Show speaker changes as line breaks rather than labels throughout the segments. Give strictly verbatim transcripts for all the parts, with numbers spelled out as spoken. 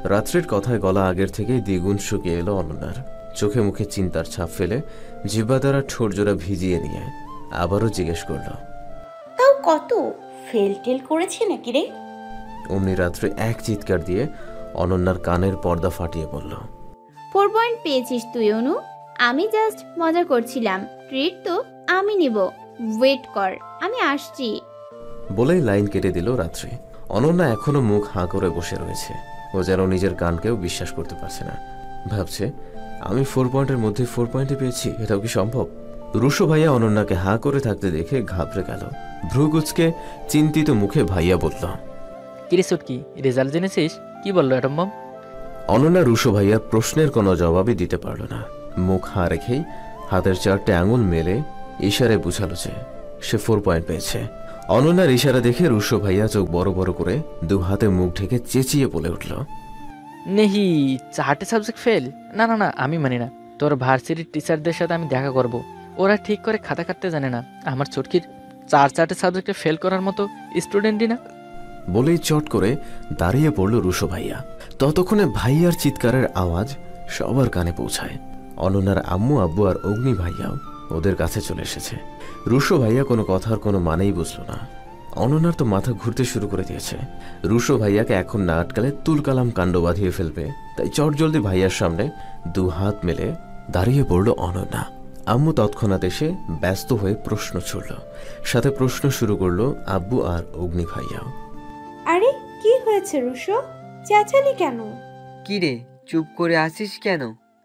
রাত্রির কথায় গলা আগের থেকেই দ্বিগুণ শুকিয়ে এলো অনন্যার। চোখে মুখে চিন্তার ছাপ ফেলে জিহ্বা দ্বারা ঠোঁট জোড়া ভিজিয়ে নিয়ে আবারও জিজ্ঞেস করল,
তাও কত ফেল টেল করেছে নাকি রে?
অমনি রাত্রে এক চিৎকার দিয়ে অনন্যার কানের পর্দা ফাটিয়ে বলল,
ফোর পয়েন্ট পেয়েছিস তুই অনু। আমি জাস্ট মজা করছিলাম, ট্রিট তো আমি নিব, ওয়েট কর আমি আসছি।
বলেই লাইন কেটে দিল রাত্রি। অনন্যা এখনো মুখ হাঁ করে বসে রয়েছে। ও যেন নিজের কানকেও বিশ্বাস করতে পারছে না। ভাবছে, আমি ফোর পয়েন্টের মধ্যে ফোর পয়েন্টে পেয়েছি, এটাও কি সম্ভব? রুশো ভাইয়া অনন্যাকে হাঁ করে থাকতে দেখে ঘাবড়ে গেল। ভ্রুকুচকে চিন্তিত মুখে ভাইয়া বলল,
কিরে সুটকি, রেজাল্ট জেনেছিস? কি বললো অ্যাটম?
অনন্যা রুশো ভাইয়ার প্রশ্নের কোনো জবাবই দিতে পারল না। মুখ হাঁ রেখেই হাতের চারটে আঙুল মেলে ইশারে বুঝালো যে সে ফোর পয়েন্ট পেয়েছে। অনন্যার ইশারা দেখে রুশো ভাইয়া চোখ বড় বড় করে দু হাতে মুখ ঢেকে চেঁচিয়ে বলে উঠল,
নেহি, চারটে সাবজেক্ট ফেল? না না না, আমি মানি না। তোর ভার্সিটির টিচারদের সাথে আমি দেখা করব। ওরা ঠিক করে খাতা কাটতে জানে না। আমার চটকির চার চারটে সাবজেক্টে ফেল করার মতো স্টুডেন্টই না।
বলেই চট করে দাঁড়িয়ে পড়ল রুশো ভাইয়া। ততক্ষণে ভাইয়ার চিৎকারের আওয়াজ সবার কানে পৌঁছায়। অনন্যার আম্মু আব্বু আর অগ্নি ভাইয়াও ওদের কাছে চলে এসেছে। রুশো ভাইয়া কোনো কথার কোনো মানেই বুঝল না। অনন্যার তো মাথা ঘুরতে শুরু করে দিয়েছে। রুশো ভাইয়াকে এখন না আটকালে তুলকালাম কাণ্ড বাঁধিয়ে ফেলবে। তাই চটজলদি ভাইয়ার সামনে দু হাত মেলে দাঁড়িয়ে পড়ল অনন্যা। আম্মু তৎক্ষণাৎ এসে ব্যস্ত হয়ে প্রশ্ন ছুড়ল। সাথে প্রশ্ন শুরু করলো আব্বু আর অগ্নি ভাইয়াও।
আরে কি হয়েছে রুশো, চেঁচালি কেন?
কি রে, চুপ করে আসিস কেন?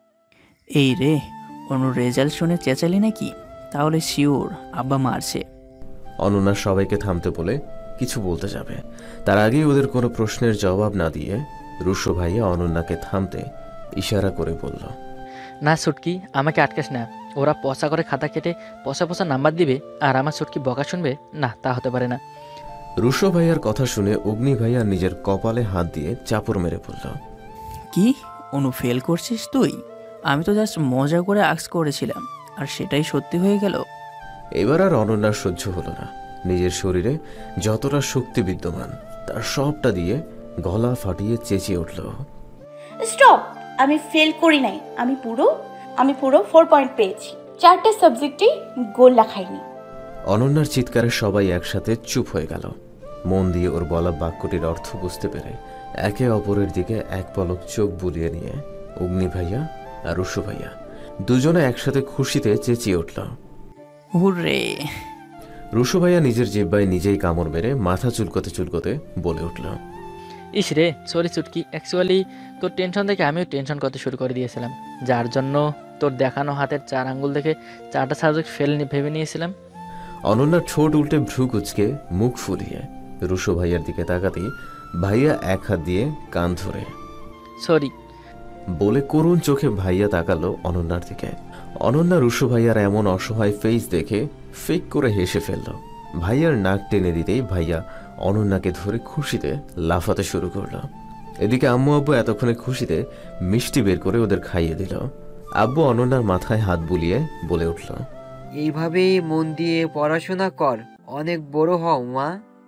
এই রে, অনুর রেজাল্ট শুনে চেঁচালি নাকি? তাহলে শিওর আব্বা মারছে।
অনন্যা সবাইকে থামতে বলে কিছু বলতে যাবে, তার আগেই ওদের কোনো প্রশ্নের জবাব না দিয়ে রুশো ভাইয়া অনন্যাকে থামতে ইশারা করে বলল,
না সুটকি, আমাকে আটকাস না। ওরা পচা করে খাতা কেটে পচা পচা নাম্বার দিবে আর আমার সুটকি বকা শুনবে না, তা হতে পারে না।
রুশো ভাইয়ার কথা শুনে অগ্নি ভাইয়া নিজের কপালে হাত দিয়ে চাপড় মেরে বলল,
কি অনু ফেল করছিস তুই? আমি তো জাস্ট মজা করে আক্স করেছিলাম, আর সেটাই সত্যি হয়ে গেল।
এবার আর অনন্যার সহ্য হলো না। নিজের শরীরে যতটা শক্তি বিদ্যমান তার সবটা দিয়ে গলা ফাটিয়ে চেঁচিয়ে উঠল,
স্টপ! আমি ফেল করি নাই, আমি পুরো আমি পুরো ফোর পয়েন্ট পেয়েছি। চারটে সাবজেক্টেই গোল্লা খাইনি।
অনন্যার চিৎকারে সবাই একসাথে চুপ হয়ে গেল। মন দিয়ে ওর বলা বাক্যটির অর্থ বুঝতে পেরে একে অপরের দিকে এক পলক চোখ বুলিয়ে নিয়ে অগ্নি ভাইয়া আর রুশো ভাইয়া দুজনে একসাথে খুশিতে চেঁচিয়ে উঠল,
হুররে!
রুশো ভাইয়া নিজের জিহ্বায় নিজেই কামড় মেরে মাথা চুলকোতে চুলকোতে বলে উঠল,
ইস রে, সরি চুটকি, অ্যাকচুয়ালি তোর টেনশন দেখে আমিও টেনশন করতে শুরু করে দিয়েছিলাম, যার জন্য তোর দেখানো হাতের চার আঙ্গুল দেখে চারটা সাবজেক্ট ফেল ভেবে নিয়েছিলাম।
অনন্যার ঠোঁট উল্টে ভ্রু কুচকে মুখ ফুলিয়ে রুশো ভাইয়ার দিকে তাকাতেই ভাইয়া এক হাত দিয়ে কান ধরে
সরি
বলে করুণ চোখে ভাইয়া তাকালো অনন্যার দিকে। অনন্যা রুশো ভাইয়ার এমন অসহায় ফেস দেখে ফেক করে হেসে ফেলল। ভাইয়ার নাক টেনে দিতেই ভাইয়া অনন্যাকে ধরে খুশিতে লাফাতে শুরু করল। এদিকে আম্মু আব্বু এতক্ষণে খুশিতে মিষ্টি বের করে ওদের খাইয়ে দিল। আব্বু অনন্যার মাথায় হাত বুলিয়ে বলে উঠল,
এইভাবেই মন দিয়ে পড়াশোনা কর, অনেক বড় হও মা।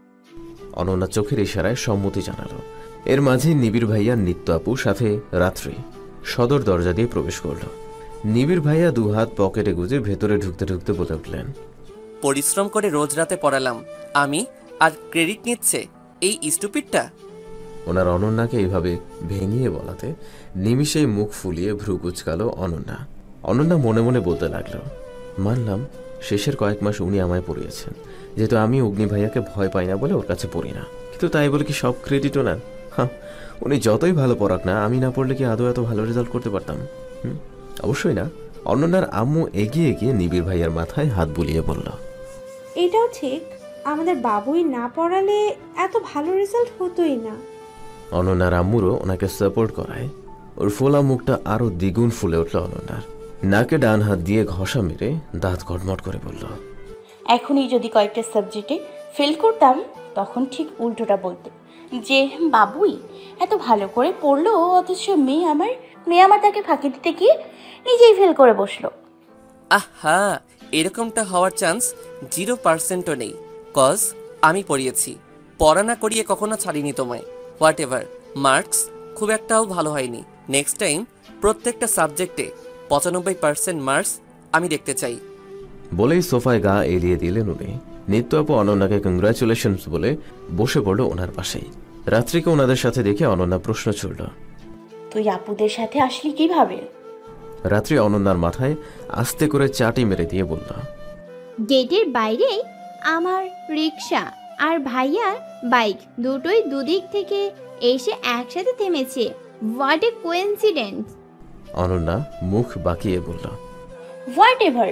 অনন্যা চোখের ইশারায় সম্মতি জানালো। এর মাঝে নিবিড় ভাইয়া নিত্য আপু সাথে রাত্রি সদর দরজা দিয়ে প্রবেশ করল। নিবিড় ভাইয়া দু হাত পকেটে গুজে ভেতরে ঢুকতে ঢুকতে বলে উঠলেন,
পরিশ্রম করে রোজ রাতে পড়ালাম আমি, আর ক্রেডিট নিচ্ছে এই স্টুপিডটা।
ওনার অনন্যাকে এইভাবে ভেঙিয়ে বলাতে নিমিষেই মুখ ফুলিয়ে ভ্রু কুচকালো অনন্যা। অনন্যা মনে মনে বলতে লাগলো, মানলাম শেষের কয়েক মাস উনি আমায় পড়িয়েছেন, যেহেতু আমি অগ্নি ভাইয়াকে ভয় পাই না বলে ওর কাছে পড়ি না, কিন্তু তাই বলে কি সব ক্রেডিটও নেন? হ্যাঁ, উনি যতই ভালো পড়াক না, আমি না পড়লে কি আদৌ এত ভালো রেজাল্ট করতে পারতাম? হুম, অবশ্যই না। অনন্যার আম্মু এগিয়ে গিয়ে নিবিড় ভাইয়ার মাথায় হাত বুলিয়ে বলল,
এটাও ঠিক, আমাদের বাবুই না পড়ালে এত ভালো রেজাল্ট হতোই না।
অনন্যার আম্মুরও ওনাকে সাপোর্ট করায় ওর ফোলা মুখটা আরো দ্বিগুণ ফুলে উঠল। অনন্যার নাকে ডান হাত দিয়ে ঘষা মেরে দাঁত কটমট করে বলল,
এখনই যদি কয়েকটা সাবজেক্টে ফেল করতাম তখন ঠিক উল্টোটা বলতে যে বাবুই এত ভালো করে পড়লো, অথচ মেয়ে আমার মেয়ে আমার তাকে ফাঁকি দিতে গিয়ে নিজেই ফেল করে বসলো।
আহা, এরকমটা হওয়ার চান্স জিরো পার্সেন্টও নেই, কজ আমি পড়িয়েছি। পড়া না করিয়ে কখনো ছাড়িনি তোমায়। হোয়াট এভার, মার্কস খুব একটাও ভালো হয়নি। নেক্সট টাইম প্রত্যেকটা সাবজেক্টে পঁচানব্বই পার্সেন্ট মার্কস আমি দেখতে চাই।
বলেই সোফায় গা এলিয়ে দিলেন উনি। নিত্য আপু অনন্যাকে কংগ্রাচুলেশনস বলে বসে পড়ল ওনার পাশেই। রাত্রিকে ওনাদের সাথে দেখে অনন্যা প্রশ্ন ছুড়ল,
তুই আপুদের সাথে আসলি কিভাবে?
রাত্রি অনন্যার মাথায় আস্তে করে চাটি মেরে দিয়ে বলল,
গেটের বাইরেই আমার রিক্সা আর ভাইয়ার বাইক দুটোই দুদিক থেকে এসে একসাথে থেমেছে। What a coincidence.
অনন্যা মুখ বাঁকিয়ে বলল।
Whatever.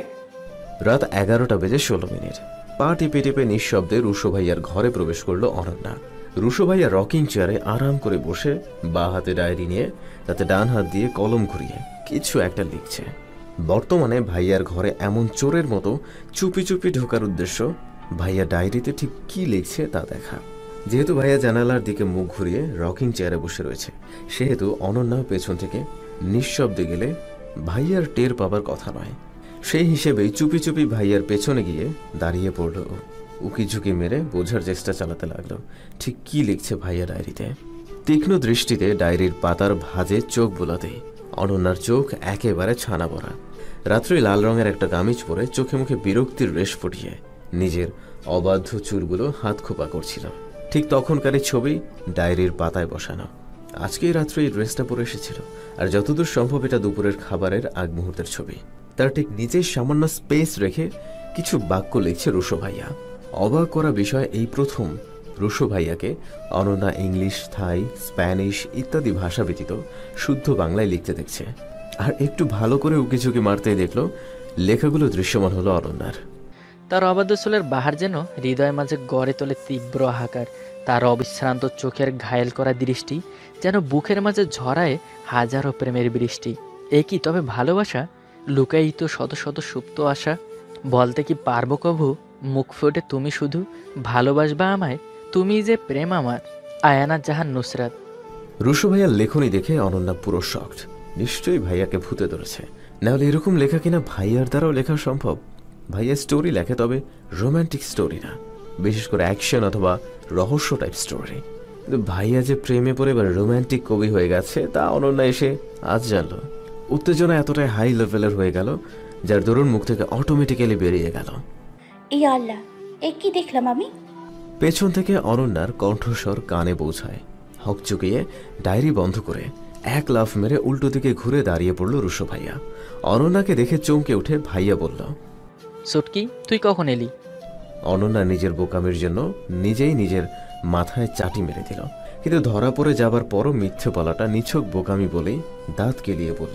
রাত এগারোটা বেজে ষোলো মিনিট। পা টিপে টিপে নিঃশব্দে রুশো ভাইয়ার ঘরে প্রবেশ করলো অনন্যা। রুশো ভাইয়া রকিং চেয়ারে আরাম করে বসে বা হাতে ডায়েরি নিয়ে তাতে ডান হাত দিয়ে কলম ঘুরিয়ে কিছু একটা লিখছে। বর্তমানে ভাইয়ার ঘরে এমন চোরের মতো চুপি চুপি ঢোকার উদ্দেশ্য ভাইয়া ডায়েরিতে ঠিক কি লিখছে তা দেখা। যেহেতু ভাইয়া জানালার দিকে মুখ ঘুরিয়ে রকিং চেয়ারে বসে রয়েছে, সেহেতু অনন্যা পেছন থেকে নিঃশব্দে গেলে ভাইয়ার টের পাবার কথা নয়। সেই হিসেবেই চুপি চুপি ভাইয়ার পেছনে গিয়ে দাঁড়িয়ে পড়ল। উকি ঝুঁকি মেরে বোঝার চেষ্টা চালাতে লাগলো ঠিক কি লিখছে ভাইয়া ডায়েরিতে। তীক্ষ্ণ দৃষ্টিতে ডায়েরির পাতার ভাঁজে চোখ বোলাতেই অনন্যার চোখ একেবারে ছানা ভরা। রাত্রি লাল রঙের একটা গামিজ পরে চোখে মুখে বিরক্তির রেশ ফুটিয়ে নিজের অবাধ্য চুলগুলো হাত খোপা করছিল। ঠিক তখনকারই ছবি ডায়েরির পাতায় বসানো। আজকেই রাত্রে এই ড্রেসটা পরে এসেছিল, আর যতদূর সম্ভব এটা দুপুরের খাবারের আগ মুহূর্তের ছবি। তার ঠিক নিচেই সামান্য স্পেস রেখে কিছু বাক্য লিখছে রুশো ভাইয়া। অবাক করা বিষয়, এই প্রথম রুশো ভাইয়াকে অনন্যা ইংলিশ, থাই, স্প্যানিশ ইত্যাদি ভাষা ব্যতীত শুদ্ধ বাংলায় লিখতে দেখছে। আর একটু ভালো করে উকিঝুঁকি মারতেই দেখলো লেখাগুলো দৃশ্যমান হলো অনন্যার।
তার অবাধ্য চুলের বাহার যেন হৃদয় মাঝে গড়ে তোলে তীব্র হাহাকার। তার অবিশ্রান্ত চোখের ঘায়েল করা দৃষ্টি যেন বুকের মাঝে ঝরায় হাজারো প্রেমের বৃষ্টি। এ কি তবে ভালোবাসা? লুকায়িত শত শত সুপ্ত আশা। বলতে কি পারবো কভু মুখ ফুটে তুমি শুধু ভালোবাসবা আমায়, তুমি যে প্রেম আমার। আয়ানা জাহান নুসরাত।
রুশো ভাইয়ার লেখনী দেখে অনন্যা পুরো শকড। নিশ্চয়ই ভাইয়াকে ভূতে ধরেছে, নাহলে এরকম লেখা কিনা ভাইয়ার দ্বারাও লেখা সম্ভব। ভাইয়া স্টোরি লেখে, তবে রোম্যান্টিক স্টোরি না, বিশেষ করে অ্যাকশন অথবা রহস্য টাইপ স্টোরি। কিন্তু ভাইয়া যে প্রেমে পড়ে এবার রোম্যান্টিক কবি হয়ে গেছে তা অনন্যা এসে আজ জানল। উত্তেজনা এতটাই হাই লেভেলের হয়ে গেল যার দরুন মুখ থেকে অটোমেটিক্যালি বেরিয়ে গেল,
এই আল্লাহ, এ কি দেখলাম আমি?
পেছন থেকে অনন্যার কণ্ঠস্বর কানে পৌঁছায়। হক চুকিয়ে ডায়েরি বন্ধ করে এক লাফ মেরে উল্টো দিকে ঘুরে দাঁড়িয়ে পড়ল রুশো ভাইয়া। অনন্যাকে দেখে চমকে উঠে ভাইয়া বলল,
সুটকি তুই কখন এলি?
অনন্যা নিজের বোকামির জন্য নিজেই নিজের মাথায় চাটি মেরে দিল, কিন্তু ধরা পড়ে যাবার পরও মিথ্যে বলাটা নিছক বোকামি বলেই দাঁত কেলিয়ে বলল,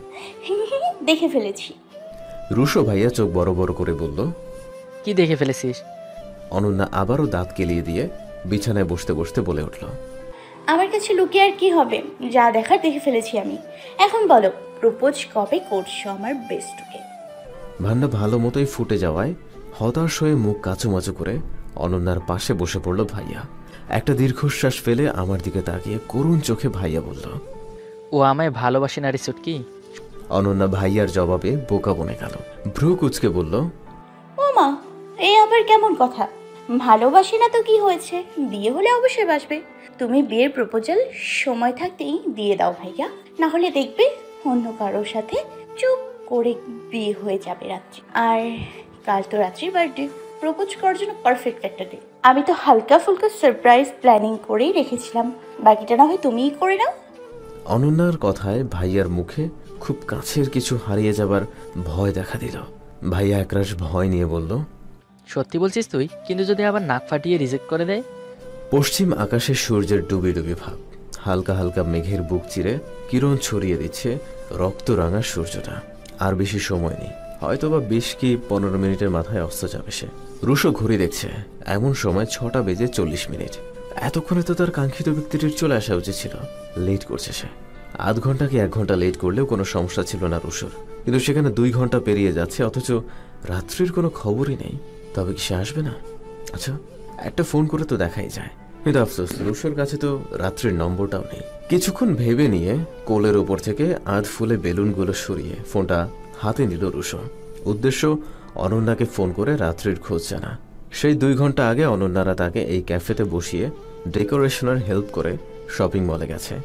দেখে ফেলেছি।
রুশো ভাইয়া চোখ বড় বড় করে বলল,
কি দেখে ফেলেছিস?
অনন্যা আবারও দাঁত কেলিয়ে দিয়ে বিছানায় বসতে বসতে বলে উঠল,
আমার কাছে লুকিয়ে আর কি হবে, যা দেখার দেখে ফেলেছি আমি। এখন বলো, প্রপোজ কবে করছো আমার বেস্টকে?
ভান্ডা ভালো মতোই ফুটে যাওয়ায় হতাশ হয়ে মুখ কাচুমাচু করে অনন্যার পাশে বসে পড়ল ভাইয়া। একটা দীর্ঘশ্বাস ফেলে আমার দিকে তাকিয়ে করুণ চোখে ভাইয়া বলল,
ও আমায় ভালোবাসে না রে সুটকি।
অনন্যা ভাইয়ার জবাবে বোকা বনে গেল, ভ্রু কুচকে বলল,
ও মা, এ আবার কেমন কথা? ভালোবাসি না তো কি হয়েছে, বিয়ে হলে অবশ্যই বাসবে। তুমি বিয়ের প্রপোজাল সময় থাকতেই দিয়ে দাও ভাইয়া, না হলে দেখবে অন্য কারোর সাথে চুপ করে বিয়ে হয়ে যাবে রাত্রি। আর কাল তো রাত্রির বার্থডে, প্রপোজ করার জন্য পারফেক্ট একটা ডে। আমি তো হালকা ফুলকা সারপ্রাইজ প্ল্যানিং করেই রেখেছিলাম, বাকিটা না হয় তুমিই করে নাও।
অনন্যার কথায় ভাইয়ার মুখে খুব কাছের কিছু হারিয়ে যাবার ভয় দেখা দিল। ভাইয়া একরাশ ভয় নিয়ে বলল,
সত্যি বলছিস তুই? কিন্তু যদি আবার নাক ফাটিয়ে রিজেক্ট করে দেয়?
পশ্চিম আকাশে সূর্যের ডুবি ডুবি ভাব, হালকা হালকা মেঘের বুক চিরে কিরণ ছড়িয়ে দিচ্ছে রক্তরাঙা সূর্যটা। আর বেশি সময় নেই, হয়তোবা বিশ কি পনেরো মিনিটের মাথায় অস্ত যাবে সে। রুশো ঘড়ি দেখছে, এমন সময় ছটা বেজে চল্লিশ মিনিট। এতক্ষণে তো তার কাঙ্ক্ষিত ব্যক্তিটির চলে আসা উচিত ছিল, লেট করছে সে। আধ ঘন্টা কি এক ঘন্টা লেট করলেও কোনো সমস্যা ছিল না রুশোর, কিন্তু সেখানে দুই ঘন্টা পেরিয়ে যাচ্ছে, অথচ রাত্রির কোনো খবরই নেই। তবে কি সে আসবে না? আচ্ছা, একটা ফোন করে তো দেখাই যায়। কিন্তু আফসোস, রুশোর কাছে তো রাত্রির নম্বরটাও নেই। কিছুক্ষণ ভেবে নিয়ে কোলের ওপর থেকে আধ ফুলে বেলুনগুলো সরিয়ে ফোনটা হাতে নিল রুশো। উদ্দেশ্য অনন্যাকে ফোন করে রাত্রির খোঁজ জানা। সেই দুই ঘন্টা আগে অনন্যারা তাকে এই ক্যাফেতে বসিয়ে ডেকোরেশনের হেল্প করে শপিং মলে গেছে।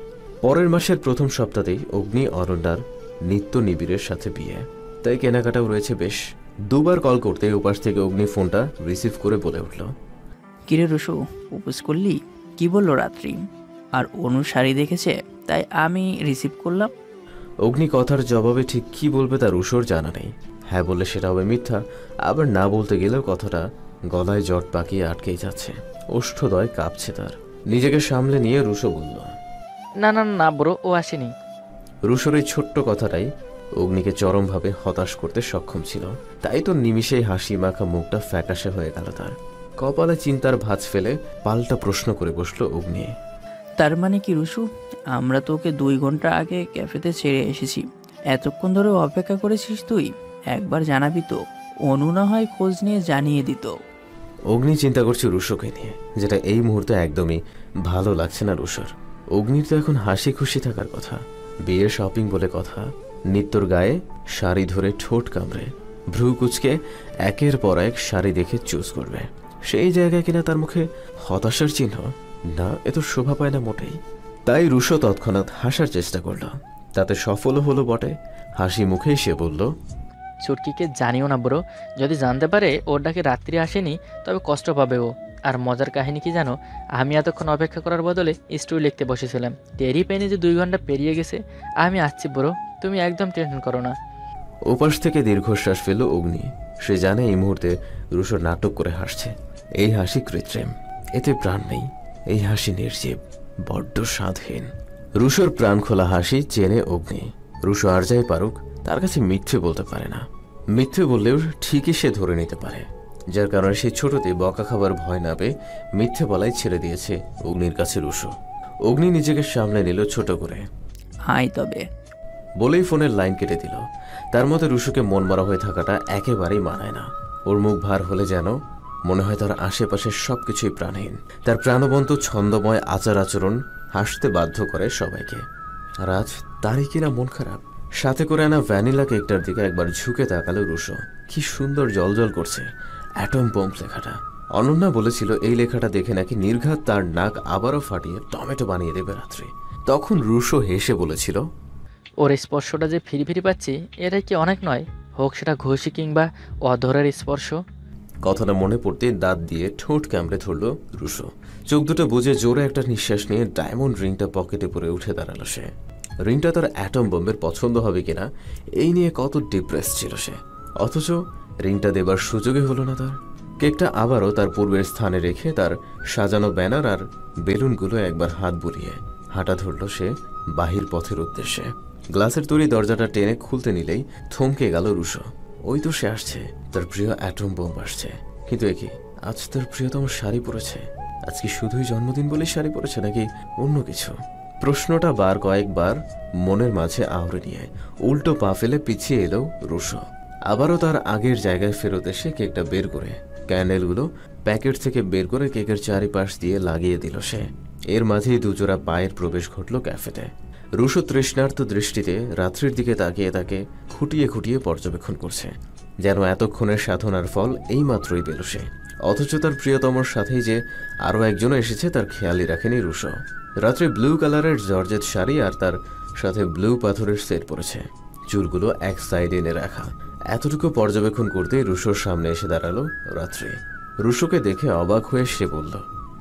পরের মাসের প্রথম সপ্তাহেই অগ্নি অরণ্যার নিত্য নিবিড়ের সাথে বিয়ে, তাই কেনাকাটাও রয়েছে বেশ। দুবার কল করতে উপাস থেকে অগ্নি ফোনটা রিসিভ করে বলে উঠল,
কিরে রুশু, উপোস করলি? কি বললো রাত্রি? আর অনু শাড়ি দেখেছে তাই আমি রিসিভ করলাম।
অগ্নি কথার জবাবে ঠিক কি বলবে তার রুশোর জানা নেই। হ্যাঁ বললে সেটা হবে মিথ্যা, আবার না বলতে গেলেও কথাটা গলায় জট পাকিয়ে আটকেই যাচ্ছে। ওষ্ঠদয় কাঁপছে তার। নিজেকে সামলে নিয়ে রুশো বলল,
না না না ব্রো, ও আসেনি।
রুশোর এই ছোট্ট কথাটাই অগ্নিকে চরমভাবে হতাশ করতে সক্ষম ছিল। তাই তো নিমিষেই হাসি মাখা মুখটা ফ্যাকাশে হয়ে গেল তার। কপালে চিন্তার ভাঁজ ফেলে পাল্টা প্রশ্ন করে বসলো অগ্নি,
তার মানে কি রুশু, আমরা তোকে দুই ঘন্টা আগে ক্যাফেতে ছেড়ে এসেছি, এতক্ষণ ধরে অপেক্ষা করেছিস তুই? একবার জানাবি তো, অনু না হয় খোঁজ নিয়ে জানিয়ে দিত।
অগ্নি চিন্তা করছে রুশোকে নিয়ে, যেটা এই মুহূর্তে একদমই ভালো লাগছে না রুশোর। অগ্নির তো এখন হাসি খুশি থাকার কথা, বিয়ের শপিং বলে কথা, নিত্যর গায়ে শাড়ি ধরে ঠোঁট কামড়ে ভ্রু কুচকে একের পর এক শাড়ি দেখে চুজ করবে। সেই জায়গায় কিনা তার মুখে হতাশার চিহ্ন, না এ তো শোভা পায় না মোটেই। তাই রুশো তৎক্ষণাৎ হাসার চেষ্টা করল, তাতে সফলও হলো বটে। হাসি মুখেই সে বলল,
চুটকিকে জানিও না ব্রো, যদি জানতে পারে ওর ডাকে রাত্রি আসেনি তবে কষ্ট পাবে ও। আর মজার কাহিনী কি জানো, আমি এতক্ষণ অপেক্ষা করার বদলে স্টোরি লিখতে বসেছিলাম, টেরি পেনি যে দুই ঘন্টা পেরিয়ে গেছে। আমি আসছি ব্রো, তুমি একদম টেনশন করো না।
ওপাশ থেকে দীর্ঘশ্বাস ফেলল অগ্নি। সে জানে এই মুহূর্তে রুশো নাটক করে হাসছে। এই হাসি কৃত্রিম, এতে প্রাণ নেই। এই হাসি নির্জীব, বড্ড স্বাদহীন। রুশোর প্রাণ খোলা হাসি চেনে অগ্নি। রুশো আর যাই পারুক, তার কাছে মিথ্যে বলতে পারে না। মিথ্যে বললেও ঠিকই সে ধরে নিতে পারে, যার কারণে সেই ছোটতে বকা খাবার ভয় না পেয়ে মিথ্যে বলাই ছেড়ে দিয়েছে অগ্নির কাছে রুশো। অগ্নি নিজেকে সামলে নিল ছোট করে,
হাই তবে
বলেই ফোনের লাইন কেটে দিল। তার মধ্যে রুশোকে মন মরা হয়ে থাকাটা একেবারেই মানায় না। ওর মুখ ভার হলে যেন মনে হয় তার আশেপাশের সবকিছুই প্রাণহীন। তার প্রাণবন্ত ছন্দময় আচার আচরণ হাসতে বাধ্য করে সবাইকে। আর আজ তারই কিনা মন খারাপ। সাথে করে আনা ভ্যানিলা কেকটার দিকে একবার ঝুঁকে তাকালো রুশো। কি সুন্দর জলজল করছে অ্যাটম বম্ব লেখাটা। অনন্যা বলেছিল এই লেখাটা দেখে নাকি নির্ঘাত তার নাক আবারও ফাটিয়ে টমেটো বানিয়ে দেবে রাত্রে। তখন রুশো হেসে বলেছিল,
ওর স্পর্শটা যে ফিরি ফিরি পাচ্ছি, এটা কি অনেক নয়? হোক সেটা ঘষি কিংবা অধরের স্পর্শ।
কথাটা মনে পড়তে দাঁত দিয়ে ঠোঁট কামড়ে ধরল রুশো। চোখ দুটো বুঝে জোরে একটা নিঃশ্বাস নিয়ে ডায়মন্ড রিংটা পকেটে পরে উঠে দাঁড়ালো সে। রিংটা তার অ্যাটম বোম্বের পছন্দ হবে কিনা এই নিয়ে কত ডিপ্রেস ছিল সে, অথচ রিংটা দেবার সুযোগই হলো না তার। কেকটা আবারও তার পূর্বের স্থানে রেখে তার সাজানো ব্যানার আর বেলুনগুলো একবার হাত বুলিয়ে হাঁটা ধরল সে বাহির পথের উদ্দেশ্যে। গ্লাসের তৈরি দরজাটা টেনে খুলতে নিলেই থমকে গেল রুশো। ওই তো সে আসছে, তার প্রিয় অ্যাটম বোম্ব আসছে। কিন্তু এ কি, আজ তার প্রিয়তম শাড়ি পরেছে? আজ কি শুধুই জন্মদিন বলেই শাড়ি পরেছে নাকি অন্য কিছু? প্রশ্নটা বার কয়েকবার মনের মাঝে আওড়ে নিয়ে উল্টো পা ফেলে পিছিয়ে এলো রুশো। আবারও তার আগের জায়গায় ফেরত এসে কেকটা বের করে ক্যান্ডেলগুলো প্যাকেট থেকে বের করে কেকের চারিপাশ দিয়ে লাগিয়ে দিল সে। এর মাঝেই দুজোড়া পায়ের প্রবেশ ঘটল ক্যাফেতে। রুশো তৃষ্ণার্ত দৃষ্টিতে রাত্রির দিকে তাকিয়ে তাকে খুঁটিয়ে খুঁটিয়ে পর্যবেক্ষণ করছে, যেন এতক্ষণের সাধনার ফল এই মাত্রই পেল সে। অথচ তার প্রিয়তমর সাথেই যে আরও একজন এসেছে তার খেয়ালই রাখেনি রুশো। রাত্রে ব্লু কালারের জর্জেট শাড়ি আর তার সাথে ব্লু পাথরের সেট পরেছে, চুলগুলো এক সাইডে এনে রাখা। এতটুকু পর্যবেক্ষণ করতেই রুশোর সামনে এসে দাঁড়ালো রাত্রি। রুশোকে দেখে অবাক হয়ে সে বলল,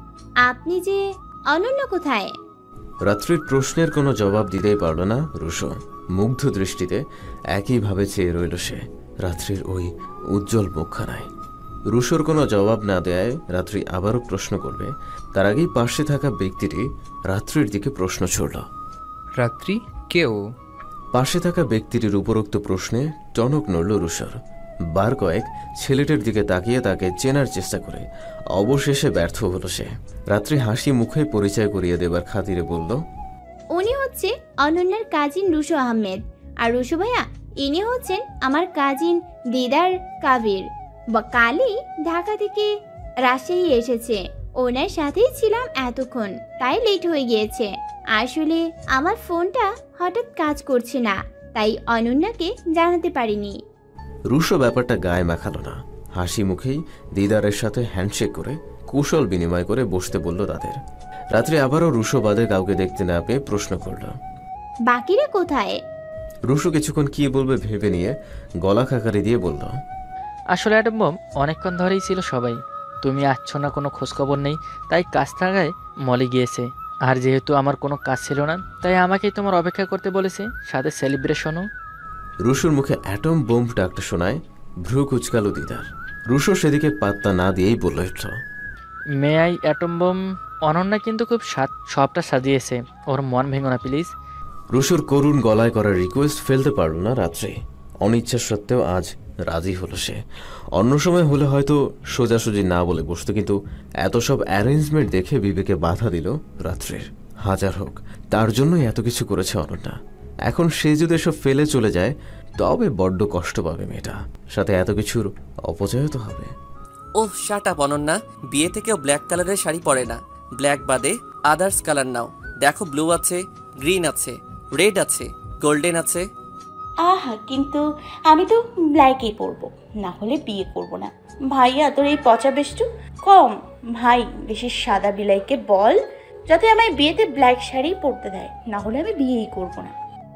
আপনি যে অনন্য কোথায়?
রাত্রির প্রশ্নের কোনো জবাব দিতেই পারল না রুশো। মুগ্ধ দৃষ্টিতে একইভাবে চেয়ে রইল সে রাত্রির ওই উজ্জ্বল মুখখানায়। রুশোর কোনো জবাব না দেয় রাত্রি আবারও প্রশ্ন করবে, তার আগেই পাশে থাকা ব্যক্তিটি রাত্রির দিকে প্রশ্ন ছুড়ল।
রাত্রি কেউ?
পাশে থাকা ব্যক্তিটির উপরোক্ত প্রশ্নে টনক নড়ল রুশোর। বার কয়েক ছেলেটির দিকে তাকিয়ে তাকে চেনার চেষ্টা করে অবশেষে ব্যর্থ হলো সে। রাত্রি হাসি মুখে পরিচয় করিয়ে দেবার খাতিরে বলল,
উনি হচ্ছে অনন্যার কাজিন রুশো আহমেদ। আর রুশো ভাইয়া, ইনি হচ্ছেন আমার কাজিন দিদার কাবির। কালই ঢাকা থেকে রাজশাহী এসেছে, ওনার সাথেই ছিলাম এতক্ষণ, তাই লেট হয়ে গিয়েছে। আসলে আমার ফোনটা হঠাৎ কাজ করছে না, তাই অনন্যাকে জানাতে পারিনি।
রুশো ব্যাপারটা গায়ে মাখালো না। হাসি মুখেই দিদারের সাথে হ্যান্ডশেক করে কুশল বিনিময় করে বসতে বলল তাদের। রাত্রে আবারও রুশো বাদে কাউকে দেখতে না পেয়ে প্রশ্ন করল।
বাকিরা কোথায়?
রুশো কিছুক্ষণ কি বলবে ভেবে নিয়ে গলা খাকারি দিয়ে বলল,
আসলে অ্যাটম বম অনেকক্ষণ ধরেই ছিল সবাই, তুমি আসছো না, কোনো খোঁজখবর নেই, তাই কাজ থাকায় মলে গিয়েছে। আর যেহেতু আমার কোনো কাজ ছিল না, তাই আমাকেই তোমার অপেক্ষা করতে বলেছে, সাথে সেলিব্রেশনও।
রুশোর মুখে অ্যাটম বোম ডাকটা শোনায় ভ্রু কুচকালো দিদার। রুশো সেদিকে পাত্তা না দিয়েই বলে উঠল,
may I atom bomb, Ananya কিন্তু খুব সাত সবটা সাজিয়েছে, ওর মন ভেঙো না প্লিজ।
রুশোর করুণ গলায় করা রিকোয়েস্ট ফেলতে পারল না রাত্রে। অনিচ্ছা সত্ত্বেও আজ রাজি হলো সে। অন্য সময় হলে হয়তো সোজাসুজি না বলে বসত, কিন্তু এত সব অ্যারেঞ্জমেন্ট দেখে বিবেকে বাধা দিল রাত্রের। হাজার হোক, তার জন্যই এত কিছু করেছে অনন্যা। এখন সে যদি এসব ফেলে চলে যায় তবে বড্ড কষ্ট পাবে মেয়েটা, সাথে এত কিছুর অপচয় তো হবে।
ও শাট আপ অনন্যা, বিয়েতে কেউ ব্ল্যাক কালারের শাড়ি পরে না। ব্ল্যাক বাদে আদার্স কালার নাও। দেখো ব্লু আছে, গ্রিন আছে, রেড আছে, গোল্ডেন আছে।
আহা, কিন্তু আমি তো ব্ল্যাকই পরবো, না হলে বিয়ে করব না। ভাইয়া তোর এই পচা বেষ্টু কম। ভাই বেশি সাদা বিলাইকে বল যাতে আমায় বিয়েতে ব্ল্যাক শাড়ি পরতে দেয়, না হলে আমি বিয়েই করব না।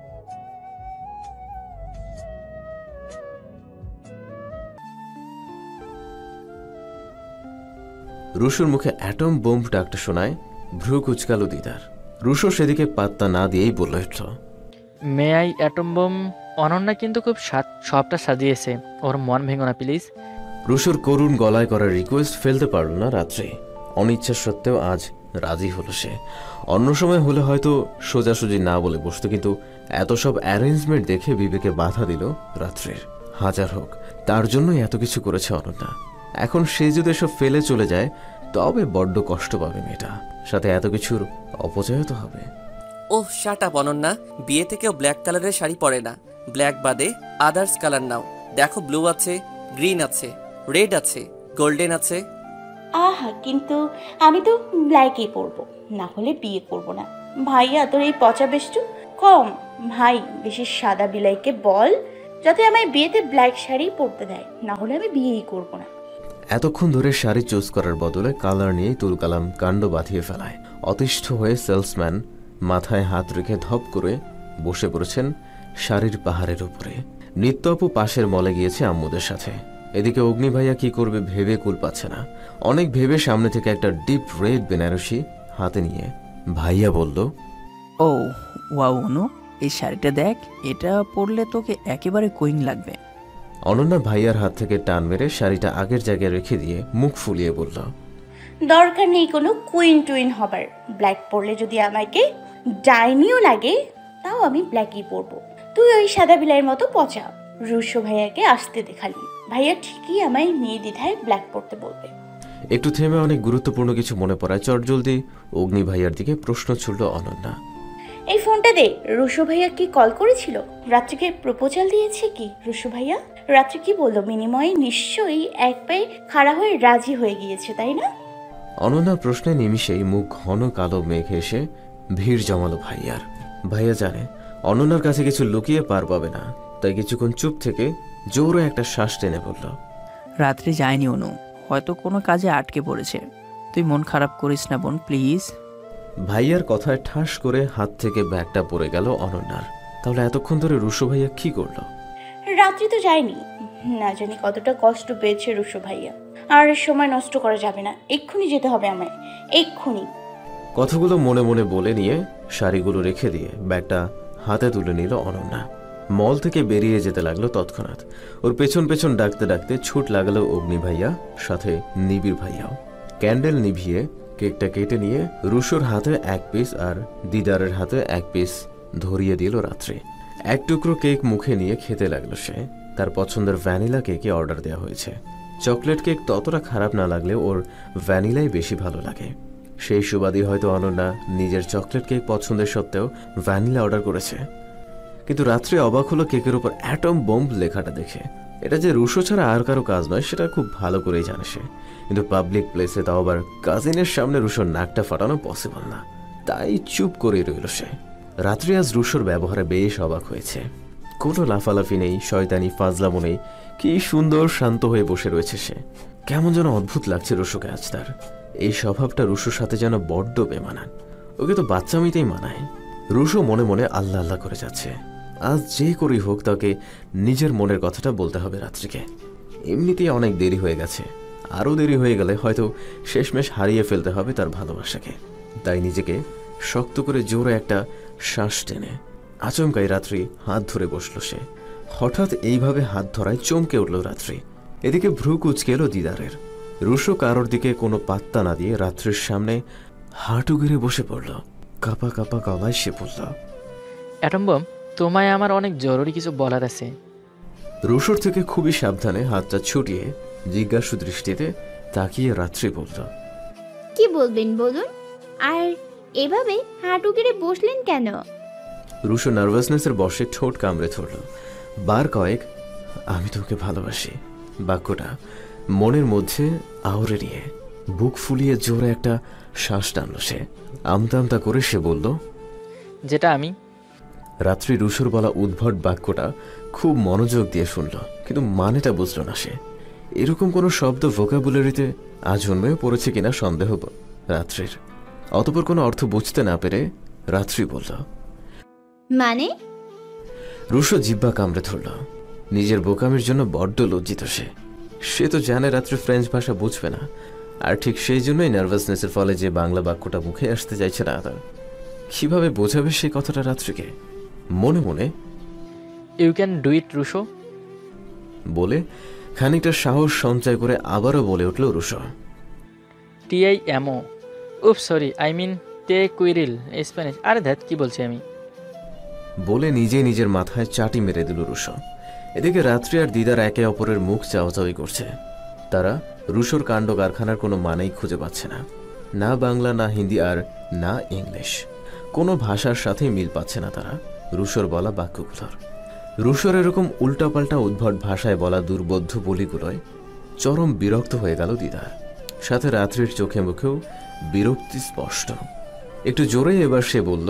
রুশোর মুখে অ্যাটম বোম ডাকটা শোনায় ভ্রু কুচকালো দিদার। রুশো সেদিকে পাত্তা না দিয়েই বলে উঠল,
may I atom bomb, Ananya কিন্তু খুব সাত সবটা সাজিয়েছে, ওর মন ভেঙো না প্লিজ।
রুশোর করুণ গলায় করা রিকোয়েস্ট ফেলতে পারল না রাত্রে। অনিচ্ছা সত্ত্বেও আজ রাজি হলো সে। অন্য সময় হলে হয়তো সোজাসুজি না বলে বসত, কিন্তু এত সব অ্যারেঞ্জমেন্ট দেখে বিবেকে বাধা দিল রাত্রের। হাজার হোক, তার জন্যই এত কিছু করেছে অনন্যা। এখন সে যদি এসব ফেলে চলে যায় তবে বড্ড কষ্ট পাবে মেয়েটা, সাথে এত কিছুর অপচয় তো হবে।
ও শাট আপ অনন্যা, বিয়েতে কেউ ব্ল্যাক কালারের শাড়ি পরে না। ব্ল্যাক বাদে আদার্স কালার নাও। দেখো ব্লু আছে, গ্রিন আছে, রেড আছে, গোল্ডেন আছে।
আহা, কিন্তু আমি তো ব্ল্যাকই পরবো, না হলে বিয়ে করব না। ভাইয়া তোর এই পচা বেষ্টু কম। ভাই বেশি সাদা বিলাইকে বল যাতে আমায় বিয়েতে ব্ল্যাক শাড়ি পরতে দেয়, না হলে আমি বিয়েই করব না।
এতক্ষণ ধরে শাড়ি চুজ করার বদলে কালার নিয়েই তুলকালাম কাণ্ড বাঁধিয়ে ফেলায় অতিষ্ঠ হয়ে সেলসম্যান মাথায় হাত রেখে ধপ করে বসে পড়েছেন শাড়ির পাহাড়ের উপরে। নিত্য আপু পাশের মলে গিয়েছে আম্মুদের সাথে। এদিকে অগ্নি ভাইয়া কি করবে ভেবে কুল পাচ্ছে না। অনেক ভেবে সামনে থেকে একটা ডিপ রেড বেনারসি হাতে নিয়ে ভাইয়া বলল,
ও ওয়াও অনু, এই শাড়িটা দেখ, এটা পরলে তোকে একেবারে কুইন লাগবে।
অনন্যা ভাইয়ার হাত থেকে টান মেরে শাড়িটা আগের জায়গায় রেখে দিয়ে মুখ ফুলিয়ে বলল,
দরকার নেই কোনো কুইন টুইন হবার। ব্ল্যাক পরলে যদি আমাকে ডাইনিও লাগে তাও আমি ব্ল্যাকই পরবো। তুই ওই সাদা বিলাইয়ের মতো পচা। রুশো ভাইয়াকে আসতে দেখালি, ভাইয়া ঠিকই আমায় নিয়ে দ্বিধায় ব্ল্যাক পরতে বলবে।
একটু থেমে অনেক গুরুত্বপূর্ণ কিছু মনে পড়ায় চটজলদি অগ্নি ভাইয়ার দিকে প্রশ্ন ছুড়ল অনন্যা।
এই ফোনটা দে। রুশো ভাইয়া কি কল করেছিল? রাত্রিকে প্রপোজাল দিয়েছে কি রুশো ভাইয়া? রাত্রি কি বললো? বিনিময়ে নিশ্চয়ই এক পায়ে খাড়া হয়ে রাজি হয়ে গিয়েছে, তাই না?
অনন্যার প্রশ্নে নিমিষেই মুখ ঘন কালো মেঘে এসে ভিড় জমালো ভাইয়ার। ভাইয়া জানে অনন্যার কাছে কিছু লুকিয়ে পার পাবে না, তাই কিছুক্ষণ চুপ থেকে জোরে একটা শ্বাস টেনে বলল,
রাত্রে যায়নি অনু, হয়তো কোনো কাজে আটকে পড়েছে। তুই মন খারাপ করিস না বোন, প্লিজ।
ভাইয়ার কথায় ঠাস করে হাত থেকে ব্যাগটা পড়ে গেল অনন্যার। তাহলে এতক্ষণ ধরে রুশো ভাইয়া কি করলো?
রাত্রি তো যায়নি, না জানি কতটা কষ্ট পেয়েছে রুশো ভাইয়া। আর সময় নষ্ট করা যাবে না, এক্ষুনি যেতে হবে আমায়, এক্ষুনি।
কথাগুলো মনে মনে বলে নিয়ে শাড়িগুলো রেখে দিয়ে ব্যাগটা হাতে তুলে নিল অনন্যা। মল থেকে বেরিয়ে যেতে লাগলো তৎক্ষণাৎ। ওর পেছন পেছন ডাকতে ডাকতে ছুট লাগালো অগ্নি ভাইয়া, সাথে নিবিড় ভাইয়াও। ক্যান্ডেল নিভিয়ে কেকটা কেটে নিয়ে রুশোর হাতে এক পিস আর দিদারের হাতে এক পিস ধরিয়ে দিল রাত্রে। এক টুকরো কেক মুখে নিয়ে খেতে লাগলো সে। তার পছন্দের ভ্যানিলা কেকে অর্ডার দেওয়া হয়েছে। চকলেট কেক ততটা খারাপ না লাগলেও ওর ভ্যানিলাই বেশি ভালো লাগে। সেই সুবাদই হয়তো অনন্যা নিজের চকলেট কেক পছন্দের সত্ত্বেও ভ্যানিলা অর্ডার করেছে। কিন্তু রাত্রে অবাক হলো কেকের উপর অ্যাটম বোম্ব লেখাটা দেখে। এটা যে রুশো ছাড়া আর কারো কাজ নয় সেটা খুব ভালো করেই জানে সে, কিন্তু পাবলিক প্লেসে তাও আবার কাজিনের সামনে রুশোর নাকটা ফাটানো পসিবল না, তাই চুপ করে রইল সে। রাত্রি আজ রুশোর ব্যবহারে বেশ অবাক হয়েছে। কোনো লাফালাফি নেই, শয়তানি ফাজলামো নেই, কি সুন্দর শান্ত হয়ে বসে রয়েছে সে। কেমন যেন অদ্ভুত লাগছে রুশোকে আজ তার। এই স্বভাবটা রুশোর সাথে যেন বড্ড বেমানান। ওকে তো বাচ্চামিতেই মানায়। রুশো মনে মনে আল্লাহ আল্লাহ করে যাচ্ছে। আজ যে করেই হোক তাকে নিজের মনের কথাটা বলতে হবে রাত্রিকে। এমনিতেই অনেক দেরি হয়ে গেছে, আরও দেরি হয়ে গেলে হয়তো শেষমেশ হারিয়ে ফেলতে হবে তার ভালোবাসাকে। তাই নিজেকে শক্ত করে জোরে একটা শ্বাস টেনে আচমকাই রাত্রি হাত ধরে বসল সে। হঠাৎ এইভাবে হাত ধরায় চমকে উঠল রাত্রি। এদিকে ভ্রু কুচকে এলো দিদারের। রুশো কারোর দিকে কোনো পাত্তা না দিয়ে রাত্রির সামনে হাঁটু গেড়ে বসে পড়ল। কাপা কাপা গলায় সে বলল,
অ্যাটম বম, তোমায় আমার অনেক জরুরি কিছু বলার আছে।
রুশোর থেকে খুবই সাবধানে হাতটা ছুটিয়ে জিজ্ঞাসু দৃষ্টিতে তাকিয়ে রাত্রি বলল,
কি বলবেন বলুন। আর এভাবে হাঁটু গেড়ে বসলেন কেন?
রুশো নার্ভাসনেসের বশে ঠোঁট কামড়ে ধরল। বার কয়েক আমি তোকে ভালোবাসি বাক্যটা মনের মধ্যে আওড়ে নিয়ে বুক ফুলিয়ে জোরে একটা শ্বাস টানল সে। আমতা আমতা করে সে বলল,
যেটা আমি।
রাত্রি রুশোর বলা উদ্ভট বাক্যটা খুব মনোযোগ দিয়ে শুনল, কিন্তু মানেটা বুঝল না সে। এরকম কোনো শব্দ ভোকাবুলারিতে আজ জন্মেও পড়েছে কিনা সন্দেহ রাত্রির। অতপর কোনো অর্থ বুঝতে না পেরে রাত্রি বলল,
মানে?
রুশো জিব্বা কামড়ে ধরল। নিজের বোকামির জন্য বড্ড লজ্জিত সে। সে তো জানে রাত্রি ফ্রেঞ্চ ভাষা বুঝবে না, আর ঠিক সেই জন্যই নার্ভাসনেসের ফলে যে বাংলা বাক্যটা মুখে আসতে চাইছে না তার। কিভাবে বোঝাবে সেই কথাটা রাত্রিকে? মনে মনে
you can do it Rusho
বলে খানিকটা সাহস সঞ্চয় করে আবারও বলে উঠল রুশো,
টি আই এমও উপ সরি আই মিন টে কুইরিল স্প্যানিশ। আরে ধ্যাত, কি বলছি আমি।
বলে নিজে নিজের মাথায় চাটি মেরে দিল রুশো। এদিকে রাত্রি আর দিদার একে অপরের মুখ চাওয়াচাওয়ি করছে। তারা রুশোর কাণ্ড কারখানার কোনো মানেই খুঁজে পাচ্ছে না। না বাংলা, না হিন্দি, আর না ইংলিশ। কোনো ভাষার সাথেই মিল পাচ্ছে না তারা রুশোর বলা বাক্যগুলোর। রুশোর এরকম উল্টাপাল্টা উদ্ভট ভাষায় বলা দুর্বোধ্য বলিগুলোয় চরম বিরক্ত হয়ে গেল দিদার। সাথে রাত্রির চোখে মুখেও বিরক্তি স্পষ্ট। একটু জোরে এবার সে বলল,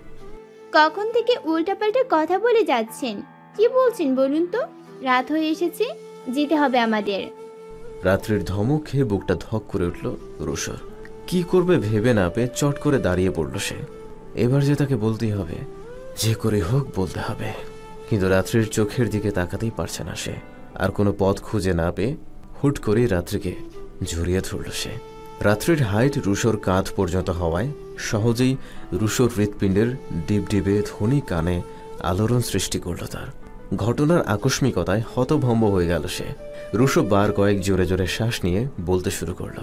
কখন থেকে উল্টাপাল্টা কথা বলে যাচ্ছেন? কি বলছেন বলুন তো? রাত হয়ে এসেছে, যেতে হবে আমাদের।
রাত্রির ধমক খেয়ে বুকটা ধক করে উঠল রুশোর। কি করবে ভেবে না পেয়ে চট করে দাঁড়িয়ে পড়ল সে। এবার যে তাকে বলতেই হবে, যে করে হোক বলতে হবে। কিন্তু রাত্রির চোখের দিকে তাকাতেই পারছে না সে। আর কোনো পথ খুঁজে না পেয়ে হুট করেই রাত্রিকে জড়িয়ে ধরল সে। রাত্রির হাইট রুশোর কাঁধ পর্যন্ত হওয়ায় সহজেই রুশোর হৃৎপিণ্ডের ডিপডিবে ধ্বনি কানে আলোড়ন সৃষ্টি করল তার। ঘটনার আকস্মিকতায় হতভম্ব হয়ে গেল সে। রুশো বার কয়েক জোরে জোরে শ্বাস নিয়ে বলতে শুরু করল,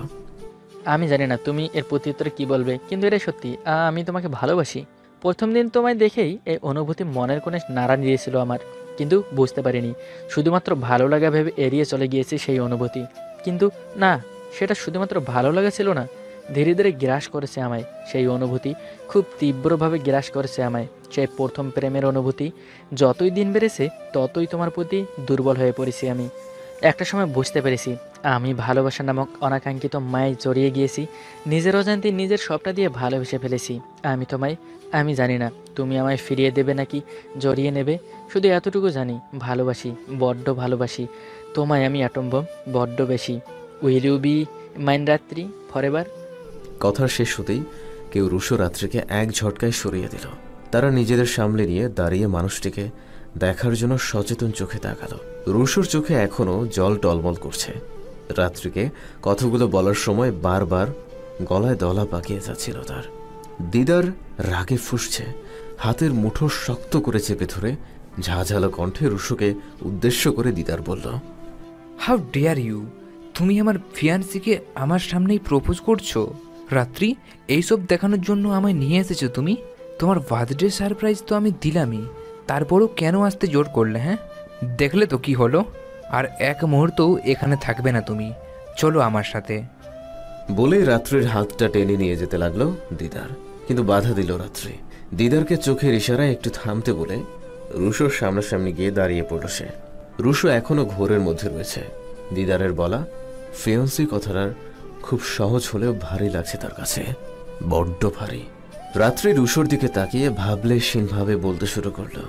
আমি জানি না তুমি এর প্রত্যুত্তরে কি বলবে, কিন্তু এটা সত্যি, আমি তোমাকে ভালোবাসি। প্রথম দিন তোমায় দেখেই এই অনুভূতি মনের কোণে নাড়া দিয়েছিল আমার, কিন্তু বুঝতে পারিনি। শুধুমাত্র ভালো লাগা ভেবে এড়িয়ে চলে গিয়েছি সেই অনুভূতি। কিন্তু না, সেটা শুধুমাত্র ভালো লাগা ছিল না, ধীরে ধীরে গ্রাস করেছে আমায় সেই অনুভূতি। খুব তীব্রভাবে গ্রাস করেছে আমায় সেই প্রথম প্রেমের অনুভূতি। যতই দিন বেড়েছে ততই তোমার প্রতি দুর্বল হয়ে পড়েছি আমি। একটা সময় বুঝতে পেরেছি আমি ভালোবাসা নামক অনাকাঙ্ক্ষিত মায়ে জড়িয়ে গিয়েছি। নিজের অজান্তে নিজের সবটা দিয়ে ভালোবেসে ফেলেছি আমি তোমায়। আমি জানি না তুমি আমায় ফিরিয়ে দেবে নাকি জড়িয়ে নেবে, শুধু এতটুকু জানি ভালোবাসি, বড্ড ভালোবাসি তোমায় আমি অ্যাটম বম, বড্ড বেশি। Will you be mine Ratri forever?
কথা শেষ হতেই কেউ রুশো রাত্রিকে এক ঝটকায় সরিয়ে দিল। তারা নিজেদের সামলে নিয়ে দাঁড়িয়ে মানুষটিকে দেখার জন্য সচেতন চোখে তাকালো। রুশোর চোখে এখনো জল টলমল করছে। রাত্রিকে কথাগুলো বলার সময় বারবার গলায় দলা পাকিয়ে যাচ্ছিল তার। দিদার রাগে ফুঁসছে, হাতের মুঠো শক্ত করে চেপে ধরে ঝাঝালো কণ্ঠে রুশোকে উদ্দেশ্য করে দিদার বলল,
হাউ ডেয়ার ইউ! তুমি আমার ফিয়ান্সিকে আমার সামনেই প্রপোজ করছো? রাত্রি, এইসব দেখানোর জন্য আমায় নিয়ে এসেছো তুমি? তোমার বার্থডে সারপ্রাইজ তো আমি দিলামই, তারপরও কেন আসতে জোর করলে? হ্যাঁ, দেখলে তো কি হলো। আর এক মুহূর্তও এখানে থাকবে না তুমি, চলো আমার সাথে।
বলেই রাত্রির হাতটা টেনে নিয়ে যেতে লাগলো দিদার, কিন্তু বাধা দিল রাত্রি। দিদারকে চোখের ইশারায় একটু থামতে বলে রুশোর সামনাসামনি গিয়ে দাঁড়িয়ে পড়ল সে। রুশো এখনো ঘোরের মধ্যে রয়েছে। দিদারের বলা ফিয়ন্সি কথাটার খুব সহজ হলেও ভারী লাগছে তার কাছে, বড্ড ভারী। রাত্রি রুশোর দিকে তাকিয়ে ভাবলেশীনভাবে বলতে শুরু করলো,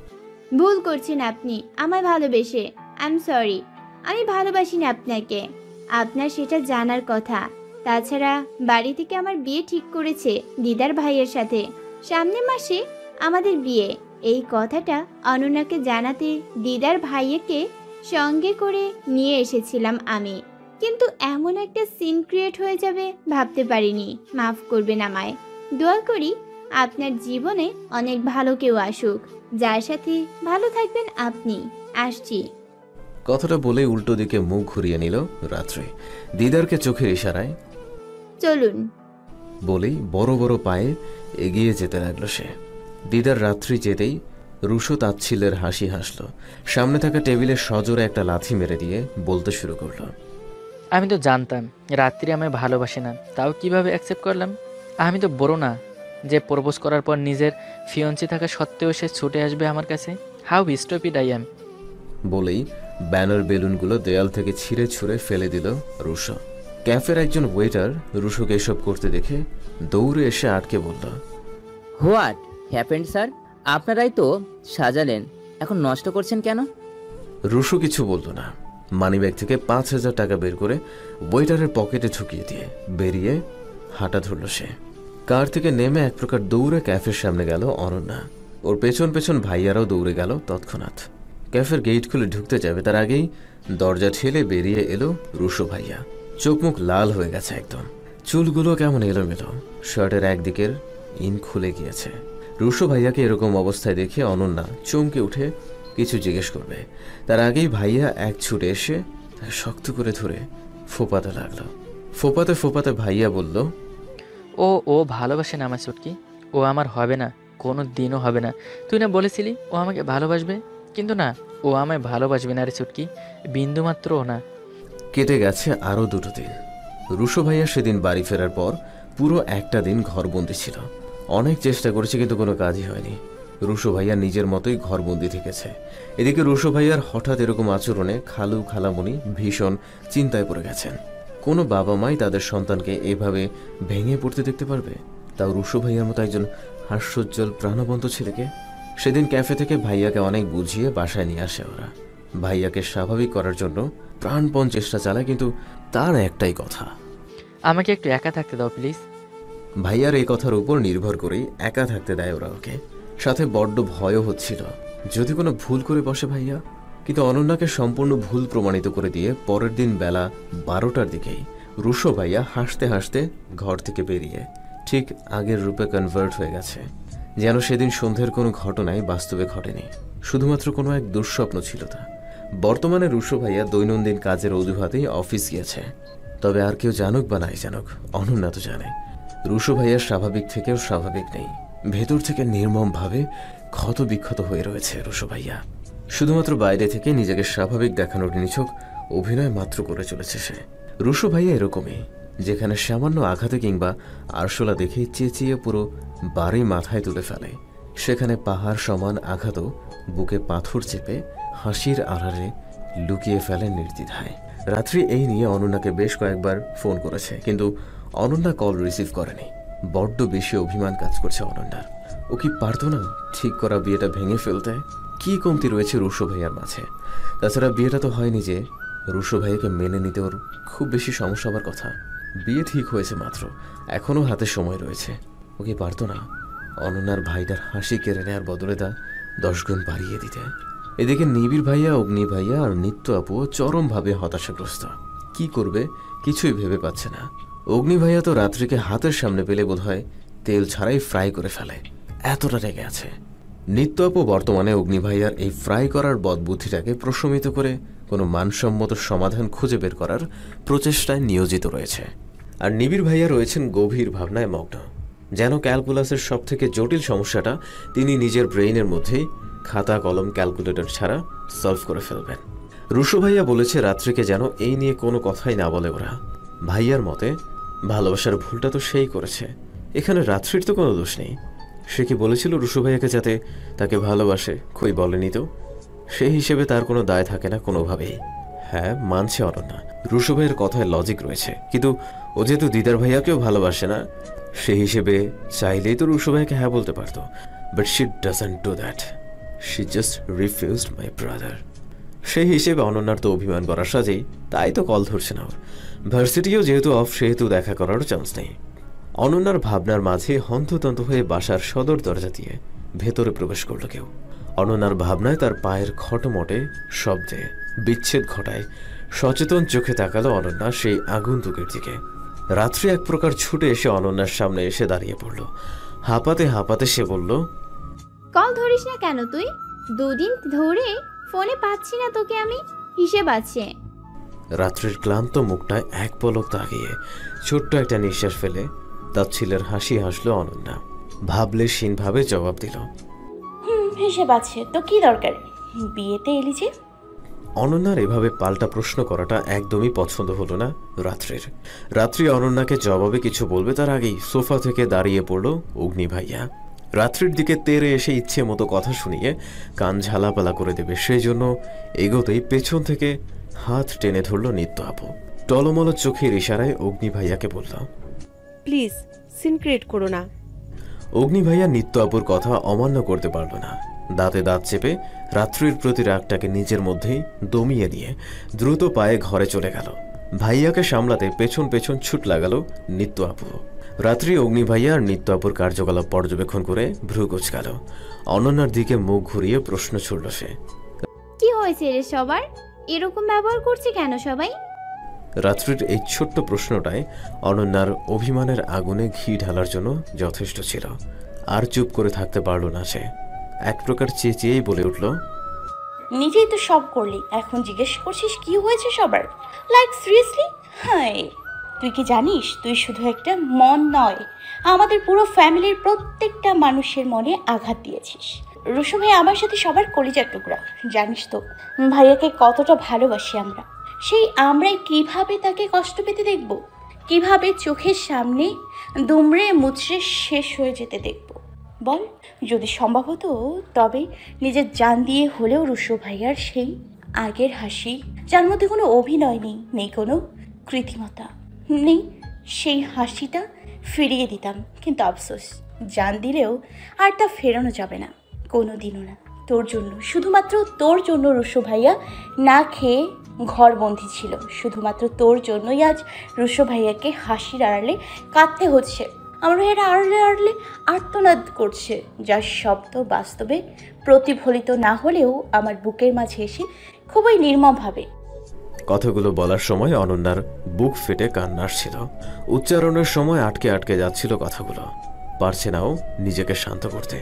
ভুল করছেন আপনি আমায় ভালোবেসে। আই এম সরি, আমি ভালোবাসি না আপনাকে। আপনার সেটা জানার কথা, তাছাড়া বাড়ি থেকে আমার বিয়ে ঠিক করেছে দিদার ভাইয়ের সাথে। সামনের মাসে আমাদের বিয়ে। এই কথাটা অনন্যাকে জানাতে দিদার ভাইয়াকে সঙ্গে করে নিয়ে এসেছিলাম আমি, কিন্তু এমন একটা সিন ক্রিয়েট হয়ে যাবে ভাবতে পারিনি। মাফ করবেন আমায়। দোয়া করি আপনার জীবনে অনেক ভালো কেউ আসুক, যার সাথে ভালো থাকবেন আপনি। আসছি।
কথাটা বলে উল্টো দিকে মুখ ঘুরিয়ে নিল রাত্রি। দিদারকে চোখের ইশারায়
চলুন
বলেই বড় বড় পায়ে এগিয়ে যেতে লাগলো সে। দিদার রাত্রি যেতেই রুশো তাচ্ছিলের হাসি হাসল। সামনে থাকা টেবিলে সজোরে একটা লাথি মেরে দিয়ে বলতে শুরু করলো,
আমি তো জানতাম রাত্রি আমায় ভালোবাসে না, তাও কিভাবে অ্যাকসেপ্ট করলাম? আমি তো বড় না যে প্রপোজ করার পর নিজের ফিয়ন্সি থাকা সত্ত্বেও সে ছুটে আসবে আমার কাছে। How stupid I am.
বলেই ব্যানার বেলুনগুলো দেয়াল থেকে ছিঁড়ে ছুঁড়ে ফেলে দিল রুশো। ক্যাফের একজন ওয়েটার রুশোকে এসব করতে দেখে দৌড়ে এসে আটকে বলল,
হোয়াট হ্যাপেন্ড স্যার? আপনারাই তো সাজালেন, এখন নষ্ট করছেন কেন?
রুশো কিছু বলল না। মানিব্যাগ থেকে পাঁচ হাজার টাকা বের করে ওয়েটারের পকেটে ঢুকিয়ে দিয়ে বেরিয়ে হাঁটা ধরল সে। কার থেকে নেমে এক প্রকার দৌড়ে ক্যাফের সামনে গেল অনন্যা। ওর পেছন পেছন ভাইয়ারাও দৌড়ে গেল তৎক্ষণাৎ। ক্যাফের গেট খুলে ঢুকতে যাবে তার আগেই দরজা ঠেলে বেরিয়ে এলো রুশো ভাইয়া। চোখ মুখ লাল হয়ে গেছে একদম, চুলগুলো কেমন এলোমেলো, শার্টের একদিকের ইন খুলে গিয়েছে। রুশো ভাইয়াকে এরকম অবস্থায় দেখে অনন্যা চমকে উঠে কিছু জিজ্ঞেস করবে, তার আগেই ভাইয়া এক ছুটে এসে তাকে শক্ত করে ধরে ফোপাতে লাগলো। ফোপাতে ফোপাতে ভাইয়া বলল,
ও ও ভালোবাসে না আমার চুটকি, ও আমার হবে না, কোনো দিনও হবে না। তুই না বলেছিলি ও আমাকে ভালোবাসবে, কিন্তু না, ও আমায় ভালোবাসবে না রে চুটকি, বিন্দুমাত্রও না।
কেটে গেছে আরও দুটো দিন। রুশো ভাইয়া সেদিন বাড়ি ফেরার পর পুরো একটা দিন ঘরবন্দি ছিল। অনেক চেষ্টা করেছে কিন্তু কোনো কাজই হয়নি। রুশো ভাইয়া নিজের মতোই ঘরবন্দি থেকেছে। এদিকে রুশো ভাইয়ার হঠাৎ এরকম আচরণে খালু খালামণি ভীষণ চিন্তায় পড়ে গেছেন। কোনো বাবা মাই তাদের সন্তানকে এভাবে ভেঙে পড়তে দেখতে পারবে, তাও রুশো ভাইয়ার মতো একজন হাস্যোজ্জ্বল প্রাণবন্ত ছেলেকে। সেদিন ক্যাফে থেকে ভাইয়াকে অনেক বুঝিয়ে বাসায় নিয়ে আসে ওরা। ভাইয়াকে স্বাভাবিক করার জন্য প্রাণপণ চেষ্টা চালায়, কিন্তু তার একটাই কথা,
আমাকে একটু একা থাকতে দাও প্লিজ।
ভাইয়ার এই কথার উপর নির্ভর করেই একা থাকতে দেয় ওরা ওকে। সাথে বড্ড ভয়ও হচ্ছিল যদি কোনো ভুল করে বসে ভাইয়া। কিন্তু অনন্যাকে সম্পূর্ণ ভুল প্রমাণিত করে দিয়ে পরের দিন বেলা বারোটার দিকেই রুশো ভাইয়া হাসতে হাসতে ঘর থেকে বেরিয়ে ঠিক আগের রূপে কনভার্ট হয়ে গেছে, যেন সেদিন সন্ধ্যের কোনো ঘটনাই বাস্তবে ঘটেনি, শুধুমাত্র কোনো এক দুঃস্বপ্ন ছিল তা। বর্তমানে রুশো ভাইয়া দৈনন্দিন কাজের অজুহাতেই অফিস গিয়েছে। তবে আর কেউ জানুক বা নাই জানুক, অনন্যা তো জানে রুশো ভাইয়া স্বাভাবিক থেকেও স্বাভাবিক নেই। ভেতর থেকে নির্মমভাবে ক্ষত বিক্ষত হয়ে রয়েছে রুশো ভাইয়া। শুধুমাত্র বাইরে থেকে নিজেকে স্বাভাবিক দেখানোর নিছক অভিনয় মাত্র করে চলেছে সে। রুশো ভাইয়া এরকমই, যেখানে সামান্য আঘাতে কিংবা আরশোলা দেখেই চেঁচিয়ে পুরো বাড়ি মাথায় তুলে ফেলে, সেখানে পাহাড় সমান আঘাতও বুকে পাথর চেপে হাসির আড়ালে লুকিয়ে ফেলে নির্দ্বিধায়। রাত্রি এই নিয়ে অনন্যাকে বেশ কয়েকবার ফোন করেছে, কিন্তু অনন্যা কল রিসিভ করেনি। বড্ড বেশি অভিমান কাজ করছে অনন্যার। ও কি পারতো না ঠিক করা বিয়েটা ভেঙে ফেলতে? কি কমতি রয়েছে রুশো ভাইয়ার মাঝে? তাছাড়া বিয়েটা তো হয়নি যে রুশো ভাইয়াকে মেনে নিতে ওর খুব বেশি সমস্যা হবার কথা। বিয়ে ঠিক হয়েছে মাত্র, এখনও হাতে সময় রয়েছে। ও কি পারতো না অনন্যার ভাইটার হাসি কেড়ে নেওয়ার বদলে তা দশ গুণ বাড়িয়ে দিতে? এদিকে নিবিড় ভাইয়া, অগ্নি ভাইয়া আর নিত্য আপুও চরমভাবে হতাশাগ্রস্ত। কি করবে কিছুই ভেবে পাচ্ছে না। অগ্নি ভাইয়া তো রাত্রিকে হাতের সামনে পেলে বোধহয় তেল ছাড়াই ফ্রাই করে ফেলে, এতটা রেগে আছে। নিত্য আপু বর্তমানে অগ্নি ভাইয়ার এই ফ্রাই করার বদবুদ্ধিটাকে প্রশমিত করে কোনো মানসম্মত সমাধান খুঁজে বের করার প্রচেষ্টায় নিয়োজিত রয়েছে। আর নিবিড় ভাইয়া রয়েছেন গভীর ভাবনায় মগ্ন, যেন ক্যালকুলাসের সব থেকে জটিল সমস্যাটা তিনি নিজের ব্রেইনের মধ্যেই খাতা কলম ক্যালকুলেটর ছাড়া সলভ করে ফেলবেন। রুশো ভাইয়া বলেছে রাত্রিকে যেন এই নিয়ে কোনো কথাই না বলে ওরা। ভাইয়ার মতে ভালোবাসার ভুলটা তো সেই করেছে, এখানে রাত্রির তো কোনো দোষ নেই। সে কি বলেছিল রুশো ভাইয়াকে যাতে তাকে ভালোবাসে? কই বলেনি তো। সেই হিসেবে তার কোনো দায় থাকে না কোনোভাবেই। হ্যাঁ মানছে অনন্যা, রুশো ভাইয়ের কথায় লজিক রয়েছে, কিন্তু ও যেহেতু দিদার ভাইয়াকেও ভালোবাসে না, সেই হিসেবে চাইলেই তো রুশো ভাইয়াকে হ্যাঁ বলতে পারতো। But she doesn't do that, she just refused my brother. সেই হিসেবে অনন্যার তো অভিমান করার সাজেই, তাই তো কল ধরছে না ওর। ভার্সিটিও যেহেতু অফ, সেহেতু দেখা করারও চান্স নেই। অনন্যার ভাবনার মাঝে হন্ততন্ত হয়ে বাসার সদর দরজা দিয়ে ভেতরে প্রবেশ করল কেউ। অনন্যার ভাবনায় তার পায়ের খটমটে শব্দে বিচ্ছেদ ঘটায় সচেতন চোখে তাকালো অনন্যা সেই আগন্তুকের দিকে। রাত্রি এক প্রকার ছুটে এসে অনন্যার সামনে এসে দাঁড়িয়ে পড়ল। হাঁপাতে হাঁপাতে সে বলল,
কল ধরিস না কেন তুই? দুদিন ধরে ফোনে পাচ্ছি না তোকে আমি, হিসেব আছে।
রাত্রির ক্লান্ত মুখটায় এক পলক তাকিয়ে ছোট্ট একটা নিঃশ্বাস ফেলে তাচ্ছিলের হাসি হাসলো অনন্যা। ভাবলে ভাবে জবাব দিল,
হুম হিসেব আছে তো কি দরকার, বিয়েতে এলি যে।
অনন্যার এভাবে পাল্টা প্রশ্ন করাটা একদমই পছন্দ হলো না রাত্রির। রাত্রি অনন্যাকে জবাবে কিছু বলবে তার আগেই সোফা থেকে দাঁড়িয়ে পড়ল অগ্নি ভাইয়া। রাত্রির দিকে তেরে এসে ইচ্ছে মতো কথা শুনিয়ে কান ঝালাপালা করে দেবে সেই জন্য এগোতেই পেছন থেকে হাত টেনে ধরল নিত্য আপু। টলমল চোখের ইশারায় অগ্নি ভাইয়াকে বলল,
প্লিজ সিন ক্রিয়েট করো না।
অগ্নি ভাইয়া নিত্য আপুর কথা অমান্য করতে পারল না। দাঁতে দাঁত চেপে রাত্রির প্রতি রাগটাকে নিজের মধ্যেই দমিয়ে নিয়ে দ্রুত পায়ে ঘরে চলে গেল। ভাইয়াকে সামলাতে পেছন পেছন ছুট লাগালো নিত্য আপু। রাত্রি অগ্নি ভাইয়া আর নিত্য আপুর কার্যকলাপ পর্যবেক্ষণ করে ভ্রু কুঁচকাল। অনন্যার দিকে মুখ ঘুরিয়ে প্রশ্ন ছুড়ল সে,
কি হয়েছে রে সবার? এরকম ব্যবহার করছে কেন সবাই?
রাত্রির এই ছোট্ট প্রশ্নটায় অনন্যার অভিমানের আগুনে ঘি ঢালার জন্য যথেষ্ট ছিল। আর চুপ করে থাকতে পারল না সে। এক প্রকার চেঁচিয়েই বলে উঠল,
নিজেই তো সব করলি, এখন জিজ্ঞেস করছিস কি হয়েছে সবার? Like seriously? হাই, তুই কি জানিস তুই শুধু একটা মন নয়, আমাদের পুরো ফ্যামিলির প্রত্যেকটা মানুষের মনে আঘাত দিয়েছিস। রুশু ভাই আমার সাথে সবার কলিজার টুকরা, জানিস তো ভাইয়াকে কতটা ভালোবাসি আমরা। সেই আমরাই কিভাবে তাকে কষ্ট পেতে দেখব, কিভাবে চোখের সামনে দুমড়ে মুচড়ে শেষ হয়ে যেতে দেখব বল? যদি সম্ভব হতো তবে নিজের জান দিয়ে হলেও রুশু ভাইয়ার সেই আগের হাসি, যার মধ্যে কোনো অভিনয় নেই, নেই কোনো কৃত্রিমতা নেই, সেই হাসিটা ফিরিয়ে দিতাম। কিন্তু আফসোস, জান দিলেও আর তা ফেরানো যাবে না, কোনো দিনও না। তোর জন্য, শুধুমাত্র তোর জন্য রুশু ভাইয়া না খেয়ে ঘরবন্দি ছিল। শুধুমাত্র তোর জন্যই আজ রুশু ভাইয়াকে হাসির আড়ালে কাঁদতে হচ্ছে। আমার ভাইয়ারা আড়লে আড়লে আর্তনাদ করছে, যার শব্দ বাস্তবে প্রতিফলিত না হলেও আমার বুকের মাঝে এসে খুবই নির্মমভাবে।
কথাগুলো বলার সময় অনন্যার বুক ফেটে কান্না আসছিল। উচ্চারণের সময় আটকে আটকে যাচ্ছিল কথাগুলো, পারছে নাও নিজেকে শান্ত করতে।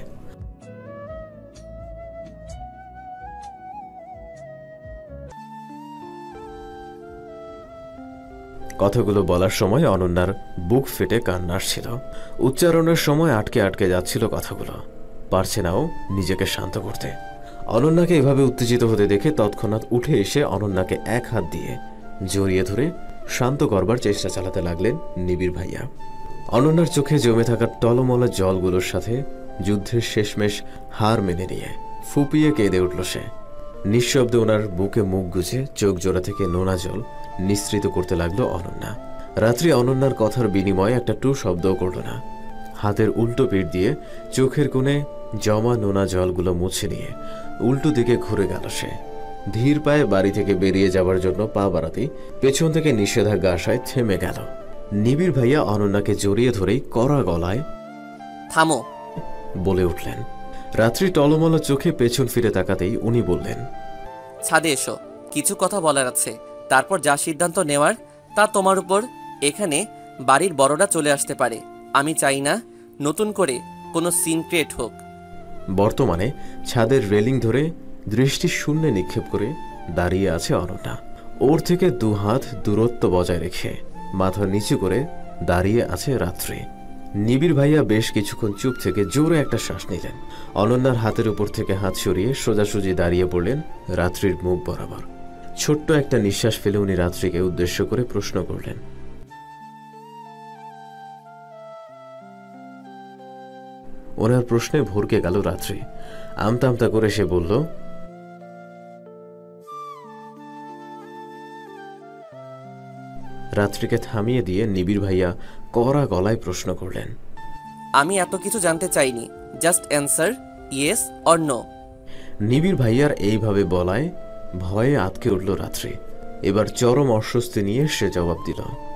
কথাগুলো বলার সময় অনন্যার বুক ফেটে কান্না আসছিল। উচ্চারণের সময় আটকে আটকে যাচ্ছিল কথাগুলো, পারছে নাও নিজেকে শান্ত করতে। অনন্যাকে এভাবে উত্তেজিত হতে দেখে তৎক্ষণাৎ উঠে এসে অনন্যাকে এক হাত দিয়ে জড়িয়ে ধরে শান্ত করবার চেষ্টা চালাতে লাগলেন নিবিড় ভাইয়া। অনন্যার চোখে জমে থাকা টলমলা জলগুলোর সাথে যুদ্ধের শেষমেশ হার মেনে নিয়ে ফুপিয়ে কেঁদে উঠল সে। নিঃশব্দে ওনার বুকে মুখ গুজে চোখ জোড়া থেকে নোনা জল নিঃসৃত করতে লাগলো অনন্যা। রাত্রি অনন্যার কথার বিনিময়ে একটা টু শব্দও করল না। হাতের উল্টো পিঠ দিয়ে চোখের কোণে জমা নোনা জলগুলো মুছে নিয়ে উল্টো দিকে ঘুরে গেল সে। ধীর পায়ে বাড়ি থেকে বেরিয়ে যাবার জন্য পা বাড়াতেই পেছন থেকে নিষেধাজ্ঞা আশায় থেমে গেল। নিবিড় ভাইয়া অনন্যাকে জড়িয়ে ধরেই কড়া গলায়
থামো
বলে উঠলেন। রাত্রি টলমল চোখে পেছন ফিরে তাকাতেই উনি বললেন,
ছাদে এসো, কিছু কথা বলার আছে। তারপর যা সিদ্ধান্ত নেওয়ার তা তোমার উপর। এখানে বাড়ির বড়রা চলে আসতে পারে, আমি চাই না নতুন করে কোনো সিন ক্রিয়েট হোক।
বর্তমানে ছাদের রেলিং ধরে দৃষ্টি শূন্যে নিক্ষেপ করে দাঁড়িয়ে আছে অনন্যা। ওর থেকে দু হাত দূরত্ব বজায় রেখে মাথা নিচু করে দাঁড়িয়ে আছে রাত্রি। নিবিড় ভাইয়া বেশ কিছুক্ষণ চুপ থেকে জোরে একটা শ্বাস নিলেন। অনন্যার হাতের উপর থেকে হাত সরিয়ে সোজাসুজি দাঁড়িয়ে পড়লেন রাত্রির মুখ বরাবর। ছোট্ট একটা নিঃশ্বাস ফেলে উনি রাত্রিকে উদ্দেশ্য করে প্রশ্ন করলেন, ওনার প্রশ্নে ভরকে গেল রাত্রি। আমতা আমতা করে সে বলল, রাত্রিকে থামিয়ে দিয়ে নিবিড় ভাইয়া কড়া গলায় প্রশ্ন করলেন,
আমি এত কিছু জানতে চাইনি, just answer yes or no.
Nibir ভাইয়ার এইভাবে বলায় ভয়ে আটকে উঠল রাত্রি। এবার চরম অস্বস্তি নিয়ে সে জবাব দিল,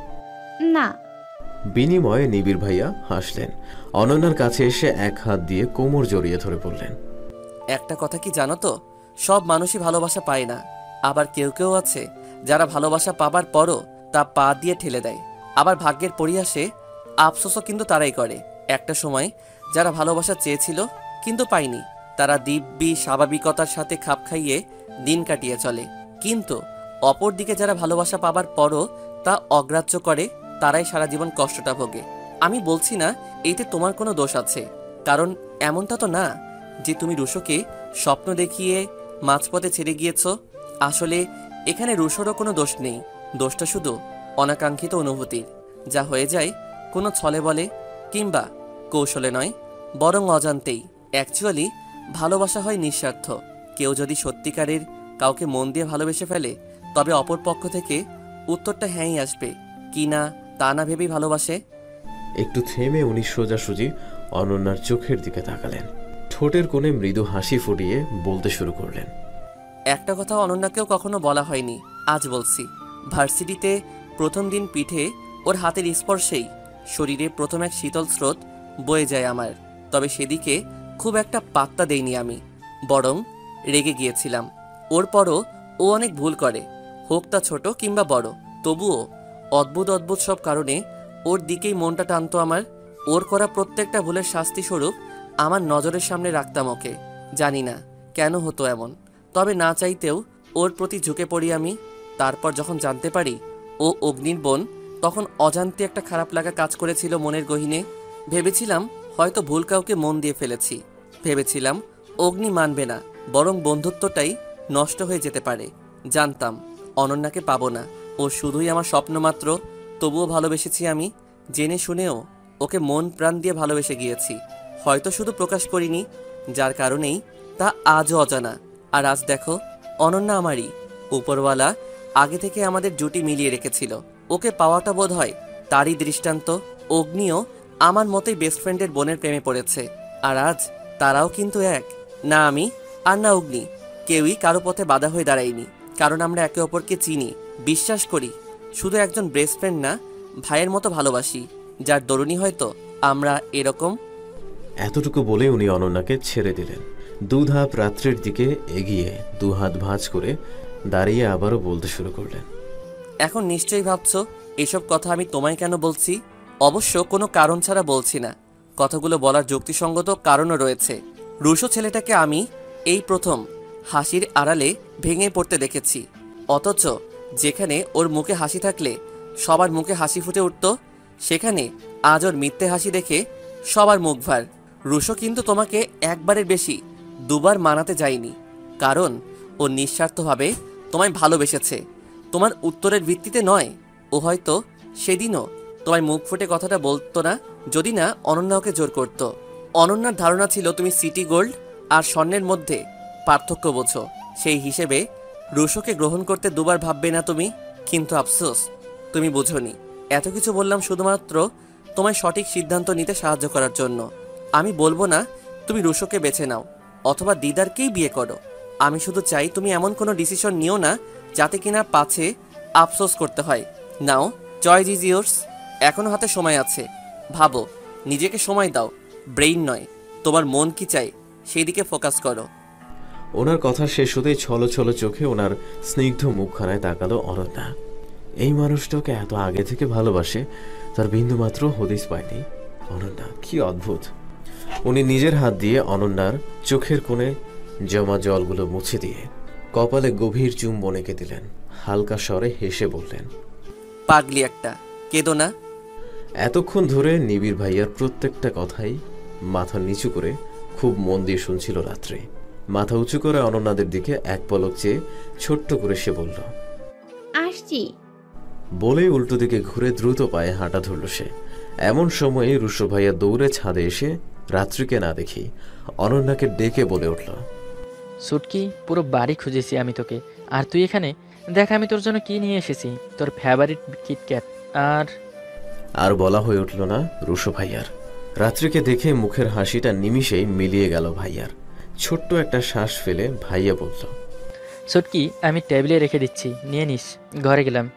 না।
বিনিময়ে নিবিড় ভাইয়া হাসলেন। অনন্যার কাছে এসে এক হাত দিয়ে কোমর জড়িয়ে ধরে বললেন,
একটা কথা কি জানো তো, সব মানুষই ভালোবাসা পায় না। আবার কেউ কেউ আছে যারা ভালোবাসা পাবার পরও তা পা দিয়ে ঠেলে দেয়। আবার ভাগ্যের পরিহাসে আফসোসও কিন্তু তারাই করে। একটা সময় যারা ভালোবাসা চেয়েছিল কিন্তু পায়নি, তারা দিব্যি স্বাভাবিকতার সাথে খাপ খাইয়ে দিন কাটিয়ে চলে। কিন্তু অপরদিকে যারা ভালোবাসা পাবার পরও তা অগ্রাহ্য করে, তারাই সারা জীবন কষ্টটা ভোগে। আমি বলছি না এতে তোমার কোনো দোষ আছে, কারণ এমনটা তো না যে তুমি রুশোকে স্বপ্ন দেখিয়ে মাঝপথে ছেড়ে গিয়েছ। আসলে এখানে রুশোরও কোনো দোষ নেই, দোষটা শুধু অনাকাঙ্ক্ষিত অনুভূতির, যা হয়ে যায় কোনো ছলে বলে কিংবা কৌশলে নয়, বরং অজান্তেই। অ্যাকচুয়ালি ভালোবাসা হয় নিঃস্বার্থ। কেউ যদি সত্যিকারের কাউকে মন দিয়ে ভালোবেসে ফেলে, তবে অপর পক্ষ থেকে উত্তরটা হ্যাঁই আসবে, কি না তা না ভেবেই ভালোবাসে।
একটু থেমে উনি সোজাসুজি অনন্যার চোখের দিকে তাকালেন। ঠোঁটের কোণে মৃদু হাসি ফুটিয়ে বলতে শুরু করলেন,
একটা কথা অনন্যাকেও কখনো বলা হয়নি, আজ বলছি। ভার্সিটিতে প্রথম দিন পিঠে ওর হাতের স্পর্শেই শরীরে প্রথম এক শীতল স্রোত বয়ে যায় আমার। তবে সেদিকে খুব একটা পাত্তা দেইনি আমি, বরং রেগে গিয়েছিলাম। ওর পরও ও অনেক ভুল করে, হোক তা ছোট কিংবা বড়, তবুও অদ্ভুত অদ্ভুত সব কারণে ওর দিকেই মনটা টানতো আমার। ওর করা প্রত্যেকটা ভুলের শাস্তি স্বরূপ আমার নজরের সামনে রাখতাম ওকে। জানি না কেন হতো এমন, তবে না চাইতেও ওর প্রতি ঝুঁকে পড়ি আমি। তারপর যখন জানতে পারি ও অগ্নির বোন, তখন অজান্তে একটা খারাপ লাগা কাজ করেছিল মনের গহীনে। ভেবেছিলাম হয়তো ভুল কাউকে মন দিয়ে ফেলেছি, ভেবেছিলাম অগ্নি মানবে না, বরং বন্ধুত্বটাই নষ্ট হয়ে যেতে পারে। জানতাম অনন্যাকে পাবো না, ও শুধুই আমার স্বপ্ন মাত্র। তবুও ভালোবেসেছি আমি, জেনে শুনেও ওকে মন প্রাণ দিয়ে ভালোবেসে গিয়েছি। হয়তো শুধু প্রকাশ করিনি, যার কারণেই তা আজও অজানা। আর আজ দেখো, অনন্যা আমারই। উপরওয়ালা আগে থেকে আমাদের জুটি মিলিয়ে রেখেছিল, ওকে পাওয়াটা বোধ হয় তারই দৃষ্টান্ত। অগ্নিও আমার মতোই বেস্ট ফ্রেন্ডের বোনের প্রেমে পড়েছে, আর আজ তারাও কিন্তু এক। না আমি আর না অগ্নি, কেউই কারো পথে বাধা হয়ে দাঁড়ায়নি, কারণ আমরা একে অপরকে চিনি, বিশ্বাস করি। শুধু একজন বেস্ট ফ্রেন্ড না, ভাইয়ের মতো ভালোবাসি, যার দরুনি হয়তো আমরা এরকম।
এতটুকু বলে উনি অনন্যাকে ছেড়ে দিলেন। দু ধাপ রাত্রির দিকে এগিয়ে দু হাত ভাঁজ করে দাঁড়িয়ে আবারও বলতে শুরু করলেন,
এখন নিশ্চয়ই ভাবছো এসব কথা আমি তোমায় কেন বলছি। অবশ্য কোনো কারণ ছাড়া বলছি না, কথাগুলো বলার যুক্তিসঙ্গত কারণও রয়েছে। রুশো ছেলেটাকে আমি এই প্রথম হাসির আড়ালে ভেঙে পড়তে দেখেছি, অথচ যেখানে ওর মুখে হাসি থাকলে সবার মুখে হাসি ফুটে উঠত, সেখানে আজ ওর মিথ্যে হাসি দেখে সবার মুখ ভার। রুশো কিন্তু তোমাকে একবারের বেশি দুবার মানাতে যায়নি, কারণ ও নিঃস্বার্থভাবে তোমায় ভালোবেসেছে, তোমার উত্তরের ভিত্তিতে নয়। ও হয়তো সেদিনও তোমায় মুখ ফুটে কথাটা বলতো না, যদি না অনন্যা ওকে জোর করত। অনন্যার ধারণা ছিল তুমি সিটি গোল্ড আর স্বর্ণের মধ্যে পার্থক্য বোঝো, সেই হিসেবে রুশোকে গ্রহণ করতে দুবার ভাববে না তুমি। কিন্তু আফসোস, তুমি বোঝোনি। এত কিছু বললাম শুধুমাত্র তোমায় সঠিক সিদ্ধান্ত নিতে সাহায্য করার জন্য। আমি বলবো না তুমি রুশোকে বেছে নাও অথবা দিদারকেই বিয়ে করো। আমি শুধু চাই তুমি এমন কোনো ডিসিশন নিও না যাতে কিনা পাছে আফসোস করতে হয়। Now, choice is yours. এখনো হাতে সময় আছে, ভাবো, নিজেকে সময় দাও, ব্রেইন নয়। তোমার মন কি চাই সেই দিকে ফোকাস করো।
ওনার কথা শেষ হতেই ছলো ছলো চোখে ওনার স্নিগ্ধ মুখখানায় তাকালো অনন্যা। এই মানুষটাকে এত আগে থেকে ভালোবাসে তার বিন্দুমাত্র হদিস পায়নি অনন্যা। কি অদ্ভুত! উনি নিজের হাত দিয়ে অনন্যার চোখের কোণে জমা জলগুলো মুছে দিয়ে কপালে গভীর চুম্বন এঁকে দিলেন। হালকা স্বরে হেসে বললেন,
পাগলি একটা, কেঁদো না।
এতক্ষণ ধরে নিবিড় ভাইয়ার প্রত্যেকটা কথাই মাথা নিচু করে খুব মন দিয়ে শুনছিল রাত্রে। মাথা উঁচু করে অনন্যাদের দিকে এক পলক চেয়ে ছোট্ট করে সে বলল,
আসছি।
বলে উল্টো দিকে ঘুরে দ্রুত পায়ে হাঁটা ধরল সে। এমন সময়ে রুশো ভাইয়া দৌড়ে ছাদে এসে রাত্রিকে না দেখি অনন্যাকে ডেকে বলে উঠল,
সুটকি, পুরো বাড়ি খুঁজেছি আমি তোকে, আর তুই এখানে? দেখ আমি তোর জন্য কি নিয়ে এসেছি, তোর ফেভারিট কিটক্যাট। আর
আর বলা হয়ে উঠল না রুশো ভাইয়ার। রাত্রিকে দেখে মুখের হাসিটা নিমিষেই মিলিয়ে গেল ভাইয়ার। ছোট্ট একটা শ্বাস ফেলে ভাইয়া বলল,
ছুটকি আমি টেবিলে রেখে দিচ্ছি, নিয়ে নিস। ঘরে গেলাম।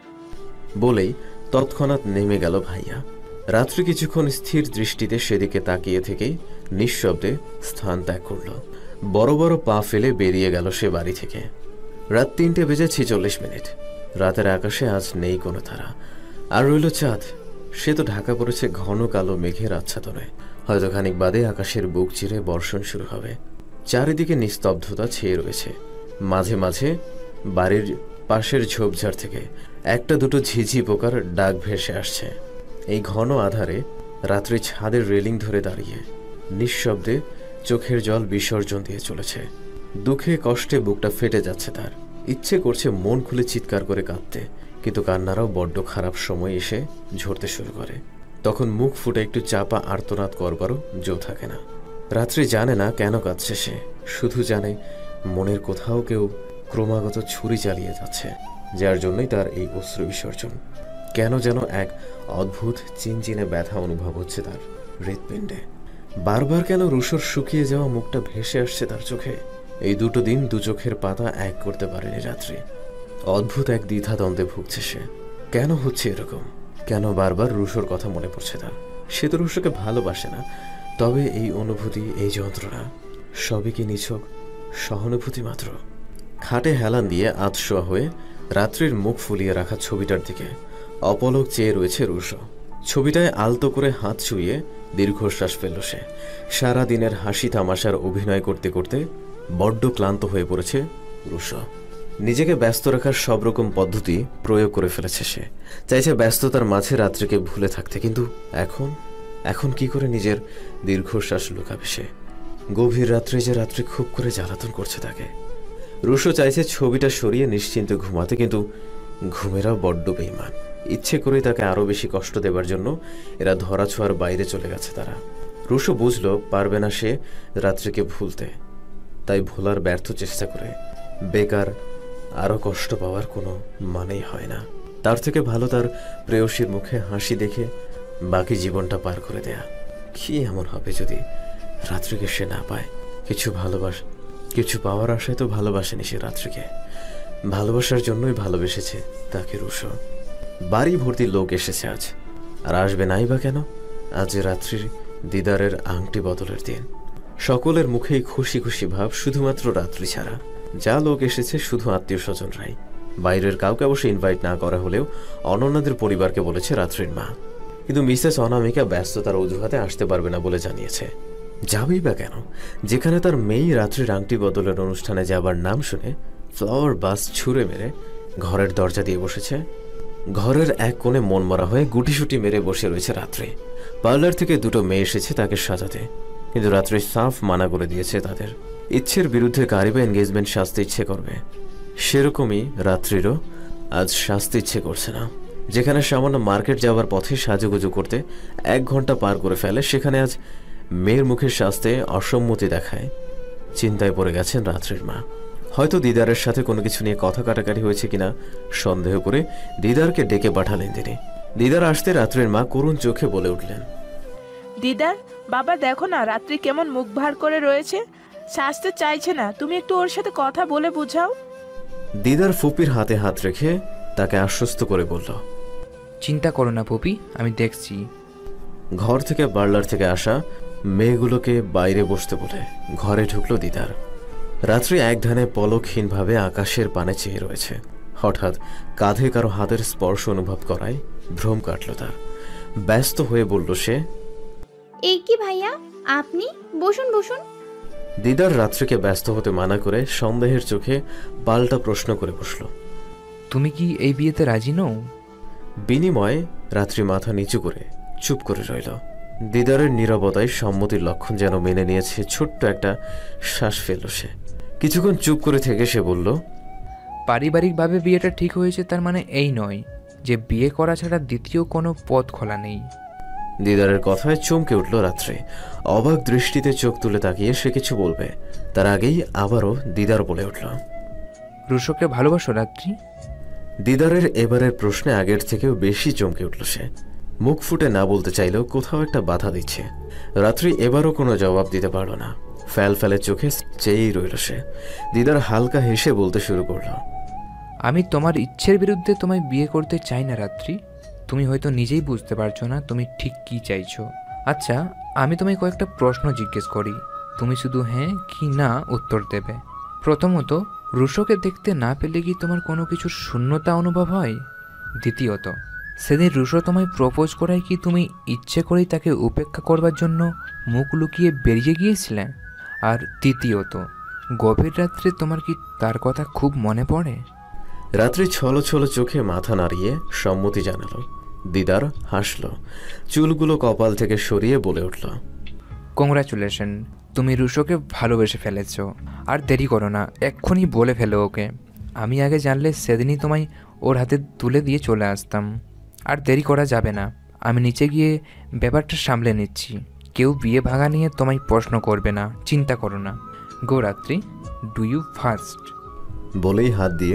বলেই তৎক্ষণাৎ নেমে গেল ভাইয়া। রাত্রি কিছুক্ষণ স্থির দৃষ্টিতে সেদিকে তাকিয়ে থেকেই নিঃশব্দে স্থান ত্যাগ করল। বড় বড় পা ফেলে বেরিয়ে গেল সে বাড়ি থেকে। রাত তিনটে বেজে ছেচল্লিশ মিনিট। রাতের আকাশে আজ নেই কোনো তারা, আর রইল চাঁদ। সে তো ঢাকা পড়েছে ঘন কালো মেঘের আচ্ছাদনে। হয়তো খানিক বাদে আকাশের বুক চিরে বর্ষণ শুরু হবে। চারিদিকে নিস্তব্ধতা ছেয়ে রয়েছে। মাঝে মাঝে বাড়ির পাশের ঝোপঝাড় থেকে একটা দুটো ঝিঝি পোকার ডাক ভেসে আসছে। এই ঘন আধারে রাত্রি ছাদের রেলিং ধরে দাঁড়িয়ে নিঃশব্দে চোখের জল বিসর্জন দিয়ে চলেছে। দুঃখে কষ্টে বুকটা ফেটে যাচ্ছে তার। ইচ্ছে করছে মন খুলে চিৎকার করে কাঁদতে, কিন্তু কান্নারাও বড্ড খারাপ সময় এসে ঝরতে শুরু করে। তখন মুখ ফুটে একটু চাপা আর্তনাদ করবারও জো থাকে না। রাত্রি জানে না কেন কাঁদছে সে, শুধু জানে মনের কোথাও কেউ ক্রমাগত ছুরি চালিয়ে যাচ্ছে, যার জন্যই তার এই অশ্রু বিসর্জন। কেন যেন এক অদ্ভুত চিনচিনে ব্যথা অনুভব হচ্ছে তার হৃৎপিণ্ডে। বারবার কেন রুশোর শুকিয়ে যাওয়া মুখটা ভেসে আসছে তার চোখে। এই দুটো দিন দু চোখের পাতা এক করতে পারেনি রাত্রি। অদ্ভুত এক দ্বিধাদ্বন্দ্বে ভুগছে সে। কেন হচ্ছে এরকম? কেন বারবার রুশোর কথা মনে পড়ছে তার? সে তো রুশোকে ভালোবাসে না, তবে এই অনুভূতি, এই যন্ত্রণা সবই কি নিছক সহানুভূতি মাত্র? খাটে হেলান দিয়ে আধশোয়া হয়ে রাত্রির মুখ ফুলিয়ে রাখা ছবিটার দিকে অপলক চেয়ে রয়েছে রুশো। ছবিটায় আলতো করে হাত ছুঁয়ে দীর্ঘশ্বাস ফেলল সে। সারাদিনের হাসি তামাশার অভিনয় করতে করতে বড্ড ক্লান্ত হয়ে পড়েছে রুশো। নিজেকে ব্যস্ত রাখার সব রকম পদ্ধতি প্রয়োগ করে ফেলেছে সে। চাইছে ব্যস্ততার মাঝে রাত্রিকে ভুলে থাকতে, কিন্তু এখন এখন কি করে নিজের দীর্ঘশ্বাস লুকাবে সে? গভীর রাত্রে যে রাত্রি খুব করে জ্বালাতন করছে তাকে। রুশো চাইছে ছবিটা সরিয়ে নিশ্চিন্তে ঘুমাতে, কিন্তু ঘুমেরাও বড্ড বেইমান। ইচ্ছে করেই তাকে আরো বেশি কষ্ট দেবার জন্য এরা ধরাছোঁয়ার বাইরে চলে গেছে তারা। রুশো বুঝলো পারবে না সে রাত্রিকে ভুলতে, তাই ভোলার ব্যর্থ চেষ্টা করে বেকার আরো কষ্ট পাওয়ার কোনো মানেই হয় না। তার থেকে ভালো তার প্রেয়সীর মুখে হাসি দেখে বাকি জীবনটা পার করে দেয়া। কি এমন হবে যদি রাত্রিকে সে না পায়? কিছু ভালোবাস কিছু পাওয়ার আশায় তো ভালোবাসেনি সে রাত্রিকে, ভালোবাসার জন্যই ভালোবেসেছে তাকে রুশো। বাড়ি ভর্তি লোক এসেছে আজ, আর আসবে নাই বা কেন? আজ রাত্রির দিদারের আংটি বদলের দিন। সকলের মুখেই খুশি খুশি ভাব, শুধুমাত্র রাত্রি ছাড়া। যা লোক এসেছে শুধু আত্মীয় স্বজনরাই। বাইরের কাউকে অবশ্য ইনভাইট না করা হলেও অনন্যাদের পরিবারকে বলেছে রাত্রির মা, কিন্তু মিসেস অনামিকা ব্যস্ততার অজুহাতে আসতে পারবে না বলে জানিয়েছে। যাবেই বা কেন, যেখানে তার মেয়ে রাত্রির আংটি বদলের অনুষ্ঠানে যাবার নাম শুনে ফ্লাওয়ার বাস ছুঁড়ে মেরে ঘরের দরজা দিয়ে বসেছে। ঘরের এক কোণে মন মরা হয়ে গুটিসুটি মেরে বসে রয়েছে রাত্রি। পার্লার থেকে দুটো মেয়ে এসেছে তাকে সাজাতে, কিন্তু রাত্রি সাফ মানা করে দিয়েছে তাদের। ইচ্ছের বিরুদ্ধে কারি বা এনগেজমেন্ট সাজতে ইচ্ছে করবে, সেরকমই রাত্রিরও আজ সাজতে ইচ্ছে করছে না। যেখানে সামান্য মার্কেট যাওয়ার পথে সাজুগুজু করতে এক ঘন্টা পার করে ফেলে, সেখানে আজ মেয়ের মুখে সাজতে অসম্মতি দেখায়। চিন্তায় পড়ে গেছেন রাত্রির মা। হয়তো দিদারের সাথে কোনো কিছু নিয়ে কথা কাটাকাটি হয়েছে কিনা সন্দেহ করে দিদারকে ডেকে পাঠালেন তিনি। দিদার আসতে রাত্রির মা করুণ চোখে বলে উঠলেন,
দিদার, বাবা দেখো না রাত্রি কেমন মুখ ভার করে রয়েছে, সাজতে চাইছে না, তুমি একটু ওর সাথে কথা বলে বুঝাও।
দিদার ফুপির হাতে হাত রেখে তাকে আশ্বস্ত করে বলল,
চিন্তা করো না পুপি, আমি দেখছি।
ঘর থেকে পার্লার থেকে আসা মেয়েগুলোকে বাইরে বসতে বলে ঘরে ঢুকলো দিদার। রাত্রি এক ধ্যানে পলকহীনভাবে আকাশের পানে চেয়ে রয়েছে। হঠাৎ কাঁধে কারো হাতের স্পর্শ অনুভব করায় ভ্রম কাটল তার। ব্যস্ত হয়ে বলল সে,
এই কি ভাইয়া, আপনি বসুন বসুন।
দিদার রাত্রিকে ব্যস্ত হতে মানা করে সন্দেহের চোখে পাল্টা প্রশ্ন করে বসল,
তুমি কি এই বিয়েতে রাজি নও?
বিনিময়ে রাত্রি মাথা নিচু করে চুপ করে রইল। দিদারের নীরবতায় সম্মতির লক্ষণ যেন মেনে নিয়েছে। ছোট্ট একটা শ্বাস ফেলল সে। কিছুক্ষণ চুপ করে থেকে সে বলল,
পারিবারিকভাবে বিয়েটা ঠিক হয়েছে তার মানে এই নয় যে বিয়ে করা ছাড়া দ্বিতীয় কোনো পথ খোলা নেই।
দিদারের কথায় চমকে উঠল রাত্রে। অবাক দৃষ্টিতে চোখ তুলে তাকিয়ে সে কিছু বলবে, তার আগেই আবারও দিদার বলে উঠল,
রুশোকে ভালোবাসো রাত্রি?
দিদারের এবারের প্রশ্নে আগের থেকেও বেশি চমকে উঠল সে। মুখ ফুটে না বলতে চাইলেও কোথাও একটা বাধা দিচ্ছে। রাত্রি এবারও কোনো জবাব দিতে পারল না। ফ্যাল ফ্যালে চোখে চেয়েই রইল সে। দিদার হালকা হেসে বলতে শুরু করলো,
আমি তোমার ইচ্ছের বিরুদ্ধে তোমায় বিয়ে করতে চাই না রাত্রি। তুমি হয়তো নিজেই বুঝতে পারছো না তুমি ঠিক কি চাইছো। আচ্ছা, আমি তোমায় কয়েকটা প্রশ্ন জিজ্ঞেস করি, তুমি শুধু হ্যাঁ কি না উত্তর দেবে। প্রথমত, রুশোকে দেখতে না পেলে কি তোমার কোনো কিছুর শূন্যতা অনুভব হয়? দ্বিতীয়ত, সেদিন রুশো তোমায় প্রপোজ করায় কি তুমি ইচ্ছে করেই তাকে উপেক্ষা করবার জন্য মুখ লুকিয়ে বেরিয়ে গিয়েছিলে? আর তৃতীয়ত, গভীর রাত্রে তোমার কি তার কথা খুব মনে পড়ে?
রাত্রি ছলো ছলো চোখে মাথা নাড়িয়ে সম্মতি জানালো। দিদার হাসল, চুলগুলো কপাল থেকে সরিয়ে বলে উঠল,
কংগ্রাচুলেশন, তুমি রুশোকে ভালোবেসে ফেলেছ। আর দেরি করো না, এক্ষুনি বলে ফেলো ওকে। আমি আগে জানলে সেদিনই তোমায় ওর হাতে তুলে দিয়ে চলে আসতাম। আর দেরি করা যাবে না, আমি নিচে গিয়ে ব্যাপারটা সামলে নিচ্ছি। কেউ বিয়ে ভাঙা নিয়ে তোমায় প্রশ্ন করবে না, চিন্তা করো না। গো রাত্রি, ডু ইউ ফার্স্ট।
বলেই হাত দিয়ে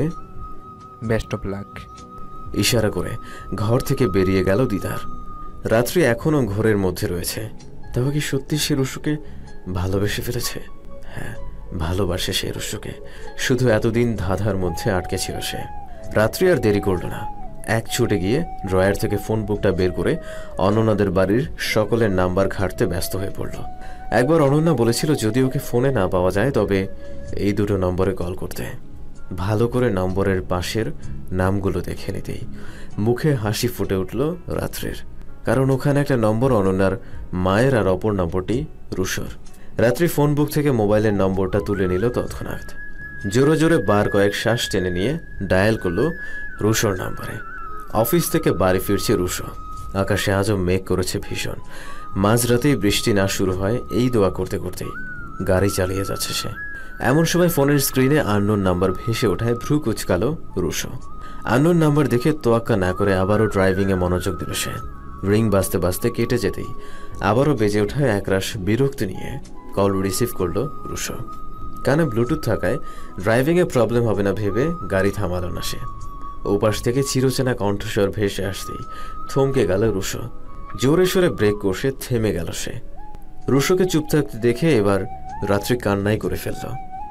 বেস্ট অফ লাক
ইশারা করে ঘর থেকে বেরিয়ে গেল দিদার। রাত্রি এখনও ঘরের মধ্যে রয়েছে। তবে কি সত্যি সে রুশুকে ভালোবেসে ফেলেছে? হ্যাঁ, ভালোবাসে সে রুশুকে, শুধু এতদিন ধাঁধার মধ্যে আটকে ছিল সে। রাত্রি আর দেরি করল না, এক ছুটে গিয়ে ড্রয়ার থেকে ফোন বুকটা বের করে অনন্যাদের বাড়ির সকলের নাম্বার ঘাঁটতে ব্যস্ত হয়ে পড়ল। একবার অনন্যা বলেছিল যদি ওকে ফোনে না পাওয়া যায় তবে এই দুটো নম্বরে কল করতে। ভালো করে নম্বরের পাশের নামগুলো দেখে নিতেই মুখে হাসি ফুটে উঠল রাত্রির, কারণ ওখানে একটা নম্বর অনন্যার মায়ের আর অপর নম্বরটি রুশোর। রাত্রি ফোন বুক থেকে মোবাইলের নম্বরটা তুলে নিল তৎক্ষণাৎ। জোরে জোরে বার কয়েক শ্বাস টেনে নিয়ে ডায়াল করলো রুশোর নাম্বারে। অফিস থেকে বাড়ি ফিরছে রুশো। আকাশে আজও মেঘ করেছে ভীষণ। মাঝরাতেই বৃষ্টি না শুরু হয় এই দোয়া করতে করতেই গাড়ি চালিয়ে যাচ্ছে সে। এমন সময় ফোনের স্ক্রিনে আননোন নাম্বার ভেসে ওঠায় ভ্রু কুচকালো রুশো। আননোন নাম্বার দেখে তোয়াক্কা না করে আবারও ড্রাইভিংয়ে মনোযোগ দিল সে। রিং বাজতে বাজতে কেটে যেতেই আবারও বেজে ওঠায় একরাশ বিরক্তি নিয়ে কল রিসিভ করলো রুশো। কানে ব্লুটুথ থাকায় ড্রাইভিংয়ে প্রবলেম হবে না ভেবে গাড়ি থামালো না সে। ওপাশ থেকে চিরচেনা কণ্ঠস্বর ভেসে আসতেই থমকে গেল রুশো। জোরে সোরে ব্রেক কষে থেমে গেল সে। রুশোকে চুপ থাকতে দেখে এবার রাত্রি কান্নাই করে ফেলল।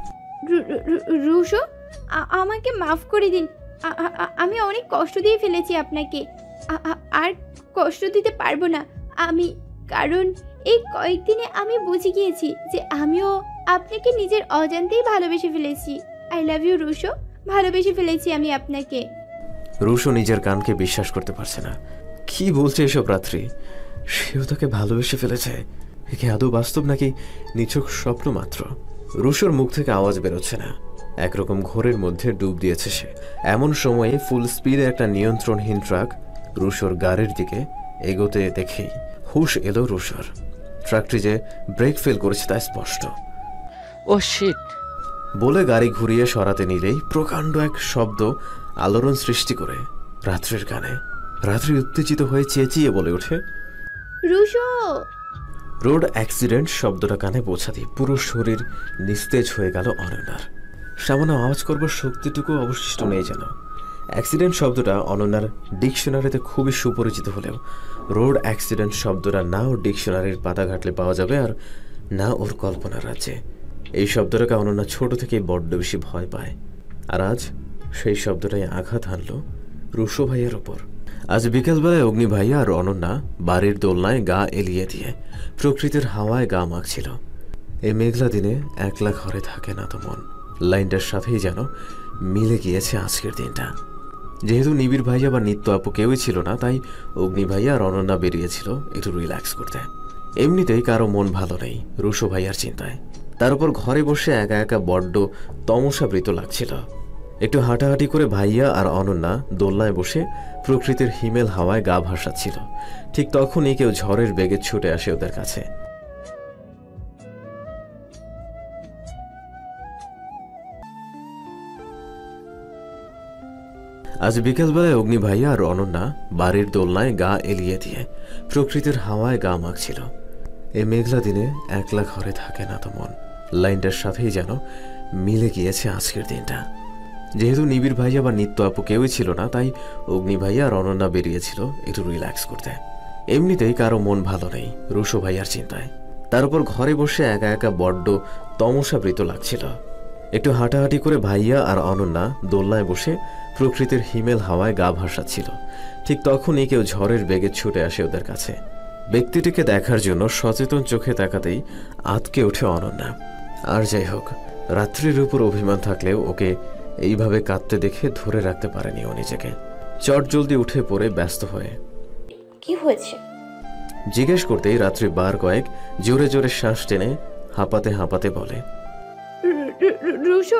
রুশো, আমাকে মাফ করে দিন। আমি অনেক কষ্ট দিয়ে ফেলেছি আপনাকে, আর কষ্ট দিতে পারবো না আমি। কারণ এই কয়েকদিনে আমি বুঝে গিয়েছি যে আমিও আপনাকে নিজের অজান্তেই ভালোবেসে ফেলেছি। আই লাভ ইউ রুশো, ভালোবেসে ফেলেছি আমি আপনাকে।
রুশো নিজের কানকে বিশ্বাস করতে পারছে না। কি বলছে এসব রাত্রি? সেও তাকে ভালোবেসে ফেলেছে? একে আদৌ বাস্তব নাকি নিছক স্বপ্ন মাত্র? রুশোর মুখ থেকে আওয়াজ বেরোচ্ছে না। একরকম ঘোরের মধ্যে ডুব দিয়েছে সে। এমন সময়ে ফুল স্পিডে একটা নিয়ন্ত্রণহীন ট্রাক রুশোর গাড়ির দিকে এগোতে দেখেই হুশ এলো রুশোর। ট্রাকটি যে ব্রেক ফেল করেছে তা স্পষ্ট।
ও শিট
বলে গাড়ি ঘুরিয়ে সরাতে নিলেই প্রকাণ্ড এক শব্দ আলোড়ন সৃষ্টি করে রাত্রির কানে। রাত্রি উত্তেজিত হয়ে চেঁচিয়ে বলে ওঠে,
রুশো!
রোড অ্যাক্সিডেন্ট শব্দটা কানে পৌঁছাতেই পুরো শরীর নিস্তেজ হয়ে গেল অনন্যার। সামান্য আওয়াজ করবার শক্তিটুকু অবশিষ্ট নেই যেন। অ্যাক্সিডেন্ট শব্দটা অনন্যার ডিকশনারিতে খুবই সুপরিচিত হলেও রোড অ্যাক্সিডেন্ট শব্দটা না ওর ডিকশনারির পাতা ঘাটলে পাওয়া যাবে আর না ওর কল্পনার রাজ্যে। এই শব্দটাকে অনন্যা ছোট থেকেই বড্ড বেশি ভয় পায়। আর আজ সেই শব্দটাই আঘাত হানল রুশো ভাইয়ার ওপর। আজ বিকেলবেলায় অগ্নি ভাইয়া আর অনন্যা বাড়ির দোলনায় গা এলিয়ে দিয়ে প্রকৃতির হাওয়ায় গা মাখছিল। এই মেঘলা দিনে একলা ঘরে থাকে না তো মন, লাইনটার সাথেই যেন মিলে গিয়েছে আজকের দিনটা। যেহেতু নিবিড় ভাইয়া বা নিত্য আপু কেউই ছিল না, তাই অগ্নি ভাইয়া আর অনন্যা বেরিয়েছিল একটু রিল্যাক্স করতে। এমনিতেই কারো মন ভালো নেই রুশো ভাইয়ার চিন্তায়। তার উপর ঘরে বসে একা একা বড্ড তমসাবৃত লাগছিল। একটু হাঁটাহাঁটি করে ভাইয়া আর অনন্যা দোলনায় বসে প্রকৃতির হিমেল হাওয়ায় গা ভাসাচ্ছিল। ঠিক তখনই কেউ ঝড়ের বেগে ছুটে আসে ওদের কাছে। আজ বিকেলবেলায় অগ্নি ভাইয়া আর অনন্যা বাড়ির দোলনায় গা এলিয়ে দিয়ে প্রকৃতির হাওয়ায় গা মাখছিল। এই মেঘলা দিনে একলা ঘরে থাকে না তো মন, লাইনটার সাথেই যেন মিলে গিয়েছে আজকের দিনটা। যেহেতু নিবিড় ভাইয়া বা নিত্য আপু কেউই ছিল না, তাই অগ্নি ভাইয়া আর অনন্যা বেরিয়েছিল একটু রিল্যাক্স করতে। এমনিতেই কারো মন ভালো নেই রুশো ভাইয়ার চিন্তায়। তার উপর ঘরে বসে একা একা বড্ড তমসাবৃত লাগছিল। একটু হাঁটাহাঁটি করে ভাইয়া আর অনন্যা দোলনায় বসে প্রকৃতির হিমেল হাওয়ায় গা ভাসাচ্ছিল। ঠিক তখনই কেউ ঝড়ের বেগে ছুটে আসে ওদের কাছে। ব্যক্তিটিকে দেখার জন্য সচেতন চোখে তাকাতেই আতকে ওঠে অনন্যা। আর যাই হোক, রাত্রির উপর অভিমান থাকলেও ওকে এইভাবে কাঁদতে দেখে ধরে রাখতে পারেনি ও নিজেকে। চট জলদি উঠে পড়ে ব্যস্ত হয়ে
কি হয়েছে
জিজ্ঞেস করতেই রাত্রি বার কয়েক জোরে জোরে শ্বাস টেনে হাঁপাতে হাঁপাতে বলে,
রুশো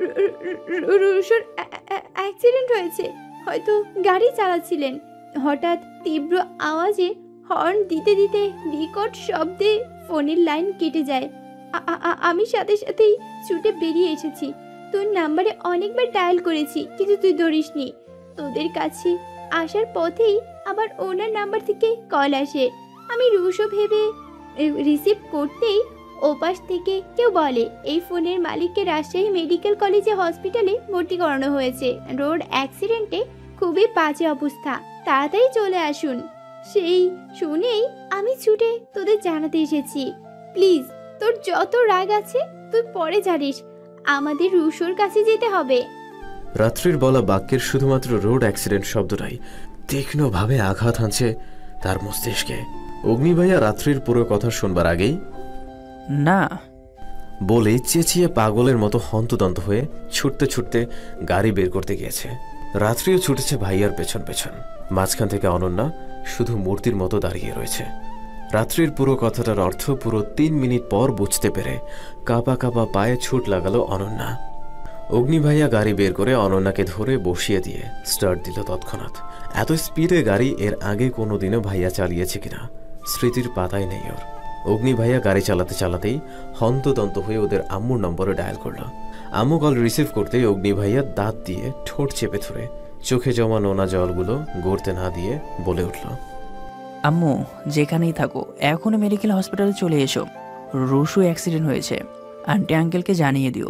রুশোর অ্যাক্সিডেন্ট হয়েছে। হয়তো গাড়ি চালাচ্ছিলেন, হঠাৎ তীব্র আওয়াজে হর্ন দিতে দিতে বিকট শব্দে ফোনের লাইন কেটে যায়। আমি সাথে সাথেই ছুটে বেরিয়ে এসেছি। তোর নাম্বারে অনেকবার ডায়াল করেছি, কিন্তু তুই ধরিসনি। তোদের কাছে আসার পথেই আবার ওনার নাম্বার থেকে কল আসে। আমি রুশো ভেবে রিসিভ করতেই ওপাশ থেকে কেউ বলে, এই ফোনের মালিককে রাজশাহী মেডিকেল কলেজে হসপিটালে ভর্তি করানো হয়েছে। রোড অ্যাক্সিডেন্টে খুবই বাজে অবস্থা, তাড়াতাড়ি চলে আসুন। সেই শুনেই আমি ছুটে তোদের জানাতে এসেছি। প্লিজ, তোর যত রাগ আছে তুই পরে জানিস, আমাদের রুশোর কাছে যেতে হবে।
রাত্রির বলা বাক্যের শুধুমাত্র রোড অ্যাক্সিডেন্ট শব্দটাই তীক্ষ্ণভাবে আঘাত হানছে তার মস্তিষ্কে। অগ্নিভাইয়া রাত্রির পুরো কথা শুনবার আগেই
না
বলে চেঁচিয়ে পাগলের মতো হন্তদন্ত হয়ে ছুটতে ছুটতে গাড়ি বের করতে গিয়েছে। রাত্রিও ছুটেছে ভাইয়ার পেছন পেছন। মাঝখান থেকে অনন্যা শুধু মূর্তির মতো দাঁড়িয়ে রয়েছে। রাত্রির পুরো কথাটার অর্থ পুরো তিন মিনিট পর বুঝতে পেরে কাঁপা কাঁপা পায়ে ছুট লাগালো অনন্যা। অগ্নিভাইয়া গাড়ি বের করে অনন্যাকে ধরে বসিয়ে দিয়ে স্টার্ট দিল তৎক্ষণাৎ। এত স্পিডে গাড়ি এর আগে কোনোদিনও ভাইয়া চালিয়েছে কিনা স্মৃতির পাতায় নেই ওর। অগ্নিভাইয়া গাড়ি চালাতে চালাতেই হন্তদন্ত হয়ে ওদের আম্মুর নম্বরে ডায়াল করলো। আম্মু কল রিসিভ করতেই অগ্নিভাইয়া দাঁত দিয়ে ঠোঁট চেপে ধরে চোখে জমা নোনা জলগুলো গড়তে না দিয়ে বলে উঠল,
আম্মু যেখানেই থাকো এখনই মেডিকেল হসপিটালে চলে এসো। রুশু অ্যাক্সিডেন্ট হয়েছে, আন্টি আঙ্কেলকে জানিয়ে দিও।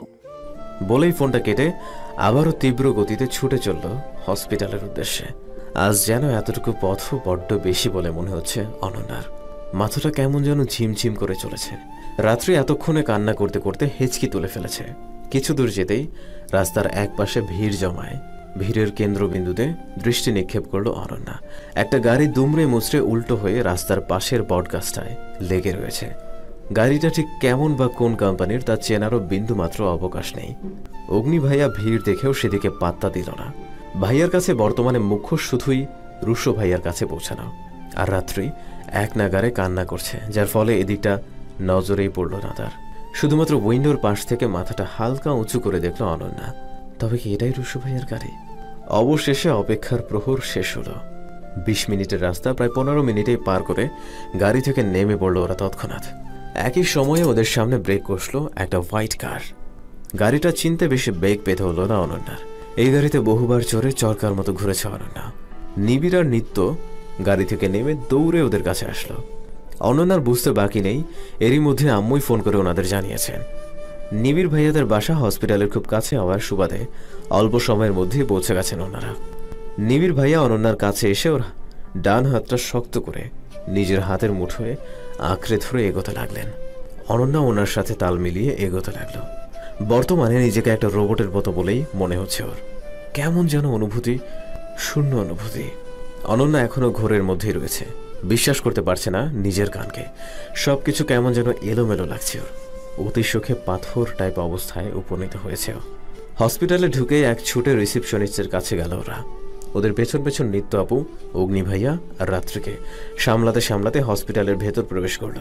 বলেই ফোনটা কেটে আবারও তীব্র গতিতে ছুটে চলল হসপিটালের উদ্দেশ্যে। আজ যেন এতটুকু পথ বড্ড বেশি বলে মনে হচ্ছে অনন্যার। মাথাটা কেমন যেন ঝিমঝিম করে চলেছে। রাত্রি এতক্ষণে কান্না করতে করতে হেঁচকি তুলে ফেলেছে। কিছু দূর যেতেই রাস্তার এক পাশে ভিড় জমায়। ভিড়ের কেন্দ্রবিন্দুতে দৃষ্টি নিক্ষেপ করল অনন্যা। একটা গাড়ি দুমড়ে মুচড়ে উল্টো হয়ে রাস্তার পাশের বটগাছটায় লেগে রয়েছে। গাড়িটা ঠিক কেমন বা কোন কোম্পানির তা চেনারও বিন্দুমাত্র অবকাশ নেই। অগ্নিভাইয়া ভিড় দেখেও সেদিকে পাত্তা দিল না। ভাইয়ার কাছে বর্তমানে মুখ্য শুধুই রুশো ভাইয়ার কাছে পৌঁছানো। আর রাত্রি এক নাগারে কান্না করছে, যার ফলে এদিকটা নজরেই পড়ল না তার। শুধুমাত্র উইন্ডোর পাশ থেকে মাথাটা হালকা উঁচু করে দেখল অনন্যা। তবে কি এটাই রুশো ভাইয়ার গাড়ি? অবশেষে অপেক্ষার প্রহর শেষ হলো। বিশ মিনিটের রাস্তা প্রায় পনেরো মিনিটেই পার করে গাড়ি থেকে নেমে পড়ল ওরা তৎক্ষণাৎ। একই সময়ে ওদের সামনে ব্রেক কষল একটা হোয়াইট কার। গাড়িটা চিনতে বেশি বেগ পেতে হলো না অনন্যার। এই গাড়িতে বহুবার চড়ে চরকার মতো ঘুরেছে অনন্যা। নিবিড় আর নিত্য গাড়ি থেকে নেমে দৌড়ে ওদের কাছে আসলো। অনন্যার বুঝতে বাকি নেই, এরই মধ্যে আম্মুই ফোন করে ওনাদের জানিয়েছেন নিবিড় ভাইয়াদের বাসা হসপিটালের খুব কাছে হওয়ার সুবাদে অল্প সময়ের মধ্যেই পৌঁছে গেছেন ওনারা। নিবিড় ভাইয়া অনন্যার কাছে এসে ওর ডান হাতটা শক্ত করে নিজের হাতের মুঠোয় আঁকড়ে ধরে এগোতে লাগলেন। অনন্যা ওনার সাথে তাল মিলিয়ে এগোতে লাগলো। বর্তমানে নিজেকে একটা রোবটের মতো বলেই মনে হচ্ছে ওর। কেমন যেন অনুভূতি, শূন্য অনুভূতি। অনন্যা এখনো ঘোরের মধ্যেই রয়েছে, বিশ্বাস করতে পারছে না নিজের কানকে। সবকিছু কেমন যেন এলোমেলো লাগছে ওর। অতি সুখে পাথর টাইপ অবস্থায় উপনীত হয়েছে। হসপিটালে ঢুকে এক ছুটে রিসিপশনিস্টের কাছে গেল ওরা। ওদের পেছন পেছন নিত্য আপু, অগ্নি ভাইয়া আর রাত্রিকে সামলাতে সামলাতে হসপিটালের ভেতর প্রবেশ করল।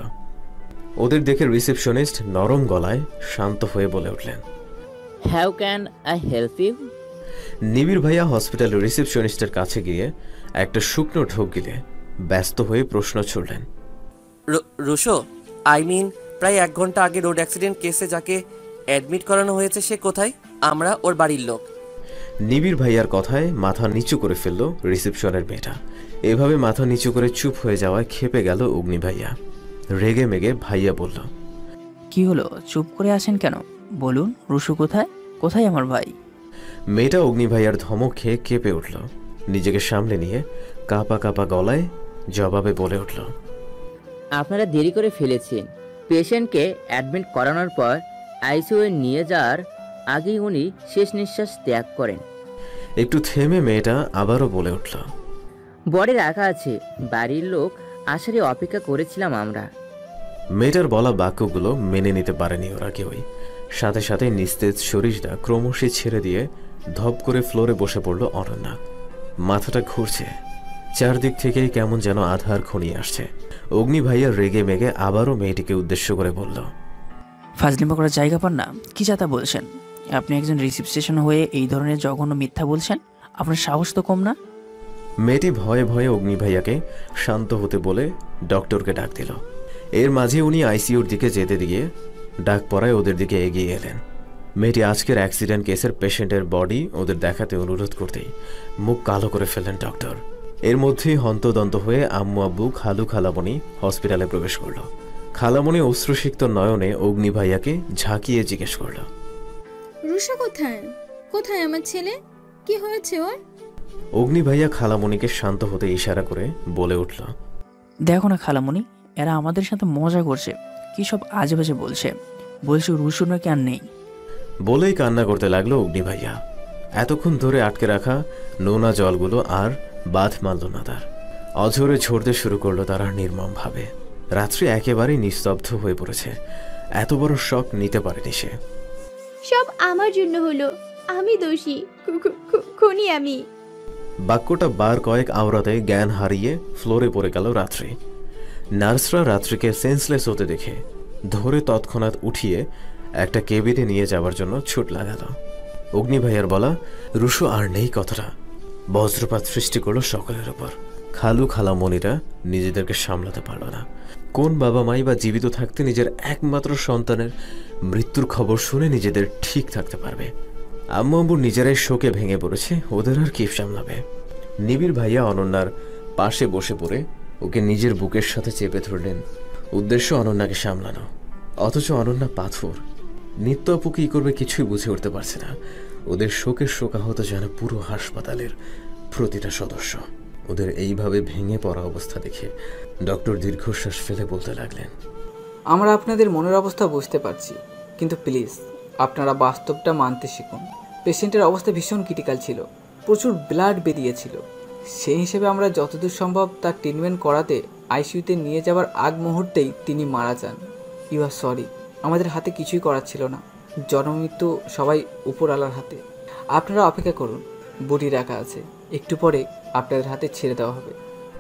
ওদের দেখে রিসিপশনিস্ট নরম গলায় শান্ত হয়ে বলে উঠলেন,
how can I help you?
Nibir ভাইয়া হসপিটালের রিসিপশনিস্টের কাছে গিয়ে একটা শুকনো ঢোক গিলে ব্যস্ত হয়ে প্রশ্ন ছুড়লেন,
রুশো, আই মিন প্রায় এক ঘন্টা আগে রোড অ্যাক্সিডেন্ট কেসে যাকে অ্যাডমিট করানো হয়েছে সে কোথায়? আমরা ওর বাড়ির লোক।
নিবিড় ভাইয়ার কথায় মাথা নিচু করে ফেলল রিসিপশনের মেয়েটা। এভাবে মাথা নিচু করে চুপ হয়ে যাওয়ায় খেপে গেল অগ্নি ভাইয়া। রেগে মেগে ভাইয়া বলল,
কি হলো, চুপ করে আছেন কেন? বলুন, রুশু কোথায়? কোথায় আমার ভাই?
মেয়েটা অগ্নি ভাইয়ার ধমক খেয়ে কেঁপে উঠল। নিজেকে সামলে নিয়ে কাঁপা কাঁপা গলায় জবাবে বলে উঠল,
আপনারা দেরি করে ফেলেছেন, পেশেন্টকে অ্যাডমিট করানোর পর আইসিইউয়ে নিয়ে যাওয়ার আগেই উনি শেষ নিঃশ্বাস ত্যাগ করেন।
একটু থেমে মেয়েটা আবারও বলে উঠল,
বডি রাখা আছে, বাড়ির লোক আসারই অপেক্ষা করেছিলাম আমরা।
মেয়েটার বলা বাক্যগুলো মেনে নিতে পারেনি ওরা কেউই। সাথে সাথে নিস্তেজ শরীরটা ক্রমশই ছেড়ে দিয়ে ধপ করে ফ্লোরে বসে পড়ল অনন্যা। মাথাটা ঘুরছে, চারদিক থেকেই কেমন যেন আধার ঘনিয়ে আসছে। অগ্নি ভাইয়া রেগে মেগে আবারও মেয়েটিকে উদ্দেশ্য করে বলল,
ফাজলিমা করার জায়গা পান না, কি যাতা বলছেন? আপনি একজন রিসেপশন হয়ে এই ধরনের জঘন্য মিথ্যা বলছেন? আপনার সাহস তো কম না?
মেয়েটি ভয়ে ভয়ে অগ্নি ভাইয়াকে শান্ত হতে বলে ডক্টরকে ডাক দিল। এর মাঝে উনি আইসিইউর দিকে যেতে দিয়ে ডাক পড়ায় ওদের দিকে এগিয়ে এলেন। মেয়েটি আজকের অ্যাক্সিডেন্ট কেসের পেশেন্টের বডি ওদের দেখাতে অনুরোধ করতেই মুখ কালো করে ফেললেন ডক্টর। এর মধ্যেই হন্তদন্ত হয়ে আম্মু আব্বু খালু খালামণি হসপিটালে প্রবেশ করল। খালামণি অশ্রুসিক্ত নয়নে অগ্নি ভাইয়াকে ঝাঁকিয়ে জিজ্ঞেস করল,
রুষা কোথায়? কোথায় আমার ছেলে? কি হয়েছে ওর?
অগ্নি ভাইয়া খালামণিকে শান্ত হতে ইশারা করে বলে উঠল,
দেখো না খালামণি, এরা আমাদের সাথে মজা করছে, কি সব আজে বাজে বলছে। বলছে রুসুর নাকি আর নেই।
বলেই কান্না করতে লাগলো অগ্নি ভাইয়া। এতক্ষণ ধরে আটকে রাখা নোনা জলগুলো আর বাঁধ মানল না তার। অঝরে ঝরতে শুরু করলো তারা নির্মমভাবে। রাত্রি একেবারেই নিস্তব্ধ হয়ে পড়েছে। এত বড় শক নিতে পারেনি সে।
সব আমার জন্য হলো, আমি দোষী, খুনি আমি।
বাক্যটা বার কয়েক আওড়াতে জ্ঞান হারিয়ে ফ্লোরে পড়ে গেল রাত্রি। নার্সরা রাত্রিকে সেন্সলেস হতে দেখে ধরে তৎক্ষণাৎ উঠিয়ে একটা কেবিনে নিয়ে যাওয়ার জন্য ছুট লাগালো। অগ্নি ভাইয়ার বলা রুশো আর নেই কথাটা বজ্রপাত সৃষ্টি করলো সকলের ওপর। খালু খালামণিরা নিজেদেরকে সামলাতে পারল না। কোন বাবা মাই বা জীবিত থাকতে নিজের একমাত্র সন্তানের মৃত্যুর খবর শুনে নিজেদের ঠিক থাকতে পারবে? আম্মু আম্মু নিজেরাই শোকে ভেঙে পড়েছে, ওদের আর কি সামলাবে? নিবিড় ভাইয়া অনন্যার পাশে বসে পড়ে ওকে নিজের বুকের সাথে চেপে ধরলেন। উদ্দেশ্য অনন্যাকে সামলানো, অথচ অনন্যা পাথর। নিত্য আপু কি করবে কিছুই বুঝে উঠতে পারছে না। ওদের শোকের শোকাহত যেন পুরো হাসপাতালের প্রতিটা সদস্য। ওদের এইভাবে ভেঙে পড়া অবস্থা দেখে ডক্টর দীর্ঘশ্বাস ফেলে বলতে লাগলেন,
আমরা আপনাদের মনের অবস্থা বুঝতে পারছি, কিন্তু প্লিজ আপনারা বাস্তবটা মানতে শিখুন। পেশেন্টের অবস্থা ভীষণ ক্রিটিক্যাল ছিল, প্রচুর ব্লাড বেরিয়েছিল। সেই হিসেবে আমরা যতদূর সম্ভব তার ট্রিটমেন্ট করাতে আইসিইউতে নিয়ে যাওয়ার আগ মুহূর্তেই তিনি মারা যান। ইউ আর সরি, আমাদের হাতে কিছুই করার ছিল না। জন্মমৃত্যু সবাই উপরওয়ালার হাতে। আপনারা অপেক্ষা করুন, বডি রাখা আছে, একটু পরে আপনাদের হাতে ছেড়ে দেওয়া হবে।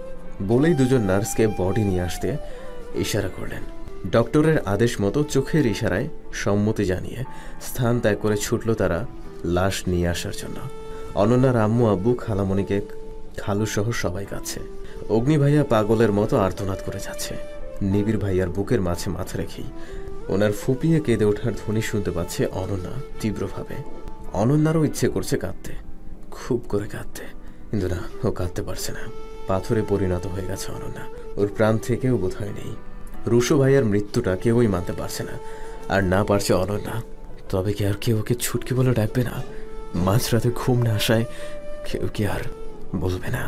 বলেই দুজন নার্সকে বডি নিয়ে আসতে ইশারা করলেন। ডক্টরের আদেশ মতো চোখের ইশারায় সম্মতি জানিয়ে স্থান ত্যাগ করে ছুটল তারা লাশ নিয়ে আসার জন্য। অনন্যার আম্মু আব্বু খালামণিকে খালু সহ সবাই কাছে। অগ্নি ভাইয়া পাগলের মতো আর্তনাদ করে যাচ্ছে। নিবিড় ভাইয়ার বুকের মাঝে মাথা রেখেই ওনার ফুপিয়ে কেঁদে ওঠার ধ্বনি শুনতে পাচ্ছে অনন্যা তীব্রভাবে। অনন্যারও ইচ্ছে করছে কাঁদতে, খুব করে কাঁদতে, কিন্তু না, ও কাঁদতে পারছে না। পাথরে পরিণত হয়ে গেছে অনন্যা, ওর প্রাণ থেকেও বোধহয় নেই। রুশো ভাইয়ার মৃত্যুটা কেউই মানতে পারছে না, আর না পারছে অনন্যা। তবে কি আর কেউ ওকে ছুটকি বলে ডাকবে না? মাঝরাতে ঘুম না আসায় কেউ কি আর বলবে না,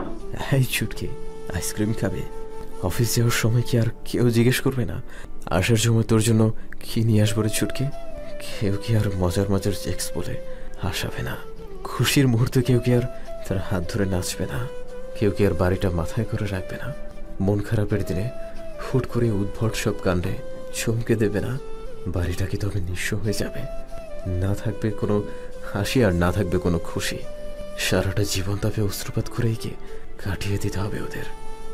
এই ছুটকি আইসক্রিম খাবে? অফিস যাওয়ার সময় কি আর কেউ জিজ্ঞেস করবে না, আসার সময় তোর জন্য কি নিয়ে আসবো রে ছুটকি? কেউ কি আর মজার মজার চেক্স বলে হাসাবে না? খুশির মুহূর্তে কেউ কি আর তার হাত ধরে নাচবে না? কেউ কি আর বাড়িটা মাথায় করে রাখবে না? মন খারাপের দিনে হুট করে উদ্ভট সব কাণ্ডে চমকে দেবে না? বাড়িটা কি তবে নিঃস্ব হয়ে যাবে? না থাকবে কোনো হাসি আর না থাকবে কোনো খুশি। সারাটা জীবন তবে অস্ত্রপাত করেই কি কাটিয়ে দিতে হবে ওদের।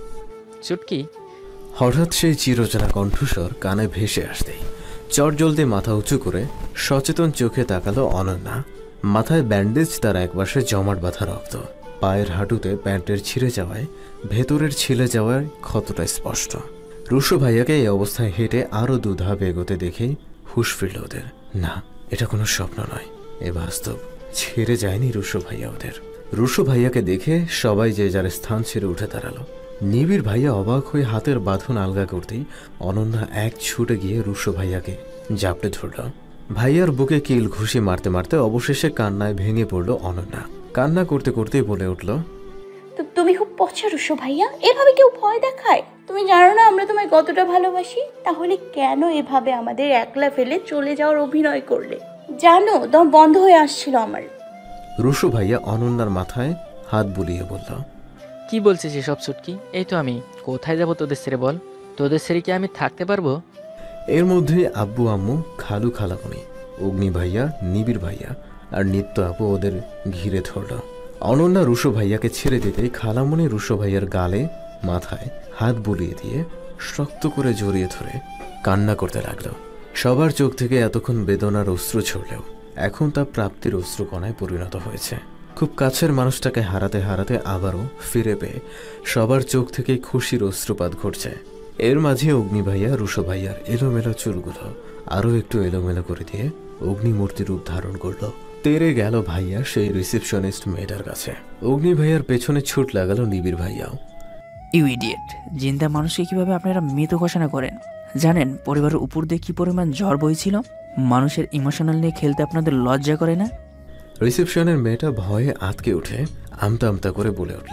চুটকি
হঠাৎ সেই চিরচেনা কণ্ঠস্বর কানে ভেসে আসতেই চটজলদি মাথা উঁচু করে সচেতন চোখে তাকালো অনন্যা। মাথায় ব্যান্ডেজ, তার একপাশে জমাট বাঁধা রক্ত, পায়ের হাঁটুতে প্যান্টের ছিঁড়ে যাওয়ায় ভেতরের ছিলে যাওয়ার ক্ষতটা স্পষ্ট। রুশো ভাইয়াকে এই অবস্থায় হেঁটে আরও দুধাপ এগোতে দেখেই হুঁশ ফিরল ওদের। না, এটা কোনো স্বপ্ন নয়, এ বাস্তব। ছেড়ে যায়নি রুশো ভাইয়া ওদের। রুশো ভাইয়াকে দেখে সবাই যে যার স্থান ছেড়ে উঠে দাঁড়ালো। নিবিড় ভাইয়া অবাক হয়ে হাতের বাঁধন আলগা করতেই অনন্যা এক ছুটে গিয়ে রুশো ভাইয়াকে জাপটে ধরল। ভাইয়ার বুকে কিল ঘুষি মারতে মারতে অবশেষে কান্নায় ভেঙে পড়ল অনন্যা। কান্না করতে করতেই বলে উঠল,
তো তুমি খুব পচা রুশো ভাইয়া, এভাবে কেউ ভয় দেখায়? তুমি জানো না আমরা তোমায় কতটা ভালোবাসি, তাহলে কেন এভাবে আমাদের একলা ফেলে চলে যাওয়ার অভিনয় করলে? জানো দম বন্ধ হয়ে আসছিল আমার।
রুশো ভাইয়া অনন্যার মাথায় হাত বুলিয়ে বলল,
কি বলছিস এসব ছুটকি? এই তো আমি। কোথায় যাব তোদের ছেড়ে বল? তোদের ছেড়ে কি আমি থাকতে পারবো?
এর মধ্যে আব্বু আম্মু, খালু খালামণি, অগ্নি ভাইয়া, নিবিড় ভাইয়া আর নিত্য আপু ওদের ঘিরে ধরল। অনন্যা রুশো ভাইয়াকে ছেড়ে দিতেই খালামণি রুশো ভাইয়ার গালে মাথায় হাত বুলিয়ে দিয়ে শক্ত করে জড়িয়ে ধরে কান্না করতে লাগলো। সবার চোখ থেকে এতক্ষণ বেদনার অশ্রু ছড়লেও এখন তা প্রাপ্তির অশ্রুকণায় পরিণত হয়েছে। খুব কাছের মানুষটাকে হারাতে হারাতে আবারও ফিরে পেয়ে সবার চোখ থেকে খুশির অশ্রুপাত ঘটছে। এর মাঝে অগ্নি ভাইয়া রুশো ভাইয়ার এলোমেলো চুলগুলো আরও একটু এলোমেলো করে দিয়ে অগ্নিমূর্তি রূপ ধারণ করল। তেরে গেল ভাইয়া সেই রিসেপশনিস্ট মেয়েটার কাছে। অগ্নি ভাইয়ার পেছনে ছুট লাগালো নিবিড় ভাইয়াও।
You idiot! জিন্দা মানুষকে কিভাবে আপনারা মৃত ঘোষণা করেন? জানেন পরিবারের উপর দিয়ে কি পরিমাণ ঝড় বইছিল? মানুষের ইমোশনাল নিয়ে খেলতে আপনাদের লজ্জা করে না?
রিসেপশনের মেয়েটা ভয়ে আতকে উঠে আমতা আমতা করে বলে উঠল,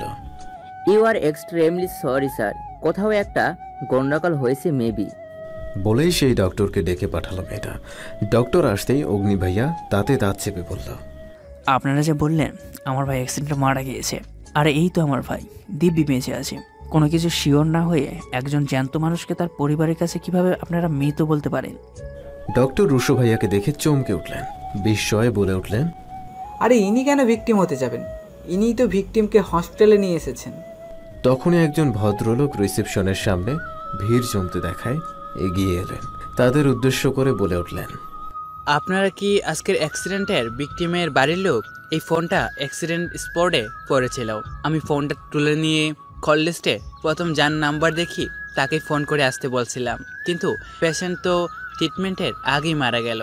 you are extremely sorry sir, কোথাও একটা গন্ডগোল হয়েছে মেবি।
বলেই সেই ডক্টরকে ডেকে পাঠালো মেয়েটা। ডক্টর আসতেই অগ্নি ভাইয়া তাতে তাঁত চেপে বলল,
আপনারা যে বললেন আমার ভাই অ্যাক্সিডেন্টে মারা গিয়েছে, আর এই তো আমার ভাই দিব্যি বেঁচে আছে। কোনো কিছু শিওর না হয়ে একজন জ্যান্ত মানুষকে তার পরিবারের কাছে কিভাবে আপনারা মৃত বলতে পারেন?
ডক্টর রুশো ভাইয়াকে দেখে চমকে উঠলেন, বিস্ময়ে বলে উঠলেন,
আরে ইনি কেন ভিকটিম হতে যাবেন? ইনিই তো ভিকটিমকে হসপিটালে নিয়ে এসেছেন।
তখনই একজন ভদ্রলোক রিসেপশনের সামনে ভিড় জমতে দেখায় এগিয়ে এলেন। তাদের উদ্দেশ্য করে বলে উঠলেন,
আপনারা কি আজকের অ্যাক্সিডেন্টের ভিকটিমের বাড়ির লোক? এই ফোনটা অ্যাক্সিডেন্ট স্পটে পড়েছিল। আমি ফোনটা তুলে নিয়ে কল লিস্টে প্রথম যার নাম্বার দেখি তাকে ফোন করে আসতে বলছিলাম, কিন্তু পেশেন্ট তো ট্রিটমেন্টের আগেই মারা গেল।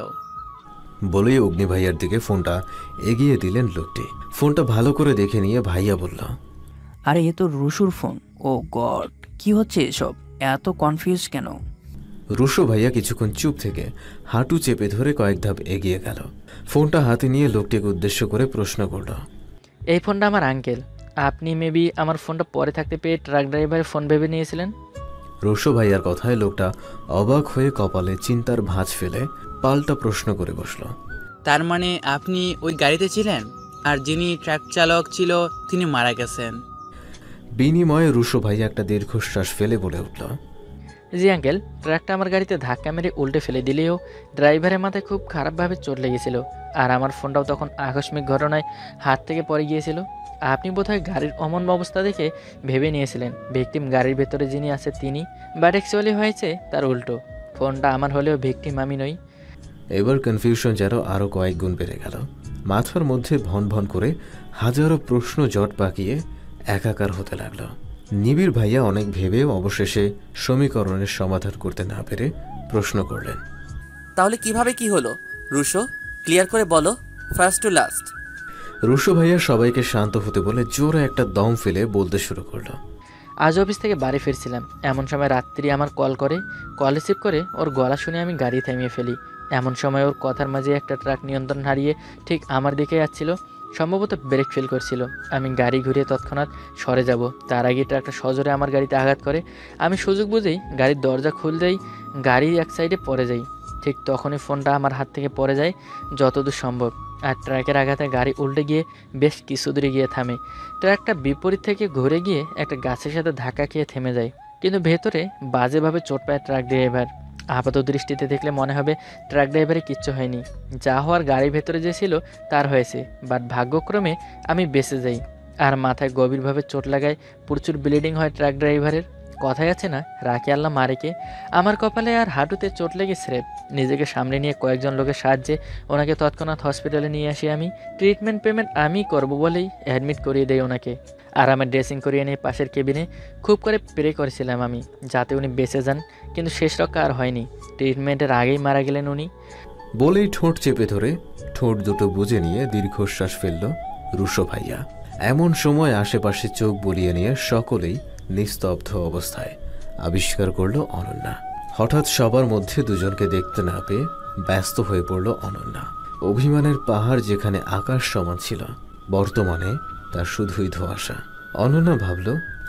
বলেই অগ্নি ভাইয়ার দিকে ফোনটা এগিয়ে দিলেন লোকটি। ফোনটা ভালো করে দেখে নিয়ে ভাইয়া বলল,
আরে এ তো রুশুর ফোন। ও গড, কি হচ্ছে এসব? এত কনফিউজ কেন?
রুশো ভাইয়া কিছুক্ষণ চুপ থেকে হাঁটু চেপে ধরে কয়েক ধাপ এগিয়ে গেল। ফোনটা হাতে নিয়ে লোকটিকে উদ্দেশ্য করে প্রশ্ন করল,
এই ফোনটা আমার আঙ্কেল। আপনি মেবি আমার ফোনটা পরে থাকতে পেয়ে ট্রাক ড্রাইভারের ফোন ভেবে নিয়েছিলেন।
রুশো ভাইয়ার কথায় লোকটা অবাক হয়ে কপালে চিন্তার ভাঁজ ফেলে পাল্টা প্রশ্ন করে বসল,
তার মানে আপনি ওই গাড়িতে ছিলেন, আর যিনি ট্রাক চালক ছিল তিনি মারা গেছেন?
বিনিময়ে রুশো ভাইয়া একটা দীর্ঘশ্বাস ফেলে বলে উঠল,
জি আঙ্কেল, ট্রাকটা আমার গাড়িতে ধাক্কা মেরে উল্টে ফেলে দিলেও ড্রাইভারের মাথায় খুব খারাপভাবে চোট লেগেছিল, আর আমার ফোনটাও তখন আকস্মিক ঘটনায় হাত থেকে পড়ে গিয়েছিল। আপনি বোধহয় গাড়ির অমন অবস্থা দেখে ভেবে নিয়েছিলেন ভিকটিম গাড়ির ভেতরে যিনি আছে তিনি, বাট অ্যাকচুয়ালি হয়েছে তার উল্টো। ফোনটা আমার হলেও ভিকটিম আমি নই।
এবার কনফিউশন যেন আরও কয়েক গুণ বেড়ে গেল। মাথার মধ্যে ভন ভন করে হাজারো প্রশ্ন জট পাকিয়ে একাকার হতে লাগলো। নিবিড় ভাইয়া অনেক ভেবেও অবশেষে সমীকরণের সমাধান করতে না পেরে প্রশ্ন করলেন,
তাহলে কিভাবে কি হলো রুশো? ক্লিয়ার করে বলো, ফার্স্ট টু লাস্ট।
রুশো ভাইয়া সবাইকে শান্ত হতে বলে জোরে একটা দম ফেলে বলতে শুরু করলো,
আজ অফিস থেকে বাড়ি ফিরছিলাম, এমন সময় রাত্রি আমার কল করে। কল রিসিভ করে ওর গলা শুনে আমি গাড়ি থামিয়ে ফেলি। এমন সময় ওর কথার মাঝে একটা ট্রাক নিয়ন্ত্রণ হারিয়ে ঠিক আমার দিকে যাচ্ছিল, সম্ভবত ব্রেক ফেল করছিল। আমি গাড়ি ঘুরিয়ে তৎক্ষণাৎ সরে যাব, তার আগে ট্রাকটা সজোরে আমার গাড়িতে আঘাত করে। আমি সুযোগ বুঝেই গাড়ির দরজা খুলতেই গাড়ির এক সাইডে পড়ে যাই। ঠিক তখনই ফোনটা আমার হাত থেকে পড়ে যায় যতদূর সম্ভব, আর ট্রাকের আঘাতে গাড়ি উল্টে গিয়ে বেশ কিছু দূরে গিয়ে থামে। ট্রাকটা বিপরীত থেকে ঘুরে গিয়ে একটা গাছের সাথে ধাক্কা খেয়ে থেমে যায়, কিন্তু ভেতরে বাজেভাবে চোট পায় ট্রাক ড্রাইভার। আপাত দৃষ্টিতে দেখলে মনে হবে ট্রাক ড্রাইভারের কিচ্ছু হয়নি, যা হওয়ার গাড়ির ভেতরে যে ছিল তার হয়েছে, বাট ভাগ্যক্রমে আমি বেঁচে যাই। আর মাথায় গভীরভাবে চোট লাগায়, প্রচুর ব্লিডিং হয় ট্রাক ড্রাইভারের। কথাই আছে না, রাখে আল্লাহ মারেকে। আমার কপালে আর হাঁটুতে চোট লেগে স্রেপ। নিজেকে সামনে নিয়ে কয়েকজন লোকের সাহায্যে ওনাকে তৎক্ষণাৎ হসপিটালে নিয়ে আসি আমি। ট্রিটমেন্ট পেমেন্ট আমি করবো বলেই অ্যাডমিট করিয়ে দেয় ওনাকে, আর আমার ড্রেসিং করিয়ে নিয়ে পাশের কেবিনে খুব করে প্রে করেছিলাম আমি যাতে উনি বেঁচে যান, কিন্তু শেষ রক্ষা আর হয়নি। ট্রিটমেন্টের আগেই মারা গেলেন উনি।
বলেই ঠোঁট চেপে ধরে ঠোঁট দুটো বুজে নিয়ে দীর্ঘশ্বাস ফেলল রুশো ভাইয়া। এমন সময় আশেপাশে চোখ বুলিয়ে নিয়ে সকলেই নিস্তব্ধ অবস্থায় আবিষ্কার করল অনন্যা। হঠাৎ সবার মধ্যে দুজনকে দেখতে না পেয়ে ব্যস্ত হয়ে পড়ল অনন্যা। অভিমানের পাহাড় যেখানে আকাশ সমান ছিল, বর্তমানে তার শুধুই ধোঁয়াশা। অনন্যা ভাবল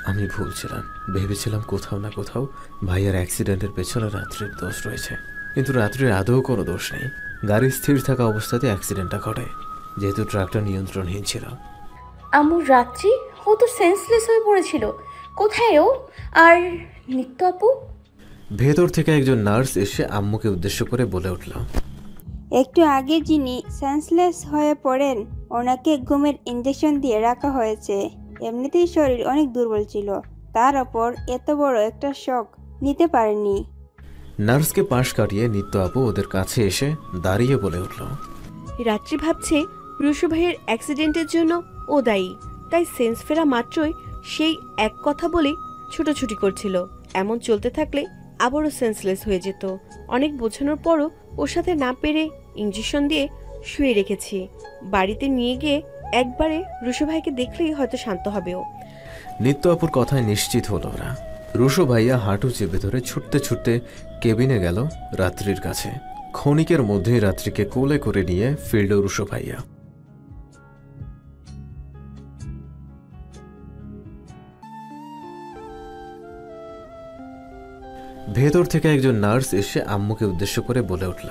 আমি ভুল ছিলাম, ভেবেছিলাম কোথাও না কোথাও ভাইয়ার অ্যাক্সিডেন্টের পেছনে রাত্রির দোষ রয়েছে, কিন্তু রাত্রির আদৌ কোনো দোষ নেই। গাড়ি স্থির থাকা অবস্থাতে অ্যাক্সিডেন্টটা ঘটে, যেহেতু ট্রাকটা নিয়ন্ত্রণহীন ছিল।
আম্মু রাত্রি ও তো সেন্সলেস হয়ে পড়েছিল, কোথায় ও? আর নিত্য আপু?
ভেতর থেকে একজন নার্স এসে আম্মুকে উদ্দেশ্য করে বলে উঠল,
একটু আগে যিনি সেন্সলেস হয়ে পড়েন ওনাকে ঘুমের ইঞ্জেকশন দিয়ে রাখা হয়েছে। এমনিতেই শরীর অনেক দুর্বল ছিল, তার ওপর এত বড় একটা শক নিতে পারেনি।
নার্সকে পাশ কাটিয়ে নিত্য আপু ওদের কাছে এসে দাঁড়িয়ে বলে উঠল,
রাত্রি ভাবছে রুশো ভাইয়ের অ্যাক্সিডেন্টের জন্য ও দায়ী, তাই সেন্স ফেরা মাত্রই সেই এক কথা বলে ছুটোছুটি করছিল। এমন চলতে থাকলে আবারও সেন্সলেস হয়ে যেত। অনেক বোঝানোর পরও ওর সাথে না পেরে ইঞ্জেকশন দিয়ে শুয়ে রেখেছি। বাড়িতে নিয়ে গিয়ে একবারে রুশো ভাইকে দেখলেই হয়তো শান্ত হবে ও।
নিত্য আপুর কথায় নিশ্চিত হলো ওরা। রুশো ভাইয়া হাঁটু চেপে ধরে ছুটতে ছুটতে কেবিনে গেল রাত্রির কাছে। ক্ষণিকের মধ্যেই রাত্রিকে কোলে করে নিয়ে ফিরল রুশো ভাইয়া। ভেতর থেকে একজন নার্স এসে আম্মুকে উদ্দেশ্য করে বলে উঠল,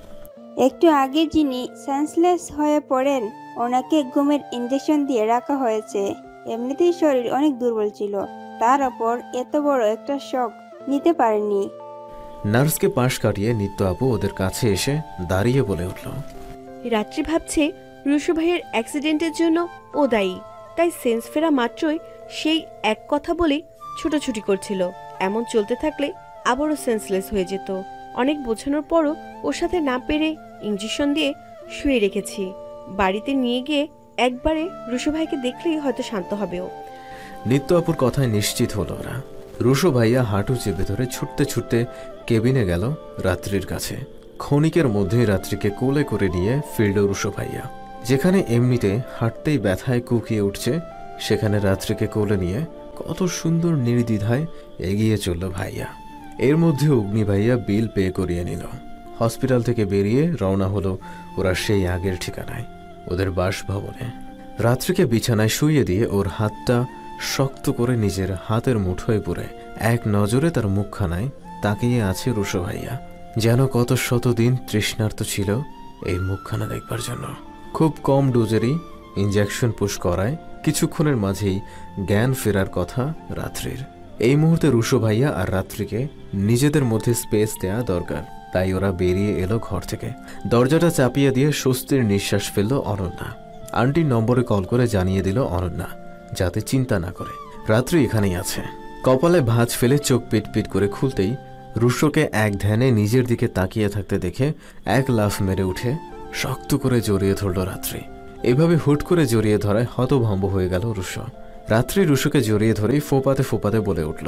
একটু আগে যিনি সেন্সলেস হয়ে পড়েন ওনাকে ঘুমের ইঞ্জেকশন দিয়ে রাখা হয়েছে। এমনিতেই শরীর অনেক দুর্বল ছিল, তার ওপর এত বড় একটা শক নিতে পারেনি।
নার্সকে পাশ কাটিয়ে নিত্য আপু ওদের কাছে এসে দাঁড়িয়ে বলে উঠল,
রাত্রি ভাবছে রুশো ভাইয়ের অ্যাক্সিডেন্টের জন্য ও দায়ী, তাই সেন্স ফেরা মাত্রই সেই এক কথা বলে ছুটোছুটি করছিল। এমন চলতে থাকলে আবারও সেন্সলেস হয়ে যেত। অনেক বোঝানোর পরও ওর সাথে না পেরে ইঞ্জেকশন দিয়ে শুয়ে রেখেছি। বাড়িতে নিয়ে গিয়ে একবারে রুশো ভাইকে দেখলেই হয়তো শান্ত হবে ও।
নিত্য আপুর কথায় নিশ্চিত হলো ওরা। রুশো ভাইয়া হাঁটু চেপে ধরে ছুটতে ছুটতে কেবিনে গেল রাত্রির কাছে। ক্ষণিকের মধ্যেই রাত্রিকে কোলে করে নিয়ে ফিরল রুশো ভাইয়া। যেখানে এমনিতে হাঁটতেই ব্যথায় কুকিয়ে উঠছে, সেখানে রাত্রিকে কোলে নিয়ে কত সুন্দর নির্দ্বিধায় এগিয়ে চলল ভাইয়া। এর মধ্যে অগ্নি ভাইয়া বিল পে করিয়ে নিল। হসপিটাল থেকে বেরিয়ে রওনা হলো ওরা সেই আগের ঠিকানায়, ওদের বাসভবনে। রাত্রিকে বিছানায় শুইয়ে দিয়ে ওর হাতটা শক্ত করে নিজের হাতের মুঠোয় পুরে এক নজরে তার মুখখানায় তাকিয়ে আছে রুশো ভাইয়া। যেন কত শতদিন তৃষ্ণার্ত ছিল এই মুখখানা দেখবার জন্য। খুব কম ডোজেরই ইঞ্জেকশন পুশ করায় কিছুক্ষণের মাঝেই জ্ঞান ফেরার কথা রাত্রির। এই মুহূর্তে রুশো ভাইয়া আর রাত্রিকে নিজেদের মধ্যে স্পেস দেয়া দরকার, তাই ওরা বেরিয়ে এলো ঘর থেকে। দরজাটা চাপিয়ে দিয়ে স্বস্তির নিঃশ্বাস ফেলল অনন্যা। আন্টির নম্বরে কল করে জানিয়ে দিল অনন্যা যাতে চিন্তা না করে, রাত্রি এখানেই আছে। কপালে ভাঁজ ফেলে চোখ পিট পিট করে খুলতেই রুশোকে এক ধ্যানে নিজের দিকে তাকিয়ে থাকতে দেখে এক লাফ মেরে উঠে শক্ত করে জড়িয়ে ধরল রাত্রি। এভাবে হুট করে জড়িয়ে ধরায় হতভম্ব হয়ে গেল রুশো। রাত্রি রুশোকে জড়িয়ে ধরেই ফোপাতে ফোপাতে বলে উঠল,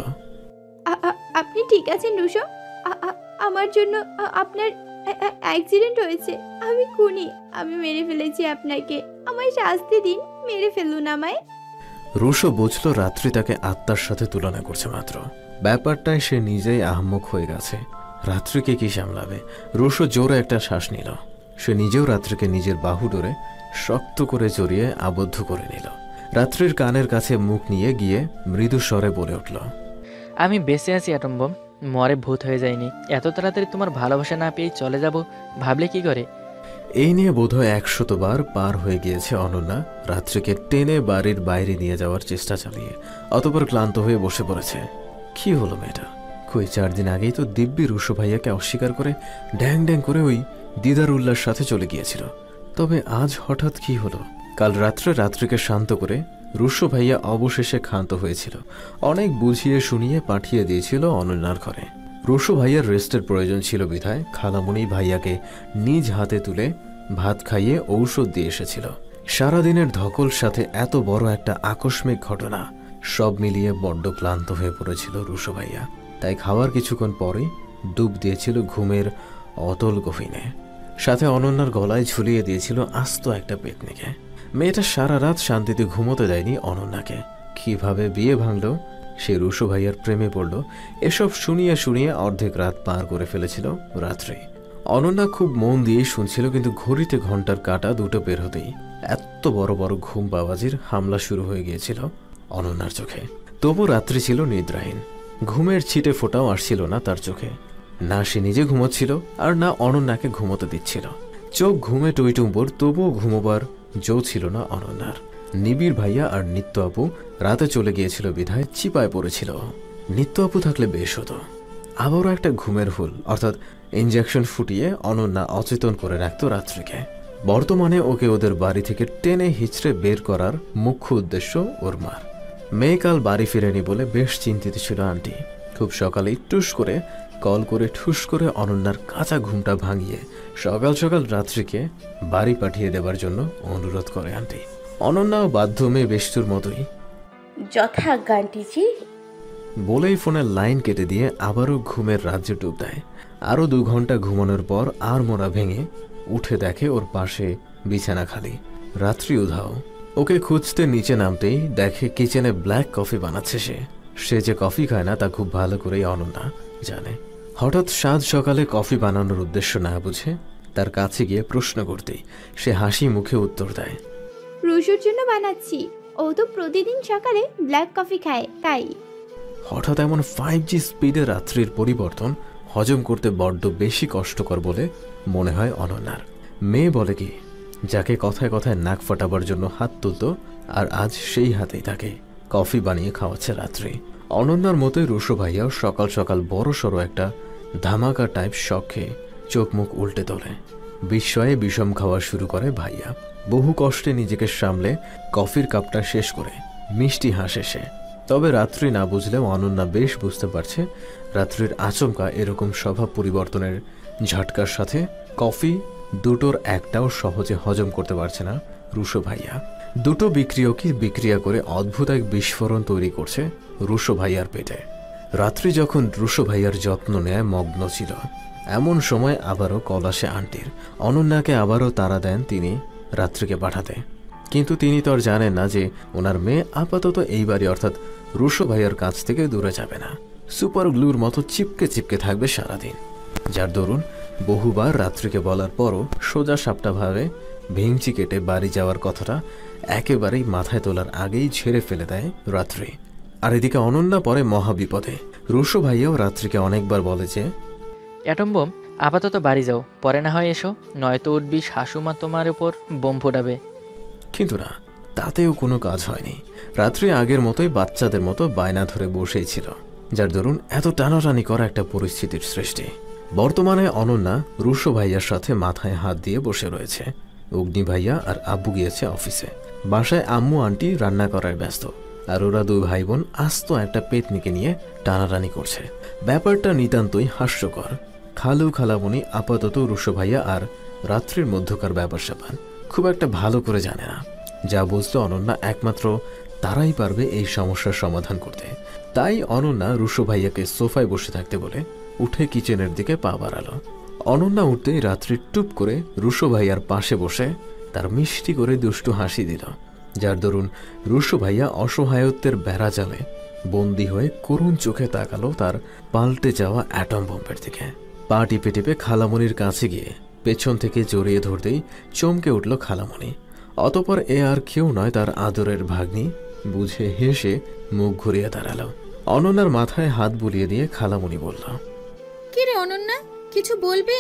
আপনি ঠিক আছেন রুশো? আমার জন্য আপনার অ্যাক্সিডেন্ট হয়েছে, আমি খুনি, আমি মেরে ফেলেছি আপনাকে, আমায় শাস্তি দিন, মেরে ফেলুন আমায়।
রুশো বুঝল রাত্রি তাকে আত্মার সাথে তুলনা করছে মাত্র। ব্যাপারটায় সে নিজেই আহম্মক হয়ে গেছে। রাত্রিকে কি সামলাবে? রুশো জোরে একটা শ্বাস নিল। সে নিজেও রাত্রিকে নিজের বাহু ডোরে শক্ত করে জড়িয়ে আবদ্ধ করে নিল। রাত্রির কানের কাছে মুখ নিয়ে গিয়ে মৃদু স্বরে বলে উঠল,
আমি বেঁচে আছি অ্যাটম বম, মরে ভূত হয়ে যায়নি। এত তাড়াতাড়ি তোমার ভালোবাসা না পেয়ে চলে যাব ভাবলে কি করে?
এই নিয়ে বোধহয় একশতবার পার হয়ে গিয়েছে অনন্যা রাত্রিকে টেনে বাড়ির বাইরে নিয়ে যাওয়ার চেষ্টা চালিয়ে। অতঃপর ক্লান্ত হয়ে বসে পড়েছে। কি হলো মেয়েটা? কই চার দিন আগেই তো দিব্যি রুশো ভাইয়াকে অস্বীকার করে ড্যাং ড্যাং করে ওই দিদার উল্লার সাথে চলে গিয়েছিল। তবে আজ হঠাৎ কি হলো? কাল রাত্রে রাত্রিকে শান্ত করে রুশো ভাইয়া অবশেষে ক্ষান্ত হয়েছিল। অনেক বুঝিয়ে শুনিয়ে পাঠিয়ে দিয়েছিল অনন্যার ঘরে। রুশো ভাইয়ার রেস্টের প্রয়োজন ছিল বিধায় খালামণি ভাইয়াকে নিজ হাতে তুলে ভাত খাইয়ে ঔষধ দিয়ে এসেছিল। সারাদিনের ধকল সাথে এত বড় একটা আকস্মিক ঘটনা, সব মিলিয়ে বড্ড ক্লান্ত হয়ে পড়েছিল রুশো ভাইয়া। তাই খাওয়ার কিছুক্ষণ পরেই ডুব দিয়েছিল ঘুমের অতল গভীরে। সাথে অনন্যার গলায় ঝুলিয়ে দিয়েছিল আস্ত একটা পেতনিকে। মেয়েটা সারা রাত শান্তিতে ঘুমোতে দেয়নি অনন্যাকে। কিভাবে বিয়ে ভাঙল, সে রুশো ভাইয়ার প্রেমে পড়ল, এসব শুনিয়ে শুনিয়ে অর্ধেক রাত পার করে ফেলেছিল রাত্রি। অনন্যা খুব মন দিয়ে শুনছিল, কিন্তু ঘড়িতে ঘন্টার কাঁটা দুটো বের হতেই এত বড় বড় ঘুম বাবাজির হামলা শুরু হয়ে গিয়েছিল অনন্যার চোখে। তবু রাত্রি ছিল নিদ্রাহীন। ঘুমের ছিটে ফোটাও আসছিল না তার চোখে। না সে নিজে ঘুমোচ্ছিল আর না অনন্যাকে ঘুমোতে দিচ্ছিল। চোখ ঘুমে টইটুম্বর, তবুও ঘুমোবার জো ছিল না অনন্যার। নিবিড় ভাইয়া আর নিত্য আপু রাতে চলে গিয়েছিল বিধায় চিপায় পড়েছিল। নিত্য আপু থাকলে বেশ হতো। আবারও একটা ঘুমের হুল অর্থাৎ ইঞ্জেকশন ফুটিয়ে অনন্যা অচেতন করে রাখত রাত্রিকে। বর্তমানে ওকে ওদের বাড়ি থেকে টেনে হিচড়ে বের করার মুখ্য উদ্দেশ্য ওর মার। মেয়ে কাল বাড়ি ফিরেনি বলে বেশ চিন্তিত ছিল আন্টি। খুব সকালেই টুস করে কল করে ঠুস করে অনন্যার কাঁচা ঘুমটা ভাঙিয়ে সকাল সকাল রাত্রিকে বাড়ি পাঠিয়ে দেবার জন্য অনুরোধ করে আন্টি। অনন্যাও বাধ্য মেয়ে বেষ্টুর মতোই
যথাজ্ঞা আন্টিজি
বলেই ফোনের লাইন কেটে দিয়ে আবারও ঘুমের রাজ্যে ডুব দেয়। আরও দু ঘন্টা ঘুমানোর পর আর মোড়া ভেঙে উঠে দেখে ওর পাশে বিছানা খালি। রাত্রি উধাও। ওকে খুঁজতে নিচে নামতেই দেখে কিচেনে ব্ল্যাক কফি বানাচ্ছে সে। সে যে কফি খায় না তা খুব ভালো করেই অনন্যা জানে। হঠাৎ সাত সকালে কফি বানানোর উদ্দেশ্য না বুঝে তার কাছে গিয়ে প্রশ্ন করতেই সে হাসি মুখে উত্তর দেয়,
রুশুর জন্য বানাচ্ছি, ও তো প্রতিদিন সকালে ব্ল্যাক কফি খায় তাই।
হঠাৎ এমন ফাইভ জি স্পিডে রাত্রির পরিবর্তন হজম করতে বড্ড বেশি কষ্টকর বলে মনে হয় অনন্যার। মেয়ে বলে কি, যাকে কথায় কথায় নাক ফাটাবার জন্য হাত তুলত আর আজ সেই হাতেই তাকে কফি বানিয়ে খাওয়াচ্ছে রাত্রি। অনন্যার মতোই রুশো ভাইয়াও সকাল সকাল বড় সড়ো একটা ধামাকা টাইপ শখ খেয়ে চোখ মুখ উল্টে তোলে। বিস্ময়ে বিষম খাওয়া শুরু করে ভাইয়া। বহু কষ্টে নিজেকে সামলে কফির কাপটা শেষ করে মিষ্টি হাসে সে। তবে রাত্রি না বুঝলেও অনন্যা বেশ বুঝতে পারছে রাত্রির আচমকা এরকম স্বভাব পরিবর্তনের ঝটকার সাথে কফি দুটোর একটাও সহজে হজম করতে পারছে না রুশো ভাইয়া। দুটো বিক্রিয়কই বিক্রিয়া করে অদ্ভুত এক বিস্ফোরণ তৈরি করছে রুশো ভাইয়ার পেটে। রাত্রি যখন রুশো ভাইয়ার যত্ন নেয় মগ্ন ছিল, এমন সময় আবারও কল আসে আন্টির। অনন্যাকে আবারও তাড়া দেন তিনি রাত্রিকে পাঠাতে। কিন্তু তিনি তো আর জানেন না যে ওনার মেয়ে আপাতত এই বাড়ি অর্থাৎ রুশো ভাইয়ার কাছ থেকে দূরে যাবে না, সুপার গ্লুর মতো চিপকে চিপকে থাকবে সারাদিন। যার দরুন বহুবার রাত্রিকে বলার পরও সোজা সাপটাভাবে ভেঙচি কেটে বাড়ি যাওয়ার কথাটা একেবারেই মাথায় তোলার আগেই ঝেড়ে ফেলে দেয় রাত্রি। আর এদিকে অনন্যা পরে মহাবিপদে। রুশো ভাইয়াও রাত্রিকে অনেকবার বলে যে,
অ্যাটম বোম আপাতত বাড়ি যাও, পরে না হয় এসো, নয়তো উঠবি শাশুমা তোমার উপর বোম ফোটাবে।
কিন্তু না, তাতেও কোনো কাজ হয়নি। রাত্রি আগের মতোই বাচ্চাদের মতো বায়না ধরে বসেই ছিল, যার দরুন এত টানাটানি করা একটা পরিস্থিতির সৃষ্টি। বর্তমানে অনন্যা রুশো ভাইয়ার সাথে মাথায় হাত দিয়ে বসে রয়েছে। অগ্নি ভাইয়া আর আব্বু গিয়েছে অফিসে। বাসায় আম্মু আন্টি রান্না করায় ব্যস্ত, আর ওরা দুই ভাই বোন আস্ত একটা পেতনিকে নিয়ে টানাটানি করছে। ব্যাপারটা নিতান্তই হাস্যকর। খালু খালামণি আপাতত রুশো ভাইয়া আর রাত্রির মধ্যকার ব্যাপার স্যাপার খুব একটা ভালো করে জানে না। যা বুঝতে অনন্যা একমাত্র তারাই পারবে এই সমস্যার সমাধান করতে। তাই অনন্যা রুশো ভাইয়াকে সোফায় বসে থাকতে বলে উঠে কিচেনের দিকে পা বাড়ালো। অনন্যা উঠতেই রাত্রি টুপ করে রুশো ভাইয়ার পাশে বসে তার মিষ্টি করে দুষ্টু হাসি দিল, যার দরুন রুশো ভাইয়া অসহায়ত্বের বেড়া জালে বন্দী হয়ে করুণ চোখে তাকালো তার পাল্টে যাওয়া অ্যাটম বোম্বের দিকে। পা টিপে টিপে খালামণির কাছে গিয়ে পেছন থেকে জড়িয়ে ধরতেই চমকে উঠল খালামণি। অতপর এ আর কেউ নয়, তার আদরের ভাগ্নি। বুঝে হেসে মুখ ঘুরিয়ে দাঁড়ালো। অনন্যার মাথায় হাত বুলিয়ে দিয়ে খালামণি বলল,
কি রে অনন্যা, কিছু বলবি?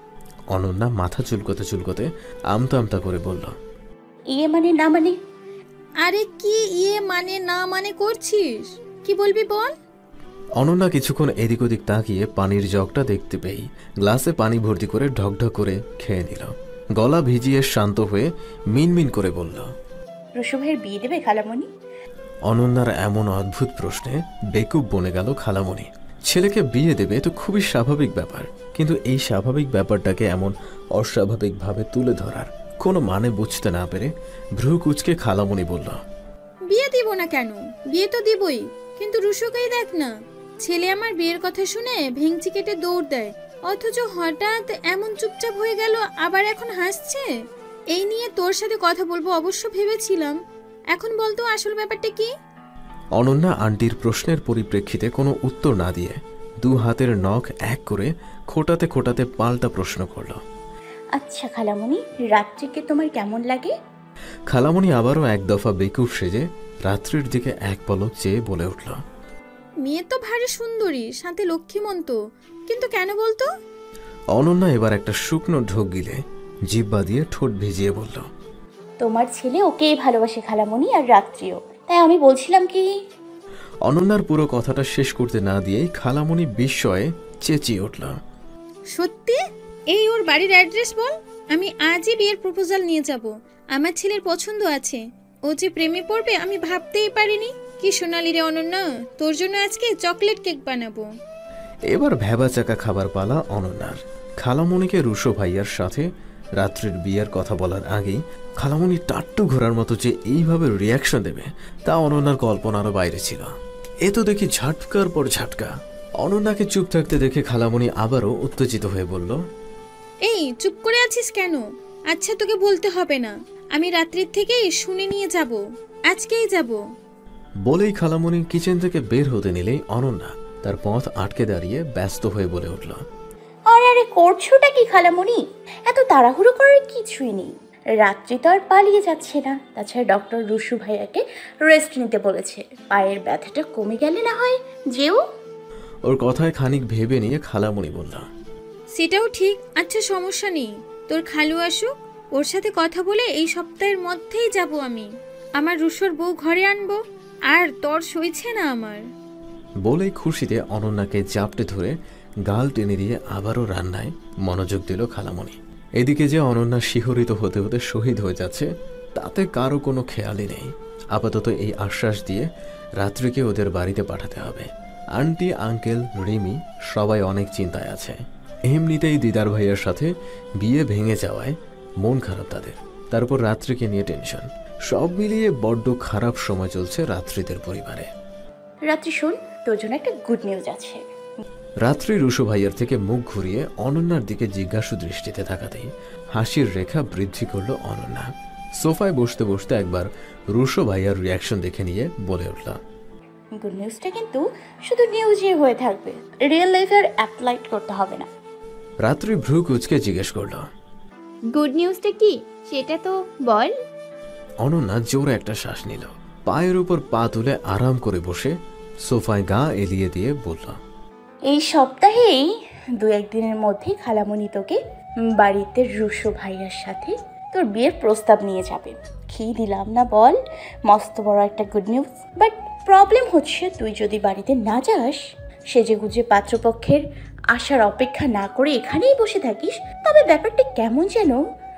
অনন্যা মাথা চুলকোতে চুলকোতে আমতা আমতা করে বলল,
ইয়ে মানে না মানে?
আরে কি ইয়ে মানে না মানে করছিস, কি বলবি বল?
অনন্যা কিছুক্ষণ এদিক ওদিক তাকিয়ে পানির জগটা দেখতে পেয়ে গ্লাসে পানি ভর্তি করে ঢকঢক করে খেয়ে নিল। গলা ভিজিয়ে শান্ত হয়ে মিনমিন করে বলল,
রুশো ভাইয়ের বিয়ে দেবে খালামণি?
অনন্যার এমন অদ্ভুত প্রশ্নে বেকুব বনে গেল খালামণি। ছেলেকে বিয়ে দেবে তো খুবই স্বাভাবিক ব্যাপার, কিন্তু এই স্বাভাবিক ব্যাপারটাকে এমন অস্বাভাবিকভাবে তুলে ধরার কোনো মানে বুঝতে না পেরে ভ্রু কুচকে খালামণি বলল,
বিয়ে দিব না কেন, বিয়ে তো দিবই, কিন্তু রুশোকেই দেখ না, ছেলে আমার বিয়ের কথা শুনে ভেঙচি কেটে দৌড় দেয়, অথচ হঠাৎ এমন চুপচাপ হয়ে গেল, আবার এখন হাসছে। এই নিয়ে তোর সাথে কথা বলবো অবশ্য ভেবেছিলাম, এখন বলতো আসল ব্যাপারটা কি?
অনন্যা আন্টির প্রশ্নের পরিপ্রেক্ষিতে কোনো উত্তর না দিয়ে দু হাতের নখ এক করে খোটাতে খোটাতে পাল্টা প্রশ্ন করল,
আচ্ছা খালামণি, রাত্রিকে তোমার কেমন লাগে?
খালামণি আবারও এক দফা বেকুব সেজে রাত্রির দিকে এক পলক চেয়ে বলে উঠল,
মেয়ে তো ভারী সুন্দরী, সাথে লক্ষ্মীমন্ত, কিন্তু কেন বলতো?
অনন্যা এবার একটা শুকনো ঢোক গিলে জিহ্বা দিয়ে ঠোঁট ভিজিয়ে বলল,
তোমার ছেলে ওকেই ভালোবাসে খালামণি, আর রাত্রিও। তাই আমি বলছিলাম কি।
অনন্যার পুরো কথাটা শেষ করতে না দিয়েই খালামণি বিস্ময়ে চেঁচিয়ে উঠল,
সত্যি? এই ওর বাড়ির অ্যাড্রেস বল, আমি আজই বিয়ের প্রপোজাল নিয়ে যাব। আমার ছেলের পছন্দ আছে, ও যে প্রেমে পড়বে আমি ভাবতেই পারিনি। কি সোনালি রে অনন্যা, তোর জন্য আজকে চকলেট কেক বানাবো।
এবার ভেবা চাকা খাবার পালা অনন্যার। খালামণিকে রুশো ভাইয়ার সাথে রাত্রির বিয়ের কথা বলার আগেই খালামণি টাট্টু ঘোরার মতো যে এইভাবে রিয়াকশন দেবে তা অনন্যার কল্পনারও বাইরে ছিল। এ তো দেখি ঝাটকার পর ঝাটকা। অনন্যাকে চুপ থাকতে দেখে খালামণি আবারও উত্তেজিত হয়ে বলল,
এই চুপ করে আছিস কেন? আচ্ছা তোকে বলতে হবে না, আমি রাত্রির থেকেই শুনে নিয়ে যাব, আজকেই যাব।
বলেই খালামণি কিচেন থেকে বের হতে নিলেই অনন্যা তার পথ আটকে দাঁড়িয়ে ব্যস্ত হয়ে বলে উঠল,
আরে আরে করছোটা কি খালামণি? এত তাড়াহুড়ো করার কিছুই নেই। রাত্রি তো আর পালিয়ে যাচ্ছে না। তাছাড়া ডক্টর রুশু ভাইয়াকে রেস্ট নিতে বলেছে, পায়ের ব্যথাটা কমে গেলে না হয় যেও।
ওর কথায় খানিক ভেবে নিয়ে খালামণি বলল,
সেটাও ঠিক। আচ্ছা সমস্যা নেই, তোর খালু আসুক, ওর সাথে কথা বলে এই সপ্তাহের মধ্যেই যাব আমি। আমার রুশোর বউ ঘরে আনবো, আর তোর সইছে না আমার।
বলেই খুশিতে অনন্যাকে জাপটে ধরে গাল টেনে দিয়ে আবারও রান্নায় মনোযোগ দিল খালামণি। এদিকে যে অনন্যা শিহরিত হতে হতে শহীদ হয়ে যাচ্ছে তাতে কারো কোনো খেয়ালই নেই। আপাতত এই আশ্বাস দিয়ে রাত্রিকে ওদের বাড়িতে পাঠাতে হবে। আন্টি, আঙ্কেল, রিমি সবাই অনেক চিন্তায় আছে। এমনিতেই দিদার ভাইয়ার সাথে বিয়ে ভেঙে যাওয়ায় মন খারাপ তাদের, তারপর রাত্রিকে নিয়ে টেনশন। সব মিলিয়ে বড্ড খারাপ সময় চলছে রাত্রিদের পরিবারে।
রাত্রি শোন, তোর জন্য একটা গুড নিউজ আছে।
রাত্রি রুশো ভাইয়ার থেকে মুখ ঘুরিয়ে অনন্যার দিকে জিজ্ঞাসু দৃষ্টিতে তাকাতেই হাসির রেখা বৃদ্ধি করলো অনন্যা। সোফায় বসতে বসতে একবার রুশো ভাইয়ার রিয়াকশন দেখে নিয়ে বলে উঠল,
গুড নিউজটা কিন্তু শুধু নিউজই হয়ে থাকবে, রিয়েল লাইফে আর অ্যাপ্লাই করতে হবে না।
রাত্রি ভ্রু কুচকে জিজ্ঞেস করল,
গুড নিউজটা কি সেটা তো বল।
অনন্যা জোরে একটা শ্বাস নিল, পায়ের উপর পা তুলে আরাম করে বসে সোফায় গা এলিয়ে দিয়ে বলল,
এই সপ্তাহেই দু একদিনের মধ্যেই খালামণি তোকে বাড়িতে রুশো ভাইয়ার সাথে তোর বিয়ের প্রস্তাব নিয়ে যাবে। কি দিলাম না বল, মস্ত বড় একটা গুড নিউজ। বাট প্রবলেম হচ্ছে, তুই যদি বাড়িতে না যাস, সেজে গুজে পাত্রপক্ষের আসার অপেক্ষা না করে এখানেই বসে থাকিস, তবে ব্যাপারটা কেমন যেন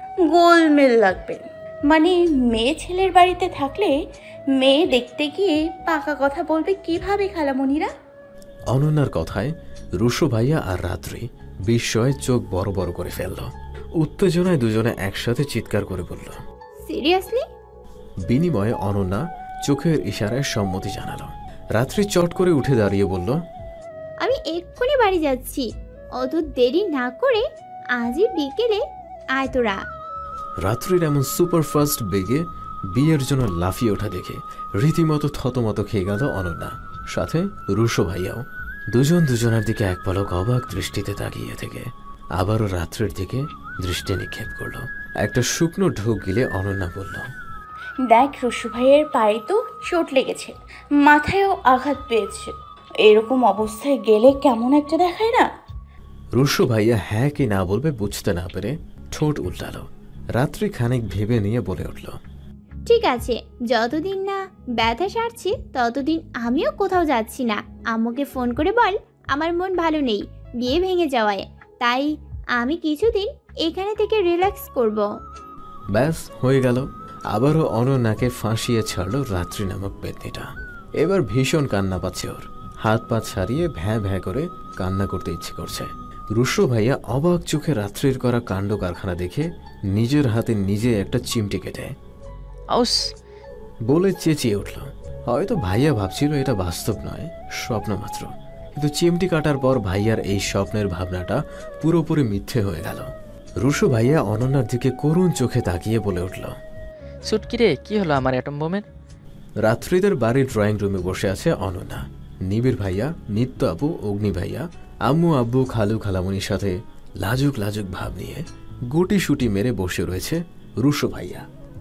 গোলমেল লাগবে। মানে মেয়ে ছেলের বাড়িতে থাকলে মেয়ে দেখতে গিয়ে পাকা কথা বলবে কিভাবে খালামণিরা?
অনন্যার কথায় রুশো ভাইয়া আর রাত্রি বিস্ময়ে চোখ বড় বড় করে ফেলল। উত্তেজনায় দুজনে একসাথে চিৎকার করে বলল,
সিরিয়াসলি?
বিনিময়ে অনন্যা চোখের ইশারায় সম্মতি জানালো। রাত্রি চট করে উঠে দাঁড়িয়ে বলল,
আমি এক্ষুনি বাড়ি যাচ্ছি, অত দেরি না করে আজই বিকেলে আয় তোরা।
রাত্রির এমন সুপারফাস্ট বেগে বিয়ের জন্য লাফিয়ে ওঠা দেখে রীতিমতো থতমত খেয়ে গেল অনন্যা, সাথে রুশো ভাইয়াও। দুজন দুজনের দিকে এক পলক অবাক দৃষ্টিতে তাকিয়ে থেকে আবারও রাত্রির দিকে দৃষ্টি নিক্ষেপ করলো। একটা শুকনো ঢোক গিলে অনন্যা বলল,
দেখ রুশু ভাইয়ের পায়ে তো চোট লেগেছে, মাথায়ও আঘাত পেয়েছে, এরকম অবস্থায় গেলে কেমন একটা দেখায় না?
রুশো ভাইয়া হ্যাঁ কি না বলবে বুঝতে না পেরে ঠোঁট উল্টালো। রাত্রি খানিক ভেবে নিয়ে বলে উঠল,
ঠিক আছে, যতদিন না ব্যথা সারছি ততদিন আমিও কোথাও যাচ্ছি না। আম্মুকে ফোন করে বল আমার মন ভালো নেই বিয়ে ভেঙে যাওয়ায়, তাই আমি কিছুদিন এখানে থেকে রিল্যাক্স করব।
ব্যাস হয়ে গেল। আবারও অনন্যাকে ফাঁসিয়ে ছাড়লো রাত্রি নামক পেতনিটা। এবার ভীষণ কান্না পাচ্ছে ওর, হাত পা ছাড়িয়ে ভ্যাঁ ভ্যাঁ করে কান্না করতে ইচ্ছে করছে। রুশো ভাইয়া অবাক চোখে রাত্রির করা কাণ্ড কারখানা দেখে নিজের হাতে নিজে একটা চিমটি কেটে
আউস
বলে চেঁচিয়ে উঠল। হয়তো ভাইয়া ভাবছিল এটা বাস্তব নয়, স্বপ্ন মাত্র, কিন্তু চিমটি কাটার পর ভাইয়ার এই স্বপ্নের ভাবনাটা পুরোপুরি মিথ্যে হয়ে গেল। রুশো ভাইয়া অনন্যার দিকে করুণ চোখে তাকিয়ে বলে উঠল,
সুটকি রে, কি হলো আমার অ্যাটম বোমের?
রাত্রিদের বাড়ির ড্রয়িং রুমে বসে আছে অনন্যা, নিবিড় ভাইয়া, নিত্য আপু, অগ্নি ভাইয়া, আম্মু আব্বু, খালু খালামণির সাথে লাজুক লাজুক ভাব নিয়ে গুটি সুটি মেরে বসে রয়েছে রুশো ভাইয়া।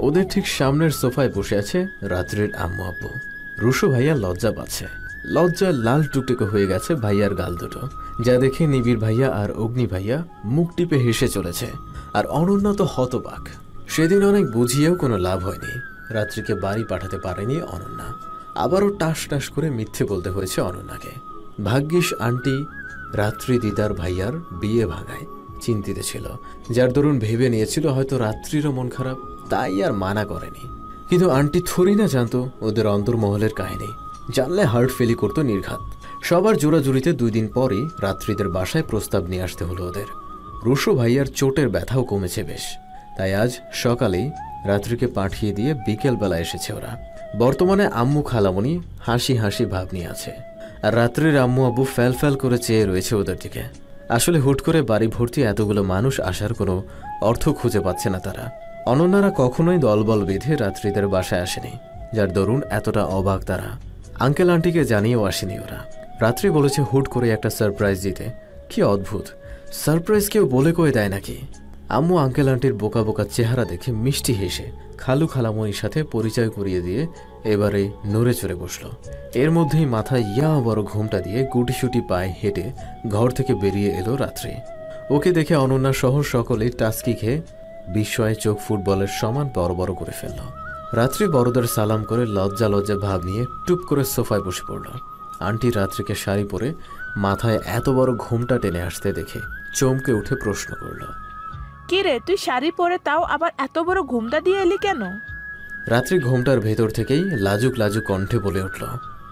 ওদের ঠিক সামনের সোফায় বসে আছে রাত্রির আম্মু আব্বু। রুশো ভাইয়া লজ্জা পাচ্ছে, লজ্জায় লাল টুকটুকে হয়ে গেছে ভাইয়ার গাল দুটো, যা দেখে নিবিড় ভাইয়া আর অগ্নি ভাইয়া মুখ টিপে হেসে চলেছে। আর অনন্যা তো হতবাক। সেদিন অনেক বুঝিয়েও কোনো লাভ হয়নি, রাত্রিকে বাড়ি পাঠাতে পারেনি অনন্যা। আবারও টাস টাস করে মিথ্যে বলতে হয়েছে অনন্যাকে। ভাগ্যিস আন্টি রাত্রি দিদার ভাইয়ার বিয়ে ভাঙায় চিন্তিত ছিল, যার দরুন ভেবে নিয়েছিল হয়তো রাত্রিরও মন খারাপ, তাই আর মানা করেনি। কিন্তু আন্টি থরি না জানতো ওদের অন্তর্মহলের কাহিনী, জানলে হার্ট ফেলি করতো নির্ঘাত। সবার জোড়াজুড়িতে দুই দিন পরই রাত্রিদের বাসায় প্রস্তাব নিয়ে আসতে হলো ওদের। রুশো ভাইয়ার চোটের ব্যথাও কমেছে বেশ, তাই আজ সকালেই রাত্রিকে পাঠিয়ে দিয়ে বিকেলবেলা এসেছে ওরা। বর্তমানে আম্মু খালামণি হাসি হাসি ভাব নিয়ে আছে, আর রাত্রির আম্মু আব্বু ফ্যাল ফ্যাল করে চেয়ে রয়েছে ওদের দিকে। আসলে হুট করে বাড়ি ভর্তি এতগুলো মানুষ আসার কোনো অর্থ খুঁজে পাচ্ছে না তারা। অনন্যারা কখনোই দলবল বেঁধে রাত্রিদের বাসায় আসেনি, যার দরুন এতটা অবাক তারা। আঙ্কেল আন্টিকে জানিয়েও আসেনি ওরা। রাত্রি বলেছে হুট করে একটা সারপ্রাইজ দিতে। কি অদ্ভুত, সারপ্রাইজ কেউ বলে কয়ে দেয় নাকি? আম্মু আঙ্কেল আন্টির বোকা বোকা চেহারা দেখে মিষ্টি হেসে খালু খালামণির সাথে পরিচয় করিয়ে দিয়ে এবারে নড়ে চড়ে বসল। এর মধ্যেই মাথায় ইয়া বড় ঘুমটা দিয়ে গুটিসুটি পায়ে হেঁটে ঘর থেকে বেরিয়ে এলো রাত্রি। ওকে দেখে অনন্যা সহ সকলেই টাস্কি খেয়ে বিস্ময়ে চোখ ফুটবলের সমান বড় বড় করে ফেলল। রাত্রি বড়দের সালাম করে লজ্জা লজ্জা ভাব নিয়ে টুপ করে সোফায় বসে পড়ল। আন্টি রাত্রিকে শাড়ি পরে মাথায় এত বড় ঘুমটা টেনে আসতে দেখে চমকে উঠে প্রশ্ন করল,
কি রে, তুই শাড়ি পরে তাও আবার এত বড় ঘুমটা দিয়ে এলি কেন?
রাত্রি ঘুমটার ভেতর থেকেই লাজুক লাজুক কণ্ঠে বলে উঠল,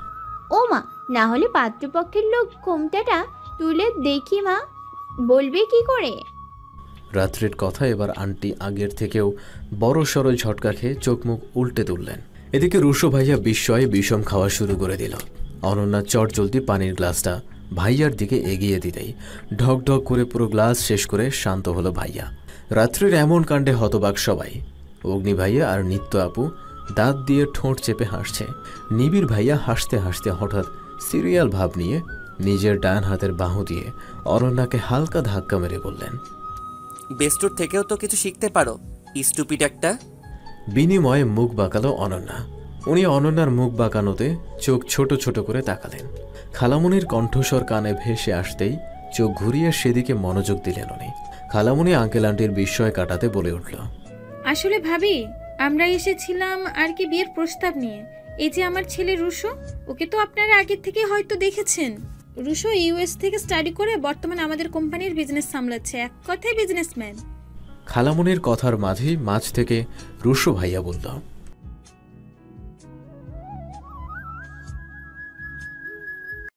ও মা, না হলে পাত্রপক্ষের লোক ঘুমটাটা তুলে দেখি মা, বলবে কি করে?
রাত্রির কথা এবার আন্টি আগের থেকেও বড় সড়ো ঝটকা খেয়ে চোখ মুখ উল্টে তুললেন। এদিকে রুশো ভাইয়া বিস্ময়ে বিষম খাওয়া শুরু করে দিল। অনন্যা চট জলদি পানির গ্লাসটা ভাইয়ার দিকে এগিয়ে দিতেই ঢক ঢক করে পুরো গ্লাস শেষ করে শান্ত হলো ভাইয়া। রাত্রির এমন কাণ্ডে হতবাক সবাই। অগ্নি ভাইয়া আর নিত্য আপু দাঁত দিয়ে ঠোঁট চেপে হাসছে। নিবিড় ভাইয়া হাসতে হাসতে হঠাৎ সিরিয়াল ভাব নিয়ে নিজের ডান হাতের বাহু দিয়ে অনন্যাকে হালকা ধাক্কা মেরে বললেন,
বেস্টুর থেকেও তো কিছু শিখতে পারো, স্টুপিড একটা।
বিনিময়ে মুখ বাঁকালো অনন্যা। উনি অনন্যার মুখ বাঁকানোতে চোখ ছোট ছোট করে তাকালেন। খালামুনির কণ্ঠস্বর কানে ভেসে আসতেই চোখ ঘুরিয়ে সেদিকে মনোযোগ দিলেন উনি। খালামুনি আঙ্কেল আন্টির বিস্ময় কাটাতে বলে উঠল,
আসলে ভাবি, আমরা এসেছিলাম আর কি বিয়ের প্রস্তাব নিয়ে। এই যে আমার ছেলে রুশো, ওকে তো আপনারা আগে থেকে হয়তো দেখেছেন। রুশো ইউএস থেকে স্টাডি করে বর্তমানে আমাদের কোম্পানির বিজনেস সামলাচ্ছে, এক কথায় বিজনেসম্যান।
খালামুনির কথার মাঝেই মাঝ থেকে রুশো ভাইয়া বলল,